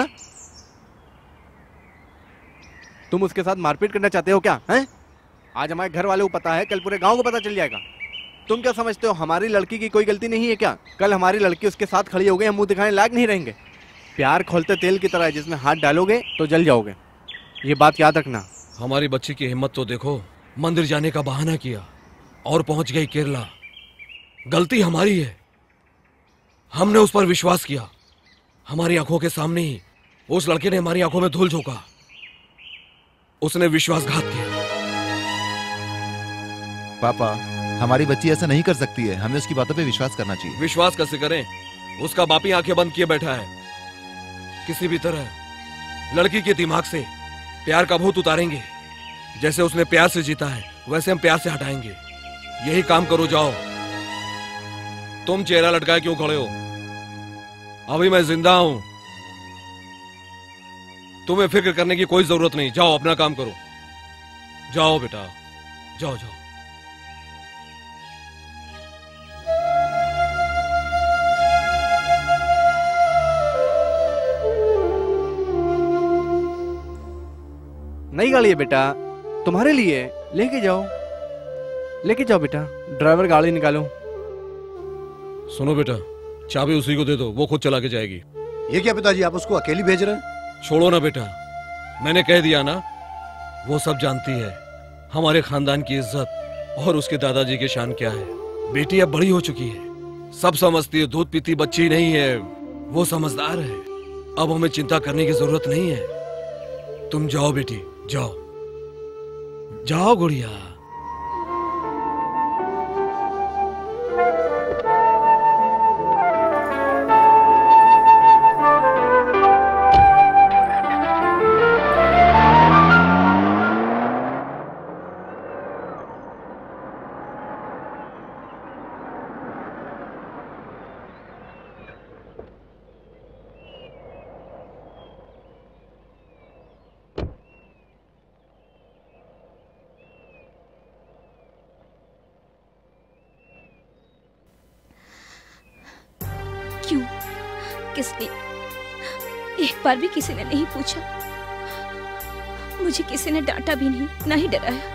तुम उसके साथ मारपीट करना चाहते हो क्या? हैं? आज हमारे घर वालों को पता है, कल पूरे गांव को पता चल जाएगा। तुम क्या समझते हो हमारी लड़की की कोई गलती नहीं है क्या? कल हमारी लड़की उसके साथ खड़ी हो गई, हम मुंह दिखाने लायक नहीं रहेंगे। प्यार खोलते तेल की तरह है, जिसमें हाथ डालोगे तो जल जाओगे। ये बात याद रखना। हमारी बच्ची की हिम्मत तो देखो, मंदिर जाने का बहाना किया और पहुंच गई केरला। गलती हमारी है, हमने उस पर विश्वास किया। हमारी आंखों के सामने ही उस लड़के ने हमारी आंखों में धूल झोंका। उसने विश्वासघात किया। पापा, हमारी बच्ची ऐसा नहीं कर सकती है, हमें उसकी बातों पे विश्वास करना चाहिए। विश्वास कैसे करें? उसका बाप ही आंखें बंद किए बैठा है। किसी भी तरह लड़की के दिमाग से प्यार का भूत उतारेंगे। जैसे उसने प्यार से जीता है वैसे हम प्यार से हटाएंगे। यही काम करो, जाओ। तुम चेहरा लटकाए क्यों खड़े हो? अभी मैं जिंदा हूं, तुम्हें फिक्र करने की कोई जरूरत नहीं। जाओ अपना काम करो, जाओ बेटा, जाओ जाओ। नई गाड़ी है बेटा, तुम्हारे लिए। लेके जाओ, लेके जाओ बेटा। ड्राइवर गाड़ी निकालो। सुनो बेटा, चाबी उसी को दे दो, वो खुद चला के जाएगी। ये क्या पिताजी, आप उसको अकेली भेज रहे हैं? छोड़ो ना बेटा, मैंने कह दिया ना। वो सब जानती है, हमारे खानदान की इज्जत और उसके दादाजी की शान क्या है। बेटी अब बड़ी हो चुकी है, सब समझती है। दूध पीती बच्ची नहीं है, वो समझदार है। अब हमें चिंता करने की जरूरत नहीं है। तुम जाओ बेटी, जाओ जाओ गुड़िया। क्यों? किसने? एक बार भी किसी ने नहीं पूछा। मुझे किसी ने डांटा भी नहीं, ना ही डराया।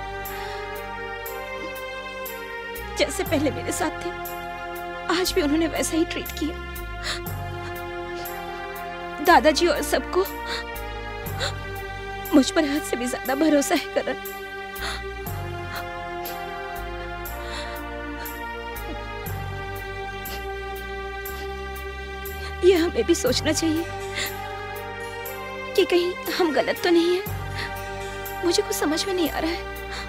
जैसे पहले मेरे साथ थे, आज भी उन्होंने वैसा ही ट्रीट किया। दादाजी और सबको मुझ पर हद से भी ज्यादा भरोसा है करण। ये हमें भी सोचना चाहिए कि कहीं हम गलत तो नहीं है। मुझे कुछ समझ में नहीं आ रहा है।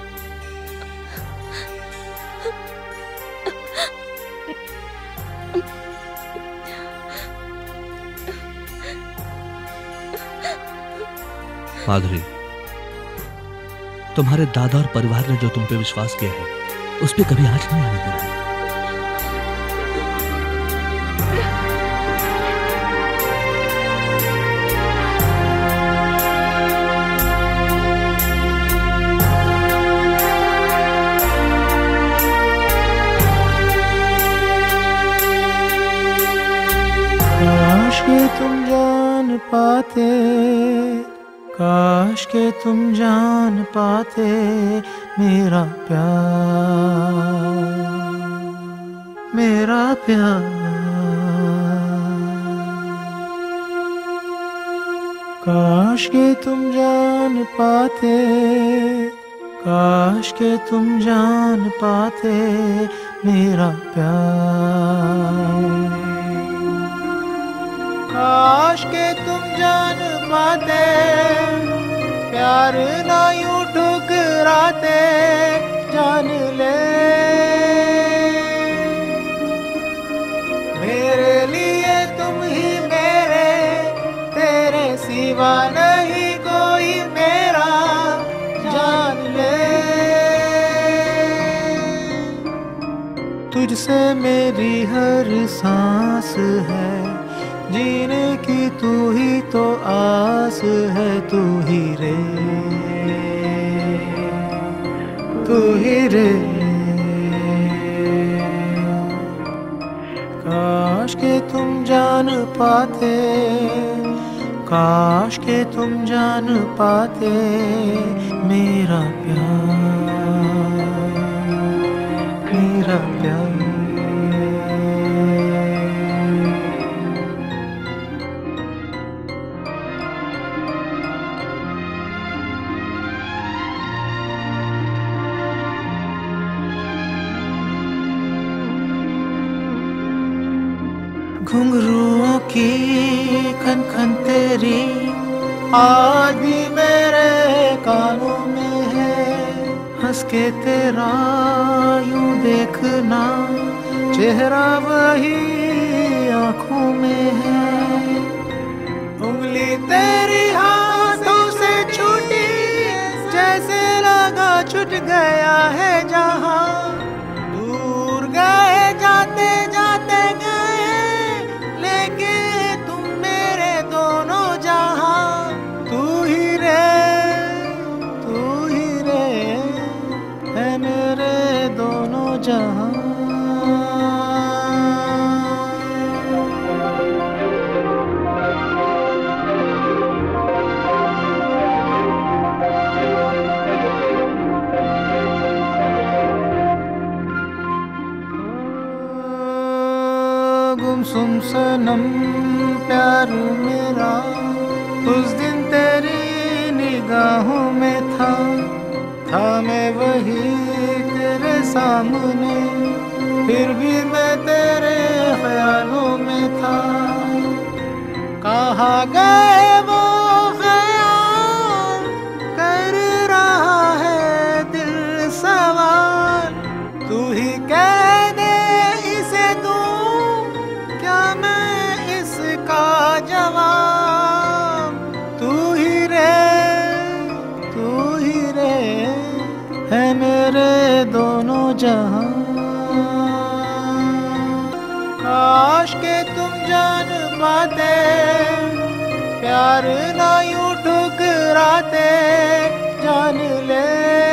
माधुरी, तुम्हारे दादा और परिवार ने जो तुम पे विश्वास किया है, उस पे कभी आँच नहीं आने देना। काश के तुम जान पाते, काश के तुम जान पाते मेरा प्यार, मेरा प्यार। काश के तुम जान पाते, काश के तुम जान पाते मेरा प्यार। काश के तुम जान पाते, प्यार ना यूं ठुकराते, जान ले मेरे लिए तुम ही मेरे, तेरे सिवा नहीं कोई मेरा, जान ले तुझसे मेरी हर सांस है, जीने की तू ही तो आस है, तू ही रे तू ही रे। काश के तुम जान पाते, काश के तुम जान पाते मेरा प्यार, मेरा प्यार। घुंघरुओं की खन खन तेरी आज भी मेरे कानों में है, हंस के तेरा यूं देखना, चेहरा वही आँखों में है, उंगली तेरी हाथों से छूटी, जैसे लगा छूट गया है जहाँ, दूर गए जाते जाते गए, लेके तुम मेरे दोनों जहां, तू ही रे तू ही रे है मेरे दोनों जहां। गुमसुम सनम प्यार मेरा उस दिन तेरी निगाहों में था, था मैं वही तेरे सामने, फिर भी मैं तेरे ख्यालों में था। कहाँ गए वो ख्याल, कर रहा है दिल सवाल, तू ही कह दे इसे दूं क्या मैं इसका जवाब, तू ही रे तू ही रे है मेरे दोनों जहां। काश के तुम जान पाते, प्यार ना यूं ठुकराते, जान ले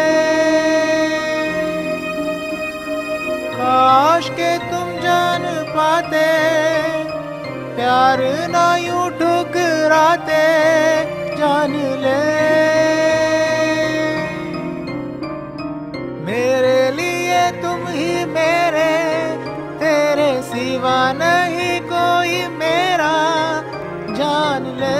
काश के तुम जान पाते, प्यार ना यूं ठुकराते, जान ले मेरे लिए तुम ही मेरे, तेरे सिवा नहीं कोई मेरा, जान ले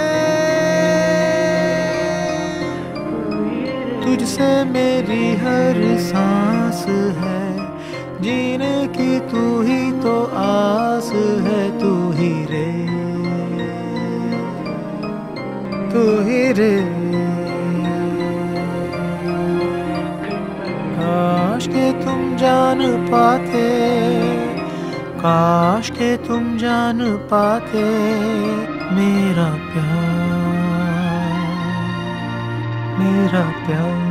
तुझसे मेरी हर सांस है, जीने की तू ही तो आस है, तू ही रे तू ही रे। काश के तुम जान पाते, काश के तुम जान पाते मेरा प्यार, मेरा प्यार।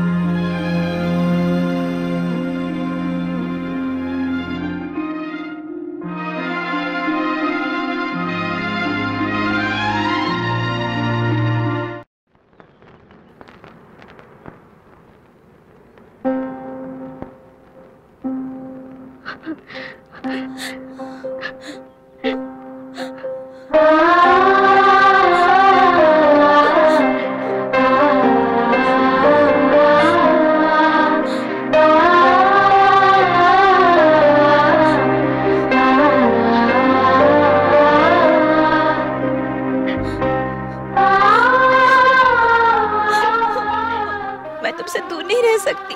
मैं तुमसे दूर नहीं रह सकती।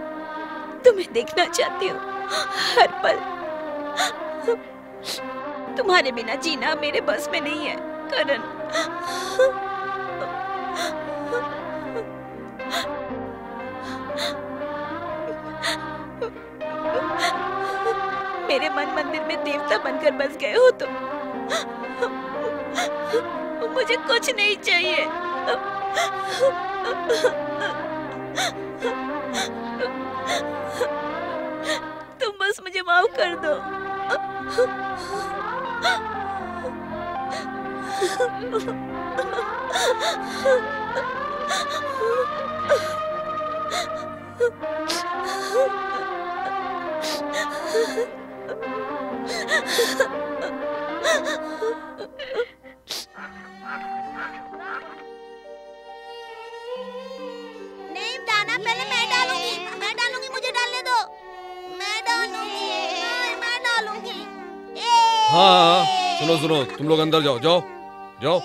तुम्हें देखना चाहती हूँ हर पल। तुम्हारे बिना जीना मेरे बस में नहीं है करण। मेरे मन मंदिर में देवता बनकर बस गए हो तुम। मुझे कुछ नहीं चाहिए। तुम बस मुझे माफ कर दो। नहीं दाना पहले मैं डालूंगी, मैं डालूंगी, मुझे डालने दो। मैं डालूंगी, मैं डालूंगी। हाँ हाँ, सुनो सुनो, तुम लोग अंदर जाओ, जाओ जाओ।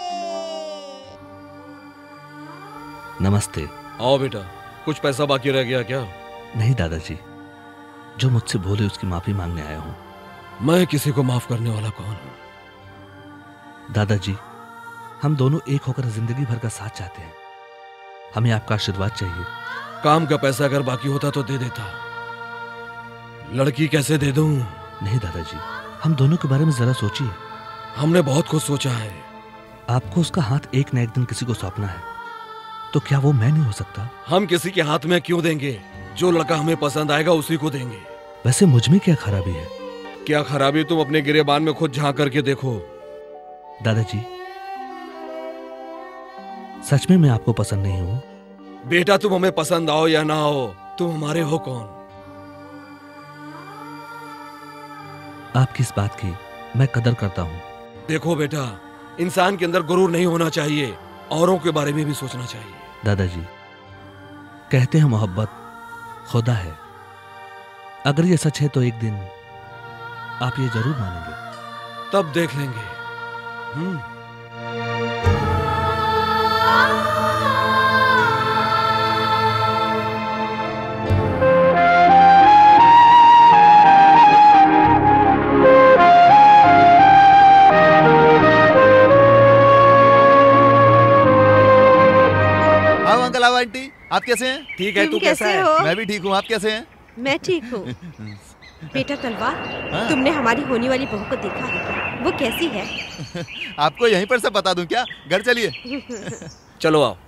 नमस्ते। आओ बेटा, कुछ पैसा बाकी रह गया क्या? नहीं दादाजी, जो मुझसे भूले उसकी माफी मांगने आया हूँ। मैं किसी को माफ करने वाला कौन हूँ? दादाजी, हम दोनों एक होकर जिंदगी भर का साथ चाहते हैं। हमें आपका आशीर्वाद चाहिए। काम का पैसा अगर बाकी होता तो दे देता, लड़की कैसे दे दूं? नहीं दादाजी, हम दोनों के बारे में जरा सोचिए। हमने बहुत कुछ सोचा है। आपको उसका हाथ एक न एक दिन किसी को सौंपना है, तो क्या वो मैं नहीं हो सकता? हम किसी के हाथ में क्यों देंगे? जो लड़का हमें पसंद आएगा उसी को देंगे। वैसे मुझ में क्या खराबी है? क्या खराबी? तुम अपने गिरेबान में खुद झांक करके देखो। दादाजी, सच में मैं आपको पसंद नहीं हूँ? बेटा, तुम हमें पसंद आओ या ना आओ, तुम हमारे हो कौन? आपकी इस बात की मैं कदर करता हूँ। देखो बेटा, इंसान के अंदर गुरूर नहीं होना चाहिए, औरों के बारे में भी सोचना चाहिए। दादाजी, कहते हैं मोहब्बत खुदा है। अगर ये सच है तो एक दिन आप ये जरूर मानेंगे। तब देख लेंगे। हम्म आओ अंकल, आओ आंटी, आप कैसे हैं? ठीक है, तुम तू कैसा कैसे है? हो? मैं भी ठीक हूँ, आप कैसे हैं? मैं ठीक हूँ। बेटा तलवार, हाँ? तुमने हमारी होने वाली बहू को देखा है क्या? वो कैसी है? आपको यहीं पर सब बता दूं क्या? घर चलिए। चलो आओ।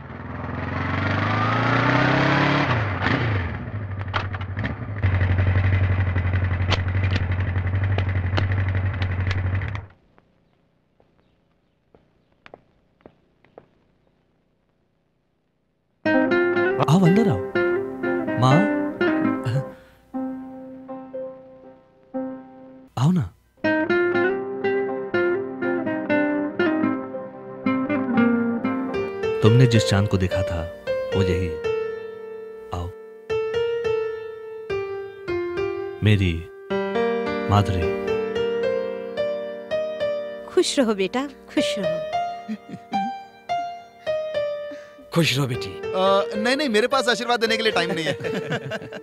आओ अंदर आओ। माँ, आओ ना। तुमने जिस चांद को देखा था वो यही है। आओ। मेरी माधुरी। खुश रहो बेटा, खुश रहो। खुश रहो बेटी। आ, नहीं नहीं, मेरे पास आशीर्वाद देने के लिए टाइम नहीं है।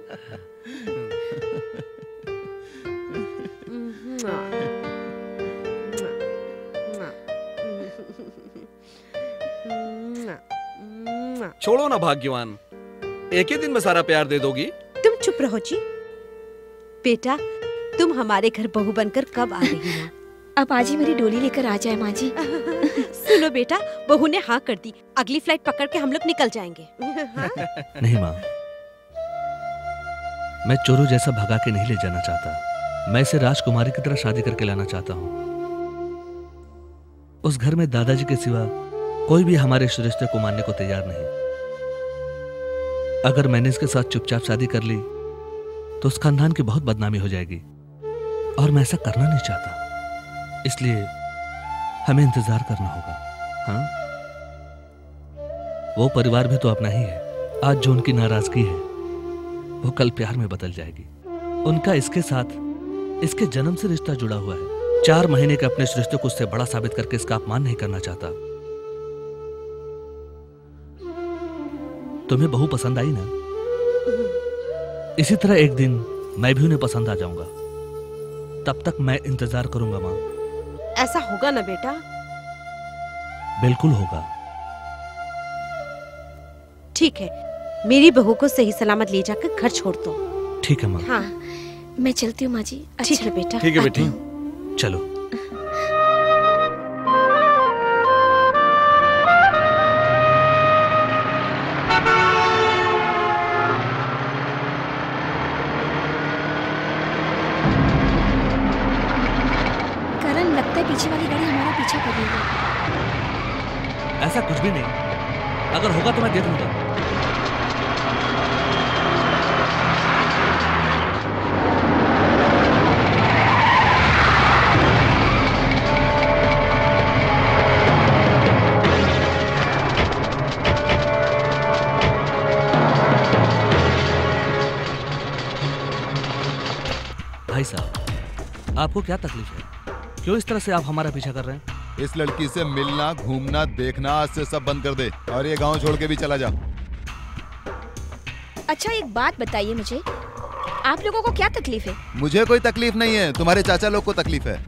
छोड़ो ना भाग्यवान, एक ही दिन में सारा प्यार दे दोगी। तुम चुप रहो जी। बेटा, तुम हमारे घर बहू बनकर कब आ रही हो? अब आज ही मेरी डोली लेकर आ जाए माँ जी। सुनो बेटा, बहू ने हाँ कर दी, अगली फ्लाइट पकड़ के हम लोग निकल जाएंगे। नहीं माँ, मैं चोरों जैसा भगा के नहीं ले जाना चाहता। मैं इसे राजकुमारी की तरह शादी करके लाना चाहता हूँ। उस घर में दादाजी के सिवा कोई भी हमारे इस रिश्ते को मानने को तैयार नहीं। अगर मैंने इसके साथ चुपचाप शादी कर ली तो उस खानदान की बहुत बदनामी हो जाएगी, और मैं ऐसा करना नहीं चाहता। इसलिए हमें इंतजार करना होगा। हाँ, वो परिवार भी तो अपना ही है। आज जो उनकी नाराजगी है वो कल प्यार में बदल जाएगी। उनका इसके साथ इसके जन्म से रिश्ता जुड़ा हुआ है। चार महीने के अपने इस रिश्ते को उससे बड़ा साबित करके इसका अपमान नहीं करना चाहता। तुम्हें बहू पसंद आई ना? इसी तरह एक दिन मैं भी उन्हें पसंद आ जाऊंगा। तब तक मैं इंतजार करूंगा माँ। ऐसा होगा ना बेटा? बिल्कुल होगा। ठीक है, मेरी बहू को सही सलामत ले जाकर घर छोड़ दो। ठीक है माँ। हाँ, मैं चलती हूँ माँ जी। ठीक है बेटा। ठीक है बेटी। चलो। करण, लगता है पीछे वाली गाड़ी हमारा पीछा कर रही है। ऐसा कुछ भी नहीं, अगर होगा तो मैं दे दूंगा। भाई साहब, आपको क्या तकलीफ है? क्यों इस तरह से आप हमारा पीछा कर रहे हैं? इस लड़की से मिलना, घूमना, देखना आज से सब बंद कर दे और ये गांव छोड़ के भी चला जा। अच्छा, एक बात बताइए मुझे, आप लोगों को क्या तकलीफ है? मुझे कोई तकलीफ नहीं है, तुम्हारे चाचा लोग को तकलीफ है।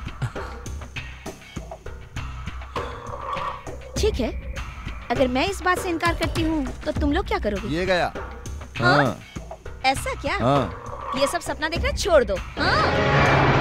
ठीक है, अगर मैं इस बात से इनकार करती हूँ तो तुम लोग क्या करोगे? ये गया। हाँ? हाँ। ऐसा क्या? हाँ। ये सब सपना देखना छोड़ दो। हाँ?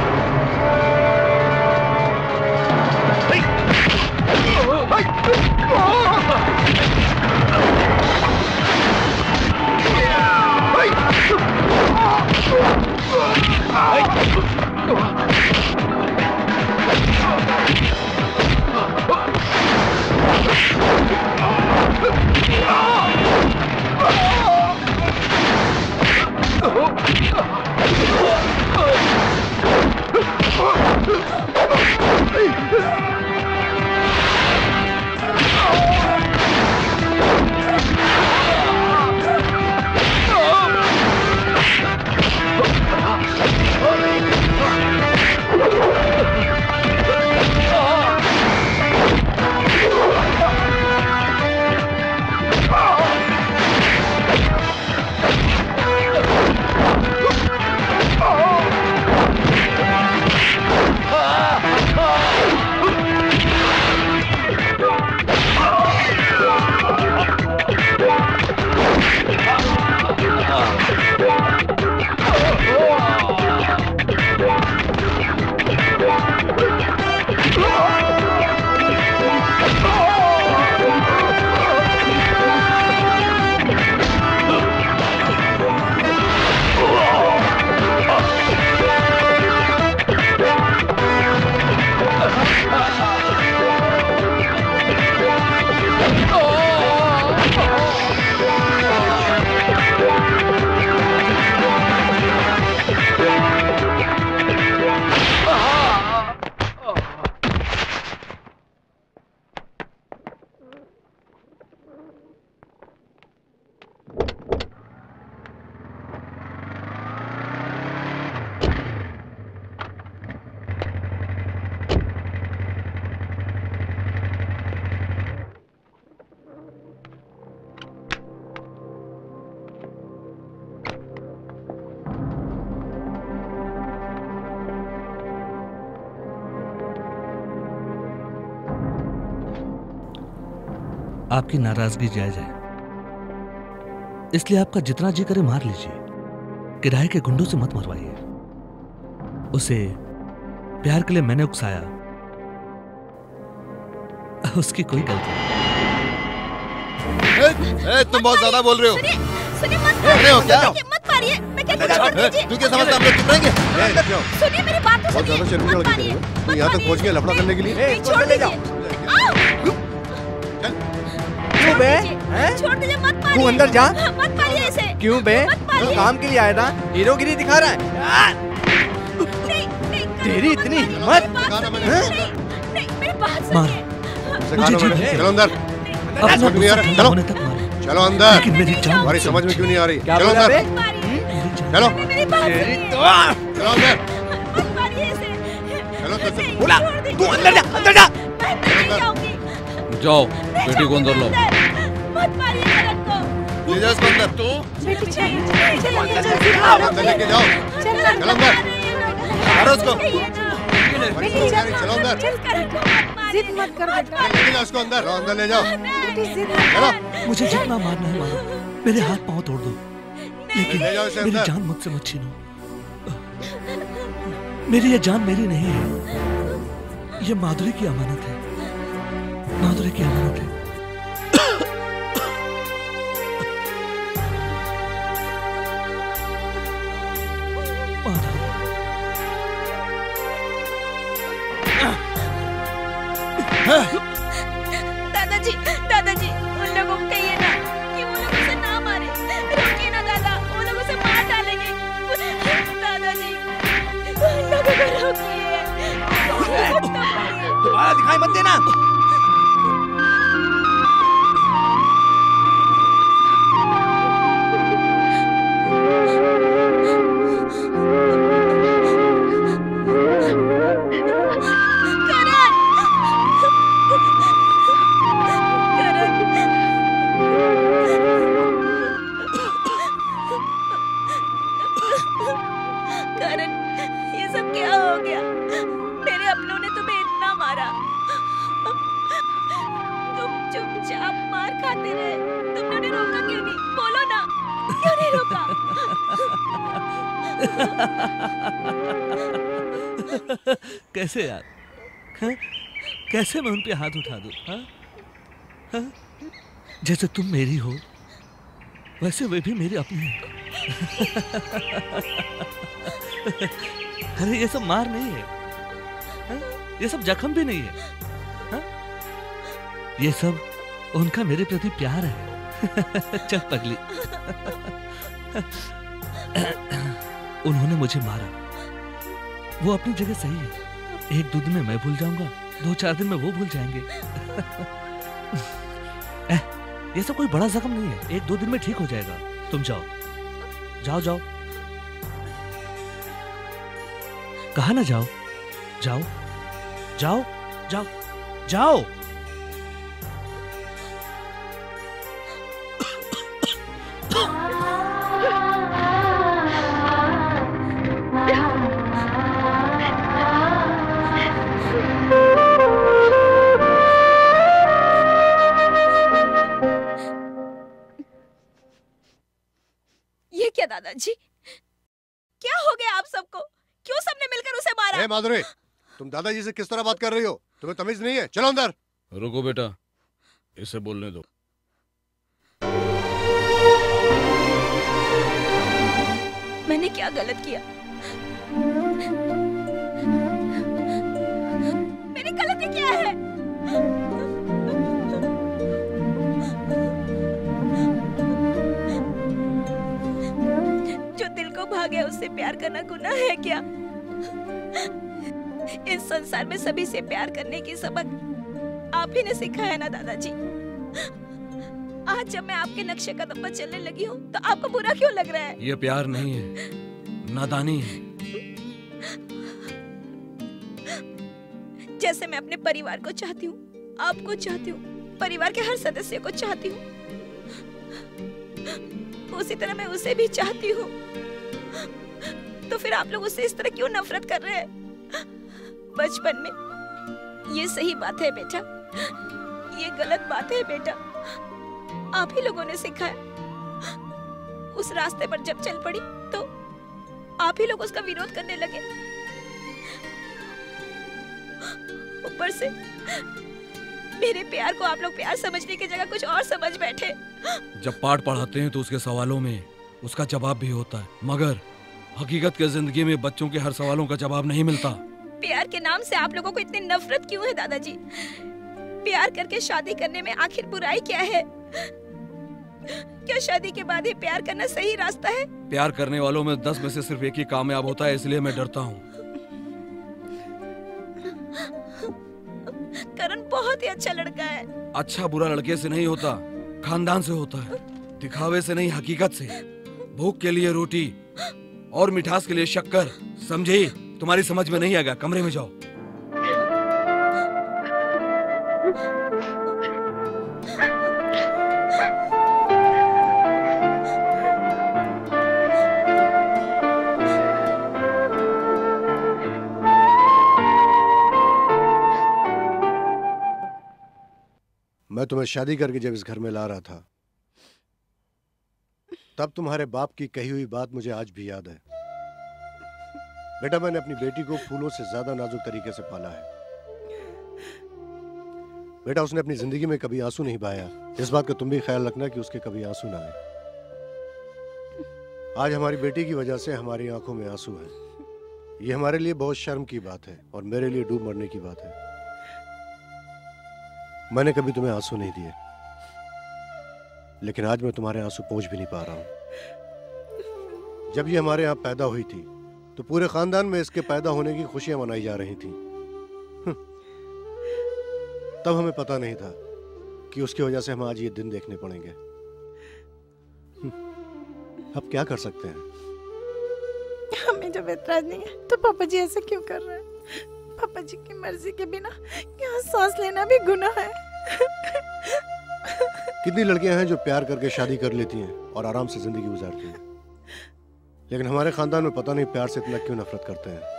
आपकी नाराजगी जायज है, इसलिए आपका जितना जी करे मार लीजिए। किराए के गुंडों से मत मरवाइए। उसे प्यार के लिए मैंने उकसाया, उसकी कोई गलती नहीं। ए, ए, तुम बहुत ज्यादा बोल रहे हो। सुनिए, मत बोल रहे हो क्या? मत मारिए, मैं कहती हूँ। तू क्या समझता हम लोग चुप रहेंगे? सुनिए मेरी बात तो बहुत ज्यादा शर्मिंदा लड़की है। तू यहाँ तक पहुँच गया लफड़ा करने के लिए? छोड़ दीजिए। क्यों बे? छोड़ दीजिए, मत मारिए। तू अंदर जा। मत मारिए इसे। क्यों बे? तू काम के लिए आया था, हीरोगिरी दिखा रहा है। तेरी इतनी हिम्मत? मेरी बात सुनिए। सिखाना मैंने। चलो अंदर। अपना समझ में नहीं आ रहा? चलो होने तक मारो। चलो अंदर। लेकिन मेरी जान हमारी समझ में क्यों नहीं आ रही? क्या चलो बोला अंदर। बे? चलो। मेरी बात सुनिए। चलो अंदर। मत मारिए इसे। चलो अंदर। बोला तू अंदर जा, अंदर जा। मैं नहीं जाऊंगी। जाओ, बेटी को अंदर लाओ। मत मारिए करण को। ले जाओ इसको अंदर। तू अंदर लेके जाओ। चलो अंदर। मारो उसको। इन्हें। बेटी चल, चलो अंदर। चल कर, जिद मत कर बेटा। ले जाओ उसको अंदर, लो अंदर ले जाओ। बेटी जिद मत चलो। कर। मुझे जितना मारना है मारो, मेरे हाथ पांव तोड़ दो, लेकिन ले जाओ इसे मेरी अंदर। जान मुझसे मत छीनो। मेरी ये जान मेरी नहीं है, ये माधुरी की अमानत है, माधुरी की अमानत है। दादाजी, दादाजी, उन लोगों को कहिए ना कि वो लोग उसे ना मारे। रोकिए ना दादा, वो लोग उसे मार डालेंगे। दादाजी, उन लोगों को रोकिए। दोबारा दिखाई मत देना। करण, ये सब क्या हो गया? मेरे अपनों ने तुम्हें इतना मारा, तुम चुपचाप मार खाते रहे। तुमने रोका क्यों नहीं? बोलो ना, क्यों नहीं रोका? कैसे यार, हाँ? कैसे मैं उन पे हाथ उठा दूं? हाँ? हाँ? जैसे तुम मेरी हो, वैसे वे भी मेरे अपने हैं। अरे ये सब मार नहीं है, हाँ? ये सब जख्म भी नहीं है, हाँ? ये सब उनका मेरे प्रति प्यार है। चल पगली। उन्होंने मुझे मारा, वो अपनी जगह सही है। एक दो दिन में मैं भूल जाऊंगा, दो चार दिन में वो भूल जाएंगे। ए, ये सब कोई बड़ा जख्म नहीं है, एक दो दिन में ठीक हो जाएगा। तुम जाओ जाओ जाओ। कहा ना जाओ जाओ जाओ जाओ जाओ। ये क्या दादाजी, क्या हो गया आप सबको? क्यों सबने मिलकर उसे मारा? ए माधुरी, तुम दादाजी से किस तरह बात कर रही हो? तुम्हें तमीज नहीं है? चलो अंदर। रुको बेटा, इसे बोलने दो। मैंने क्या गलत किया? मैंने गलती क्या है? जो दिल को भागे उससे प्यार करना गुनाह है क्या? इस संसार में सभी से प्यार करने की सबक आप ही ने सिखाया ना दादाजी। आज जब मैं आपके नक्शे कदम पर चलने लगी हूँ तो आपको बुरा क्यों लग रहा है? ये प्यार नहीं है, नादानी है। जैसे मैं अपने परिवार को चाहती हूँ, आपको चाहती हूँ, परिवार के हर सदस्य को चाहती हूँ, उसी तरह मैं उसे भी चाहती हूँ। तो फिर आप लोग उससे इस तरह क्यों नफरत कर रहे हैं? बचपन में ये सही बात है बेटा, ये गलत बात है बेटा। आप ही लोगों ने सिखाया। उस रास्ते पर जब चल पड़ी तो आप ही लोग उसका विरोध करने लगे। ऊपर से मेरे प्यार को आप लोग प्यार समझने की जगह कुछ और समझ बैठे। जब पाठ पढ़ाते हैं तो उसके सवालों में उसका जवाब भी होता है, मगर हकीकत के जिंदगी में बच्चों के हर सवालों का जवाब नहीं मिलता। प्यार के नाम से आप लोगों को इतनी नफरत क्यों है दादाजी? प्यार करके शादी करने में आखिर बुराई क्या है? क्या शादी के बाद ही प्यार करना सही रास्ता है? प्यार करने वालों में दस में से सिर्फ एक ही कामयाब होता है, इसलिए मैं डरता हूँ। करण बहुत ही अच्छा लड़का है। अच्छा बुरा लड़के से नहीं होता, खानदान से होता है। दिखावे से नहीं, हकीकत से। भूख के लिए रोटी और मिठास के लिए शक्कर, समझी? तुम्हारी समझ में नहीं आएगा, कमरे में जाओ। मैं तुम्हें शादी करके जब इस घर में ला रहा था तब तुम्हारे बाप की कही हुई बात मुझे आज भी याद है। बेटा, मैंने अपनी बेटी को फूलों से ज्यादा नाजुक तरीके से पाला है। बेटा, उसने अपनी जिंदगी में कभी आंसू नहीं बहाया। इस बात का तुम भी ख्याल रखना कि उसके कभी आंसू ना आए। आज हमारी बेटी की वजह से हमारी आंखों में आंसू है। ये हमारे लिए बहुत शर्म की बात है और मेरे लिए डूब मरने की बात है। मैंने कभी तुम्हें आंसू नहीं दिए, लेकिन आज मैं तुम्हारे आंसू पहुंच भी नहीं पा रहा हूं। जब ये हमारे यहाँ पैदा हुई थी तो पूरे खानदान में इसके पैदा होने की खुशियां मनाई जा रही थी। तब हमें पता नहीं था कि उसकी वजह से हम आज ये दिन देखने पड़ेंगे। अब क्या कर सकते हैं? हमें जब एतराज नहीं है तो पापा जी ऐसा क्यों कर रहे हैं? पापा जी की मर्जी के बिना यहाँ सांस लेना भी गुनाह है। कितनी लड़कियां हैं जो प्यार करके शादी कर लेती हैं और आराम से जिंदगी गुजारती हैं, लेकिन हमारे खानदान में पता नहीं प्यार से इतना क्यों नफरत करते हैं।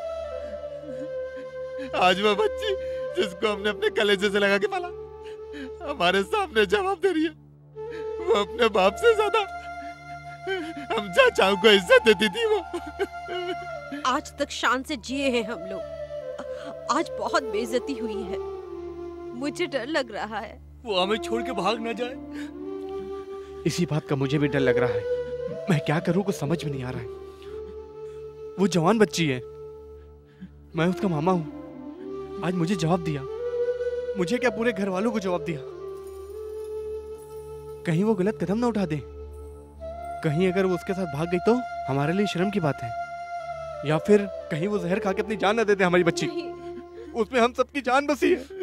आज वो बच्ची जिसको हमने अपने कलेजे से लगा के पाला हमारे सामने जवाब दे रही है। वो अपने बाप से ज्यादा हम चाचाओं को इज्जत देती थी। वो आज तक शान से जिए हैं हम लोग, आज बहुत बेइज्जती हुई है। मुझे डर लग रहा है वो हमें छोड़ के भाग ना जाए। इसी बात का मुझे भी डर लग रहा है। मैं क्या करूं कुछ समझ में नहीं आ रहा है। वो जवान बच्ची है, मैं उसका मामा हूं। आज मुझे जवाब दिया, मुझे क्या पूरे घर वालों को जवाब दिया। कहीं वो गलत कदम ना उठा दे। कहीं अगर वो उसके साथ भाग गई तो हमारे लिए शर्म की बात है। या फिर कहीं वो जहर खा के अपनी जान ना दे दे हमारी बच्ची। उसमें हम सबकी जान बसी है।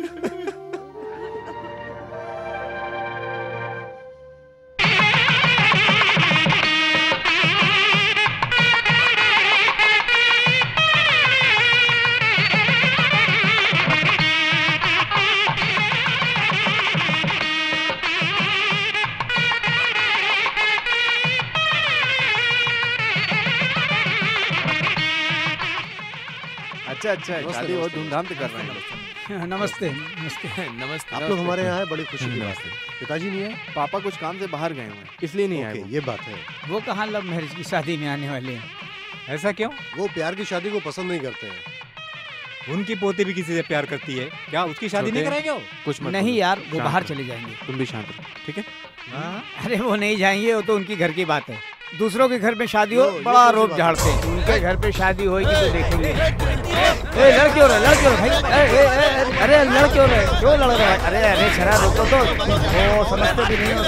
अच्छा अच्छा, शादी बहुत धूमधाम से कर रहे हैं। नमस्ते नमस्ते नमस्ते। आप लोग हमारे यहाँ है, बड़ी खुशी की बात है। पिताजी नहीं है? पापा कुछ काम से बाहर गए हुए हैं, इसलिए नहीं आए। ये बात है। वो कहाँ लव मैरिज की शादी में आने वाले हैं? ऐसा क्यों? वो प्यार की शादी को पसंद नहीं करते हैं। उनकी पोती भी किसी से प्यार करती है, क्या उसकी शादी नहीं कराएंगे? वो कुछ मत नहीं बोलो। यार, वो शांत बाहर रहो। चले जाएंगे। तुम भी शांत रहो, ठीक है? अरे वो नहीं जाएंगे, वो तो उनकी घर की बात है। दूसरों के घर में शादी हो बड़ा आरोप झाड़ते हैं। उनके घर पे शादी होगी तो देखेंगे। ए लड़ क्यों रहे, लड़ क्यों रहे भाई? ए, ए, ए, अरे लड़ क्यों रहे, क्यों लड़ रहे? अरे अरे शरा रोको तो, वो समझते भी नहीं हो।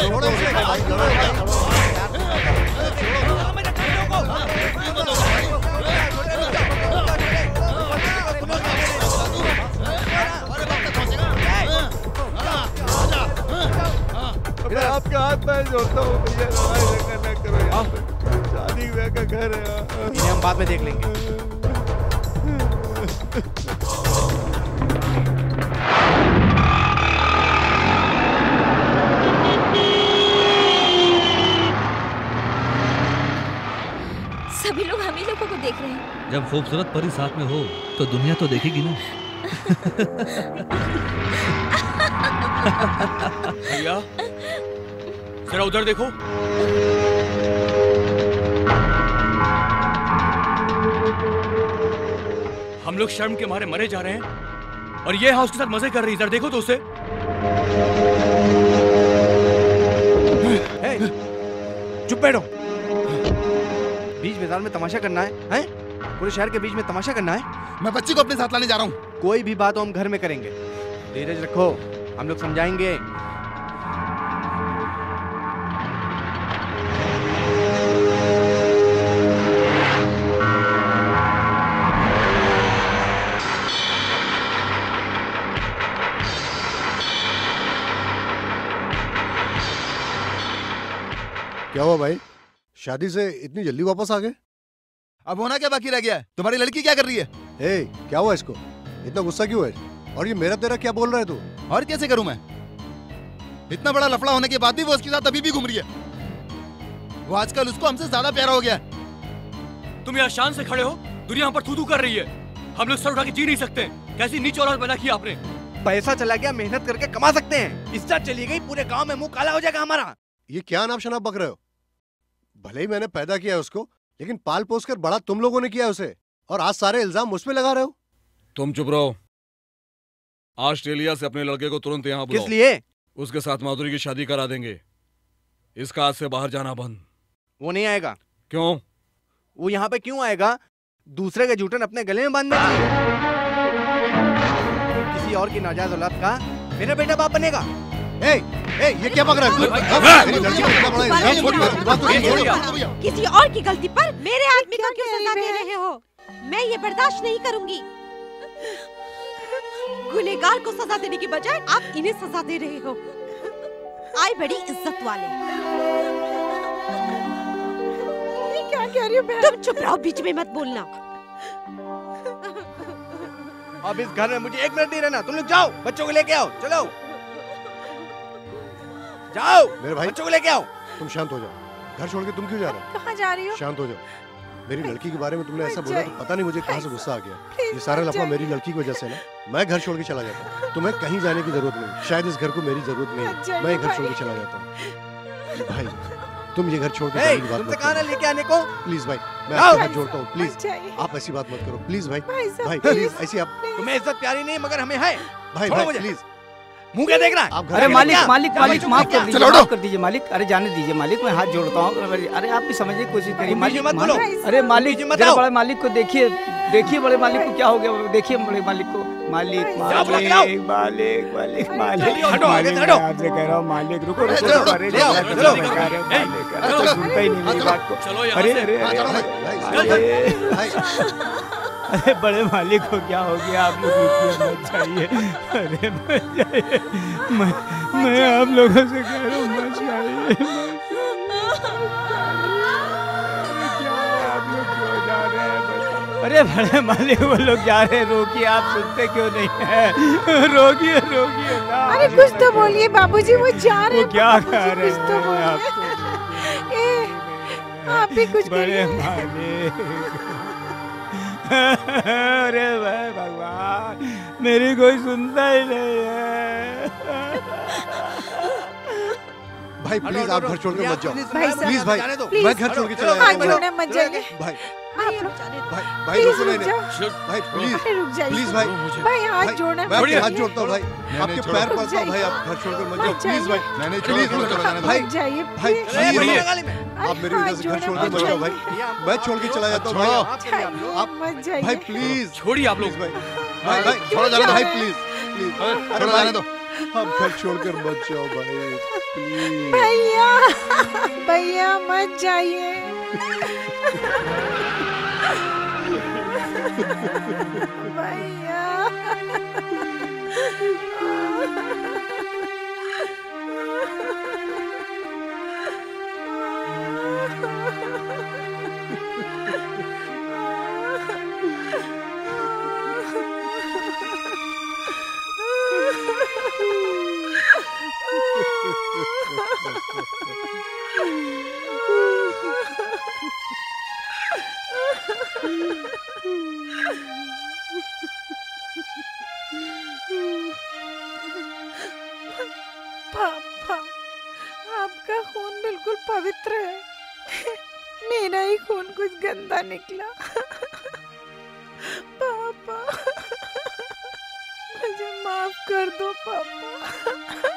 मैं आपके हाथ पैर जोड़ता हूँ भैया, लड़ाई झगड़ा न करो यार। शादी ब्याह का घर है। इन्हें हम बाद में देख लेंगे। सभी लोग हम ही लोगों को देख रहे हैं। जब खूबसूरत परी साथ में हो तो दुनिया तो देखेगी ना। भैया जरा उधर देखो। हम लोग शर्म के मारे मरे जा रहे हैं और ये हाउस के साथ मजे कर रही है। इधर देखो तो उसे। चुप बैठो। बीच बाजार में तमाशा करना है, हैं? पूरे शहर के बीच में तमाशा करना है? मैं बच्ची को अपने साथ लाने जा रहा हूँ। कोई भी बात हो हम घर में करेंगे। धीरज रखो, हम लोग समझाएंगे। क्या हुआ भाई, शादी से इतनी जल्दी वापस आ गए? अब होना क्या बाकी रह गया है? तुम्हारी लड़की क्या कर रही है? ए, क्या हुआ इसको? इतना गुस्सा क्यों है? और ये मेरा तेरा क्या बोल रहा है तू? और कैसे करूं मैं? इतना बड़ा लफड़ा होने के बाद भी वो उसके साथ अभी भी घूम रही है। वो आजकल उसको हमसे ज्यादा प्यारा हो गया है। तुम यहाँ शान से खड़े हो, दुनिया हम पर थू थू कर रही है। हम लोग सर उठा के जी नहीं सकते। कैसी नीच औलाद पैदा की आपने। पैसा चला गया, मेहनत करके कमा सकते हैं। इज्जत चली गई, पूरे गांव में मुंह काला हो जाएगा हमारा। ये क्या नाम शनाब बक रहे हो? भले ही मैंने पैदा किया है उसको, लेकिन पाल पोस कर बड़ा तुम लोगों ने किया है उसे, और आज सारे इल्जाम मुझ पे लगा रहे हो। तुम चुप रहो। ऑस्ट्रेलिया से अपने लड़के को तुरंत यहाँ बुलाओ। किस लिए? उसके साथ माधुरी की शादी करा देंगे। इसका आज से बाहर जाना बंद। वो नहीं आएगा। क्यों? वो यहाँ पे क्यों आएगा? दूसरे के जूठन अपने गले में बांधने के लिए। किसी और की नाजायज औलाद का मेरा बेटा बाप बनेगा। ए, ए, ये क्या पकड़ा? किसी और की गलती पर मेरे आदमी को क्यों सजा दे रहे हो? मैं ये बर्दाश्त नहीं करूंगी। गुनहगार को सजा देने की बजाय आप इन्हें सजा दे रहे हो। आए बड़ी इज्जत वाले। ये क्या कह रही हो बहन? तुम चुप रहो, बीच में मत बोलना। अब इस घर में मुझे एक मिनट नहीं रहना। तुम लोग जाओ, बच्चों को लेके आओ। चलो जाओ, मेरे भाई बच्चों को लेके आओ। तुम शांत हो जाओ। घर छोड़ के तुम क्यों जा रहे हो? कहाँ जा रही हो? शांत हो जाओ। मेरी लड़की के बारे में तुमने ऐसा बोला तो पता नहीं मुझे कहाँ से गुस्सा आ गया। ये सारा लफड़ा मेरी लड़की की वजह से ना। मैं घर छोड़ के चला जाता हूँ। तुम्हें कहीं जाने की जरूरत नहीं। शायद इस घर को मेरी जरूरत नहीं। मैं घर छोड़ के चला जाता हूँ। भाई तुम ये घर छोड़ के जाने की बात मत करो। लेके आने को प्लीज भाई, मैं आपके हाथ जोड़ता हूँ। प्लीज आप ऐसी बात मत करो। प्लीज भाई, भाई प्लीज ऐसी आप। तुम्हें इज्जत प्यारी नहीं मगर हमें है। भाई भाई प्लीज। मुंह क्या देख रहा है? अरे मालिक मालिक मालिक माफ कर दीजिए, माफ कर दीजिए मालिक। अरे जाने दीजिए मालिक, मैं हाथ जोड़ता हूँ। अरे आप भी समझने की कोशिश करिए मालिक। अरे मालिक जरा बड़े मालिक को देखिए, देखिए बड़े मालिक को क्या हो गया। देखिए बड़े मालिक को। मालिक मालिक मालिक मालिक मालिक मालिक आपसे कह रहा हूँ मालिक। रुको रुको अरे सुनता ही नहीं मेरी बात को। अरे अरे अरे बड़े मालिक को क्या हो गया? आप लोग मत जाइए। अरे मत जाइए। मैं मैं आप लोगों से कह रहा हूँ मत जाइए। आप लोग क्यों जा रहे हैं? अरे बड़े मालिक वो लोग जा रहे हैं, रोकिए। आप सुनते क्यों नहीं है? रोकिए रोकिए। अरे कुछ तो बोलिए बाबूजी, वो जा रहे हैं। वो क्या कह रहे हैं? आप भी कुछ बड़े मालिक। अरे भाई भगवान, मेरी कोई सुनता ही नहीं है। भाई प्लीज आप घर छोड़ के मत जाओ। भाई प्लीज भाई, मैं घर छोड़ के चला हाथ जाता जोड़ने मत जाइए। भाई भाई भाई रुको नहीं भाई प्लीज रुक जाइए। प्लीज भाई भाई हाथ जोड़ना। मैं आपके हाथ जोड़ता हूँ भाई, आपके पैर पड़ता हूँ भाई। आप घर छोड़कर मत जाओ प्लीज भाई। नहीं प्लीज भाई जाइए भाई प्लीज आप मेरी वजह से घर छोड़ के मत जाओ भाई। मैं छोड़ के चला जाता हूँ भाई। आप मत जाइए भाई प्लीज छोड़िए आप लोग। भाई भाई भाई छोड़ो जाने दो भाई प्लीज प्लीज। अरे जाने दो। आप घर छोड़कर मत जाओ भाई प्लीज। भैया भैया मत जाइए। भैया पापा, आपका खून बिल्कुल पवित्र है। मेरा ही खून कुछ गंदा निकला। पापा मुझे माफ कर दो पापा।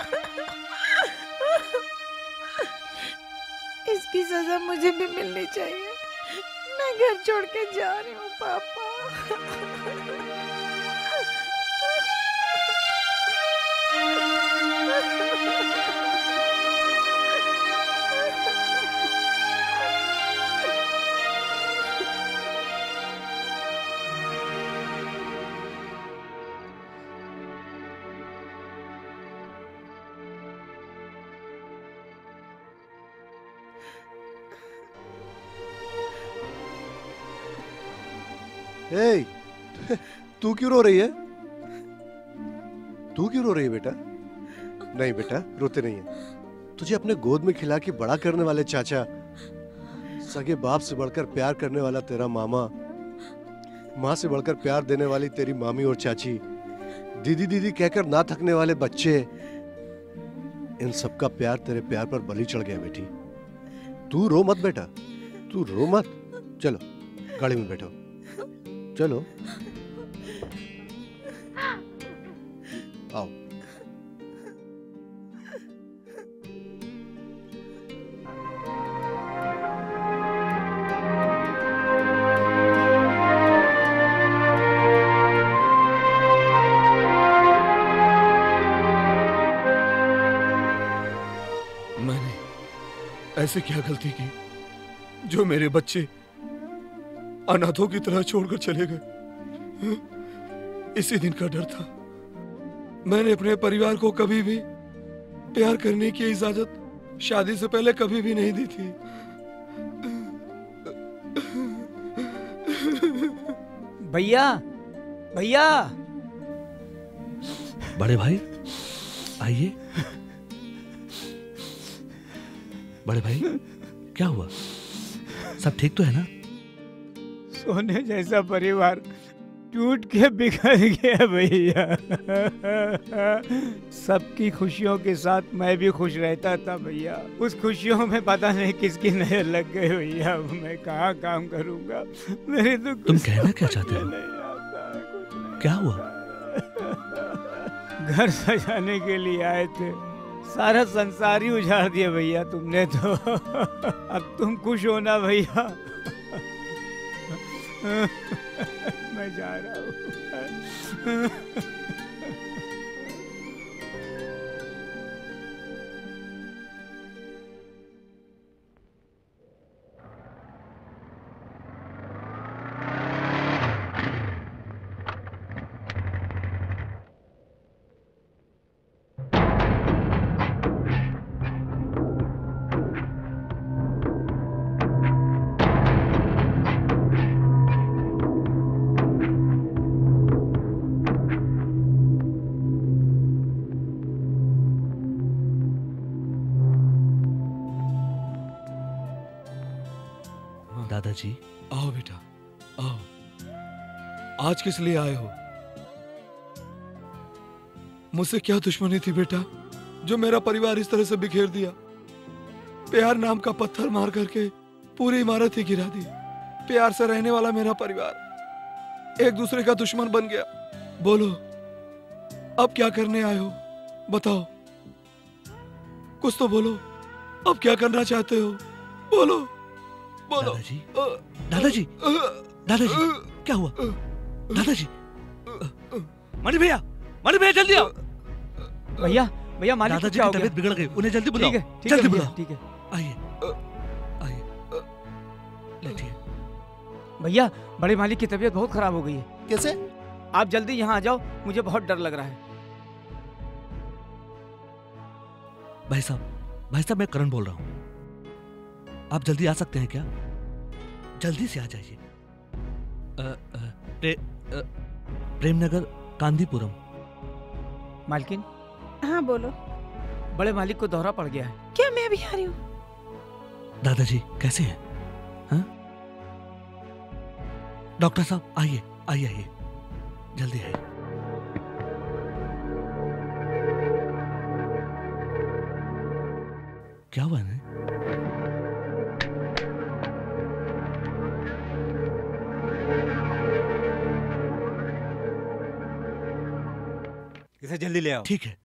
इसकी सजा मुझे भी मिलनी चाहिए। मैं घर छोड़ के जा रही हूँ पापा। ए, तू क्यों रो रही है? तू क्यों रो रही है बेटा? नहीं बेटा रोते नहीं है। तुझे अपने गोद में खिला के बड़ा करने वाले चाचा, सगे बाप से बढ़कर प्यार करने वाला तेरा मामा, माँ से बढ़कर प्यार देने वाली तेरी मामी और चाची, दीदी दीदी कहकर ना थकने वाले बच्चे, इन सबका प्यार तेरे प्यार पर बलि चढ़ गया बेटी। तू रो मत बेटा, तू रो मत। चलो गाड़ी में बैठो, चलो आओ। ऐसे क्या गलती की जो मेरे बच्चे अनाथों की तरह छोड़कर चले गए? इसी दिन का डर था। मैंने अपने परिवार को कभी भी प्यार करने की इजाजत शादी से पहले कभी भी नहीं दी थी। भैया, भैया। बड़े भाई आइए। बड़े भाई क्या हुआ? सब ठीक तो है ना? सोने जैसा परिवार टूट के बिखर गया भैया। सबकी खुशियों के साथ मैं भी खुश रहता था भैया। उस खुशियों में पता नहीं किसकी नजर लग गई भैया। मैं कहाँ काम करूँगा? मेरे तो तुम कहना क्या चाहते हो? क्या हुआ? घर सजाने के लिए आए थे, सारा संसार ही उजाड़ दिया भैया तुमने तो। अब तुम खुश हो ना भैया? मैं जा रहा हूँ। दादाजी आओ बेटा आओ। आज किस लिए आए हो? मुझसे क्या दुश्मनी थी बेटा जो मेरा परिवार इस तरह से बिखेर दिया? प्यार नाम का पत्थर मार करके पूरी इमारत ही गिरा दी। प्यार से रहने वाला मेरा परिवार एक दूसरे का दुश्मन बन गया। बोलो अब क्या करने आए हो? बताओ, कुछ तो बोलो। अब क्या करना चाहते हो? बोलो बोलो। दादाजी दादाजी दादाजी क्या हुआ? दादाजी मणि भैया, मणि भैया जल्दी आओ। भैया भैया मालिक दादाजी क्या की हो गया? तबीयत बिगड़ गई, उन्हें जल्दी बुलाओ। ठीक है, ठीक जल्दी है भैया, बुलाओ। ठीक है। आइए आइए लेटिए। भैया बड़े मालिक की तबीयत बहुत खराब हो गई है। कैसे? आप जल्दी यहाँ आ जाओ, मुझे बहुत डर लग रहा है। भाई साहब भाई साहब मैं करण बोल रहा हूँ। आप जल्दी आ सकते हैं क्या? जल्दी से आ जाइए। प्रे, प्रेमनगर कांदीपुरम। मालकिन। हाँ बोलो। बड़े मालिक को दौरा पड़ गया है। क्या मैं भी आ रही हूँ? दादाजी कैसे हैं? हाँ? डॉक्टर साहब आइए आइए आइए जल्दी आइए। क्या हुआ है? इसे जल्दी ले आओ। ठीक है।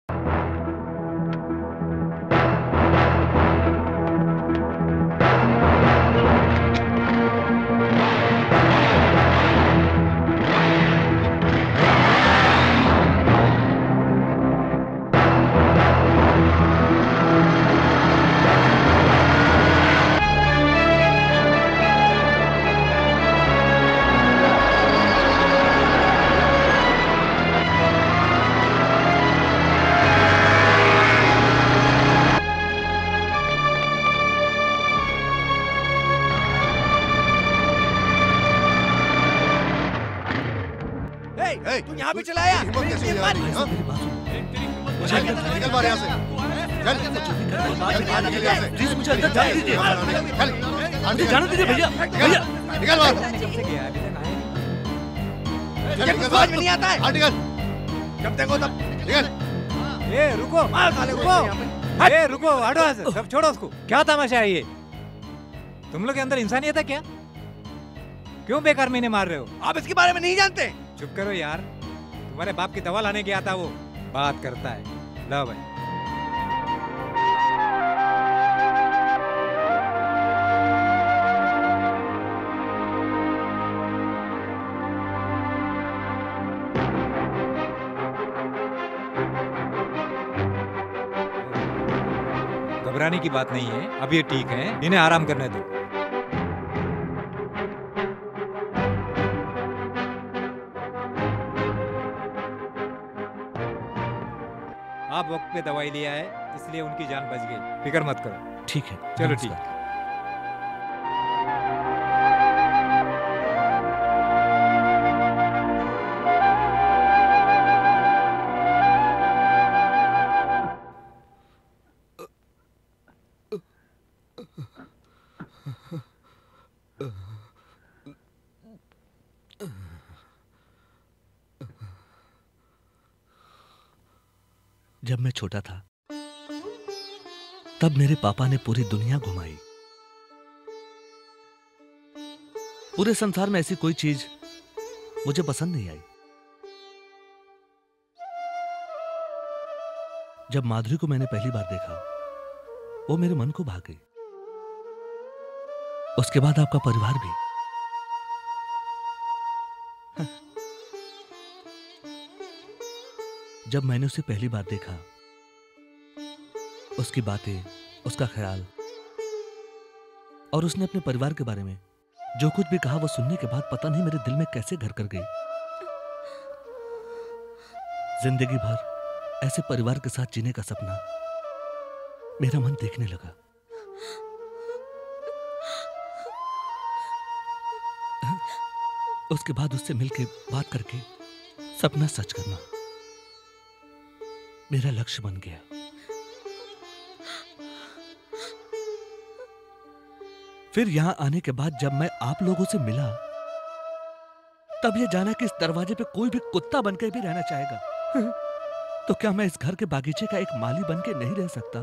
तू यहाँ पे चला आया? हिम्मत कैसे हुई यार? हाँ? चल निकल बाहर यहाँ से। चल चल निकल यहाँ से। प्लीज मुझे अंदर जाने दीजिए। चल मुझे जाने दीजिए भैया। भैया निकल बाहर। तुझे कुछ समझ में नहीं आता है? हाँ निकल। जब देखो तब निकल। ए रुको, मार साले को रुको, यहाँ पे। ए रुको, हटो यहाँ से, सब छोड़ो उसको। क्या तमाशा है ये? तुम लोग के अंदर इंसानियत है क्या? क्यों बेकार मीने मार रहे हो? आप इसके बारे में नहीं जानते। चुप करो यार, तुम्हारे बाप की दवा लाने गया था वो, बात करता है। लो भाई। घबराने की बात नहीं है, अब ये ठीक है, इन्हें आराम करने दो। आप वक्त पे दवाई लिया है, इसलिए उनकी जान बच गई, फिक्र मत करो। ठीक है, चलो ठीक। जब मैं छोटा था तब मेरे पापा ने पूरी दुनिया घुमाई। पूरे संसार में ऐसी कोई चीज मुझे पसंद नहीं आई। जब माधुरी को मैंने पहली बार देखा, वो मेरे मन को भा गई। उसके बाद आपका परिवार भी। जब मैंने उसे पहली बार देखा, उसकी बातें, उसका ख्याल और उसने अपने परिवार के बारे में जो कुछ भी कहा, वो सुनने के बाद पता नहीं मेरे दिल में कैसे घर कर गई। जिंदगी भर ऐसे परिवार के साथ जीने का सपना मेरा मन देखने लगा। उसके बाद उससे मिलके बात करके सपना सच करना मेरा लक्ष्य बन गया। फिर यहां आने के बाद जब मैं आप लोगों से मिला, तब यह जाना कि इस दरवाजे पे कोई भी कुत्ता बनकर भी रहना चाहेगा, तो क्या मैं इस घर के बागीचे का एक माली बनके नहीं रह सकता?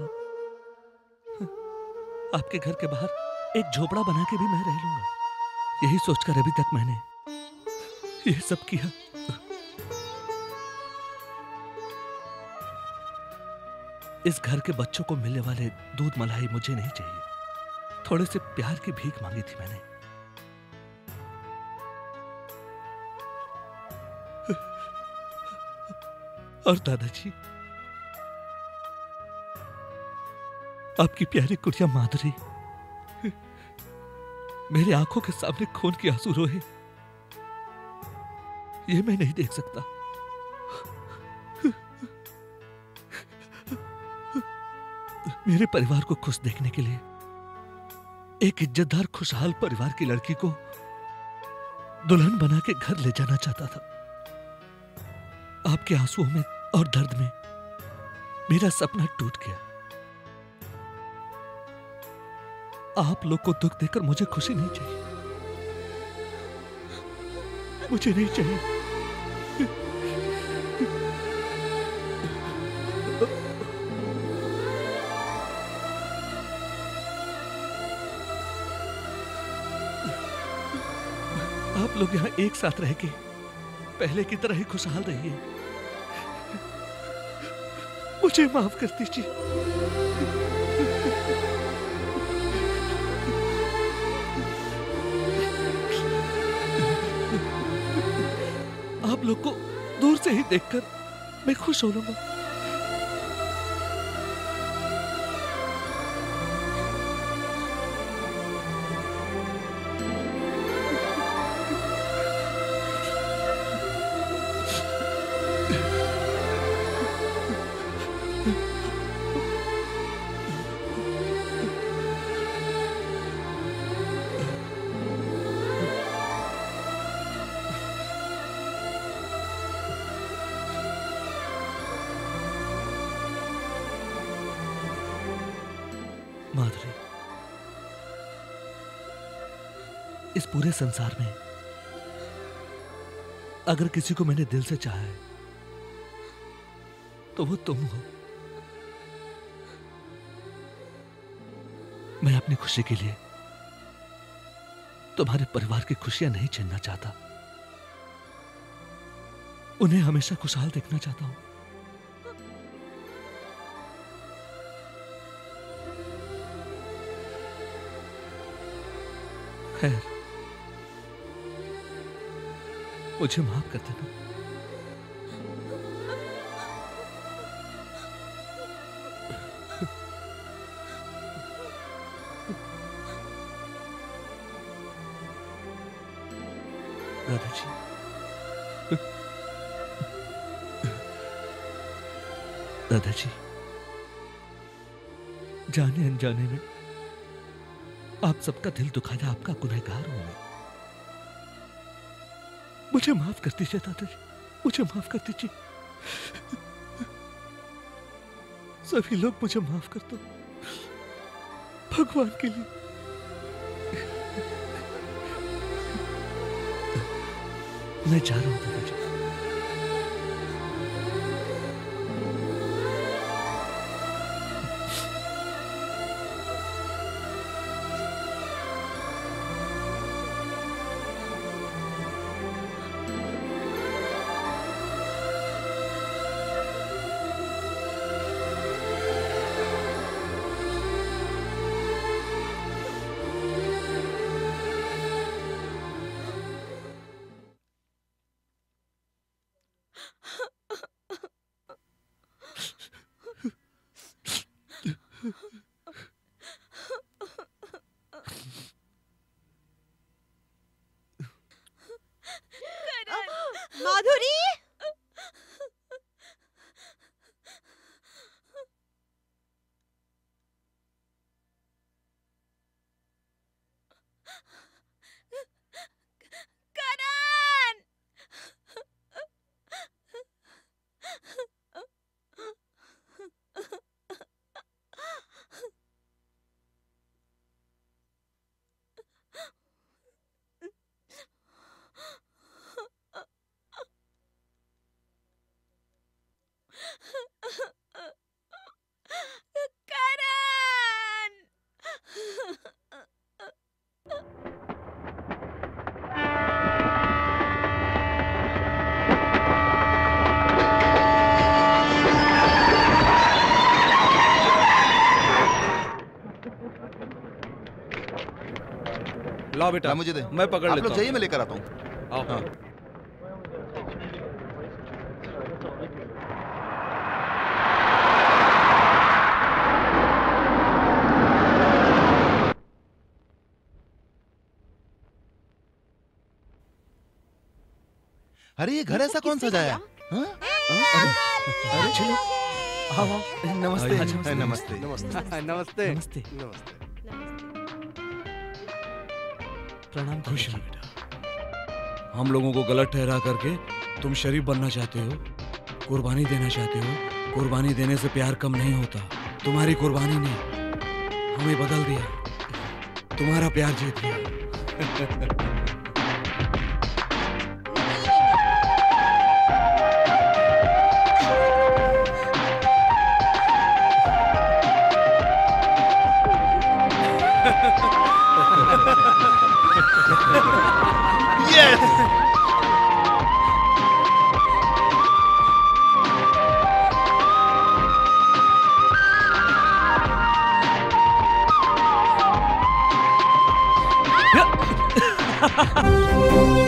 आपके घर के बाहर एक झोपड़ा बना के भी मैं रह लूंगा। यही सोचकर अभी तक मैंने यह सब किया। इस घर के बच्चों को मिलने वाले दूध मलाई मुझे नहीं चाहिए। थोड़े से प्यार की भीख मांगी थी मैंने। और दादाजी, आपकी प्यारी कुड़िया माधुरी मेरे आंखों के सामने खून के आंसू रोए, ये मैं नहीं देख सकता। मेरे परिवार को खुश देखने के लिए एक इज्जतदार खुशहाल परिवार की लड़की को दुल्हन बना के घर ले जाना चाहता था। आपके आंसुओं में और दर्द में मेरा सपना टूट गया। आप लोग को दुख देकर मुझे खुशी नहीं चाहिए, मुझे नहीं चाहिए। आप लोग यहाँ एक साथ रह के पहले की तरह ही खुशहाल रहिए। मुझे माफ कर दीजिए। आप लोग को दूर से ही देखकर मैं खुश हो लूंगा। माधुरी, इस पूरे संसार में अगर किसी को मैंने दिल से चाहा है तो वो तुम हो। मैं अपनी खुशी के लिए तुम्हारे परिवार की खुशियां नहीं छीनना चाहता, उन्हें हमेशा खुशहाल देखना चाहता हूं। खैर, मुझे माफ कर देना। दादाजी, दादाजी, जाने अनजाने में आप सबका दिल दुखाया आपका गुनहगार हूं मैं। मुझे माफ कर दीजिए दादाजी, मुझे माफ कर दीजिए। सभी लोग मुझे माफ कर दो, भगवान के लिए। मैं जा रहा हूं दादाजी। माधुरी, ला बेटा, मुझे दे, मैं पकड़ आप लेता लोग हूं। जाइए, मैं लेकर आता हूँ। आओ। हाँ। अरे ये घर ऐसा कौन सजाया? हाँ? अरे चलो, आओ आओ। नमस्ते नमस्ते नमस्ते नमस्ते नमस्ते नमस्ते। प्रणाम। खुश रहो बेटा। हम लोगों को गलत ठहरा करके तुम शरीफ बनना चाहते हो, कुर्बानी देना चाहते हो। कुर्बानी देने से प्यार कम नहीं होता। तुम्हारी कुर्बानी ने हमें बदल दिया, तुम्हारा प्यार जीत गया। Yes!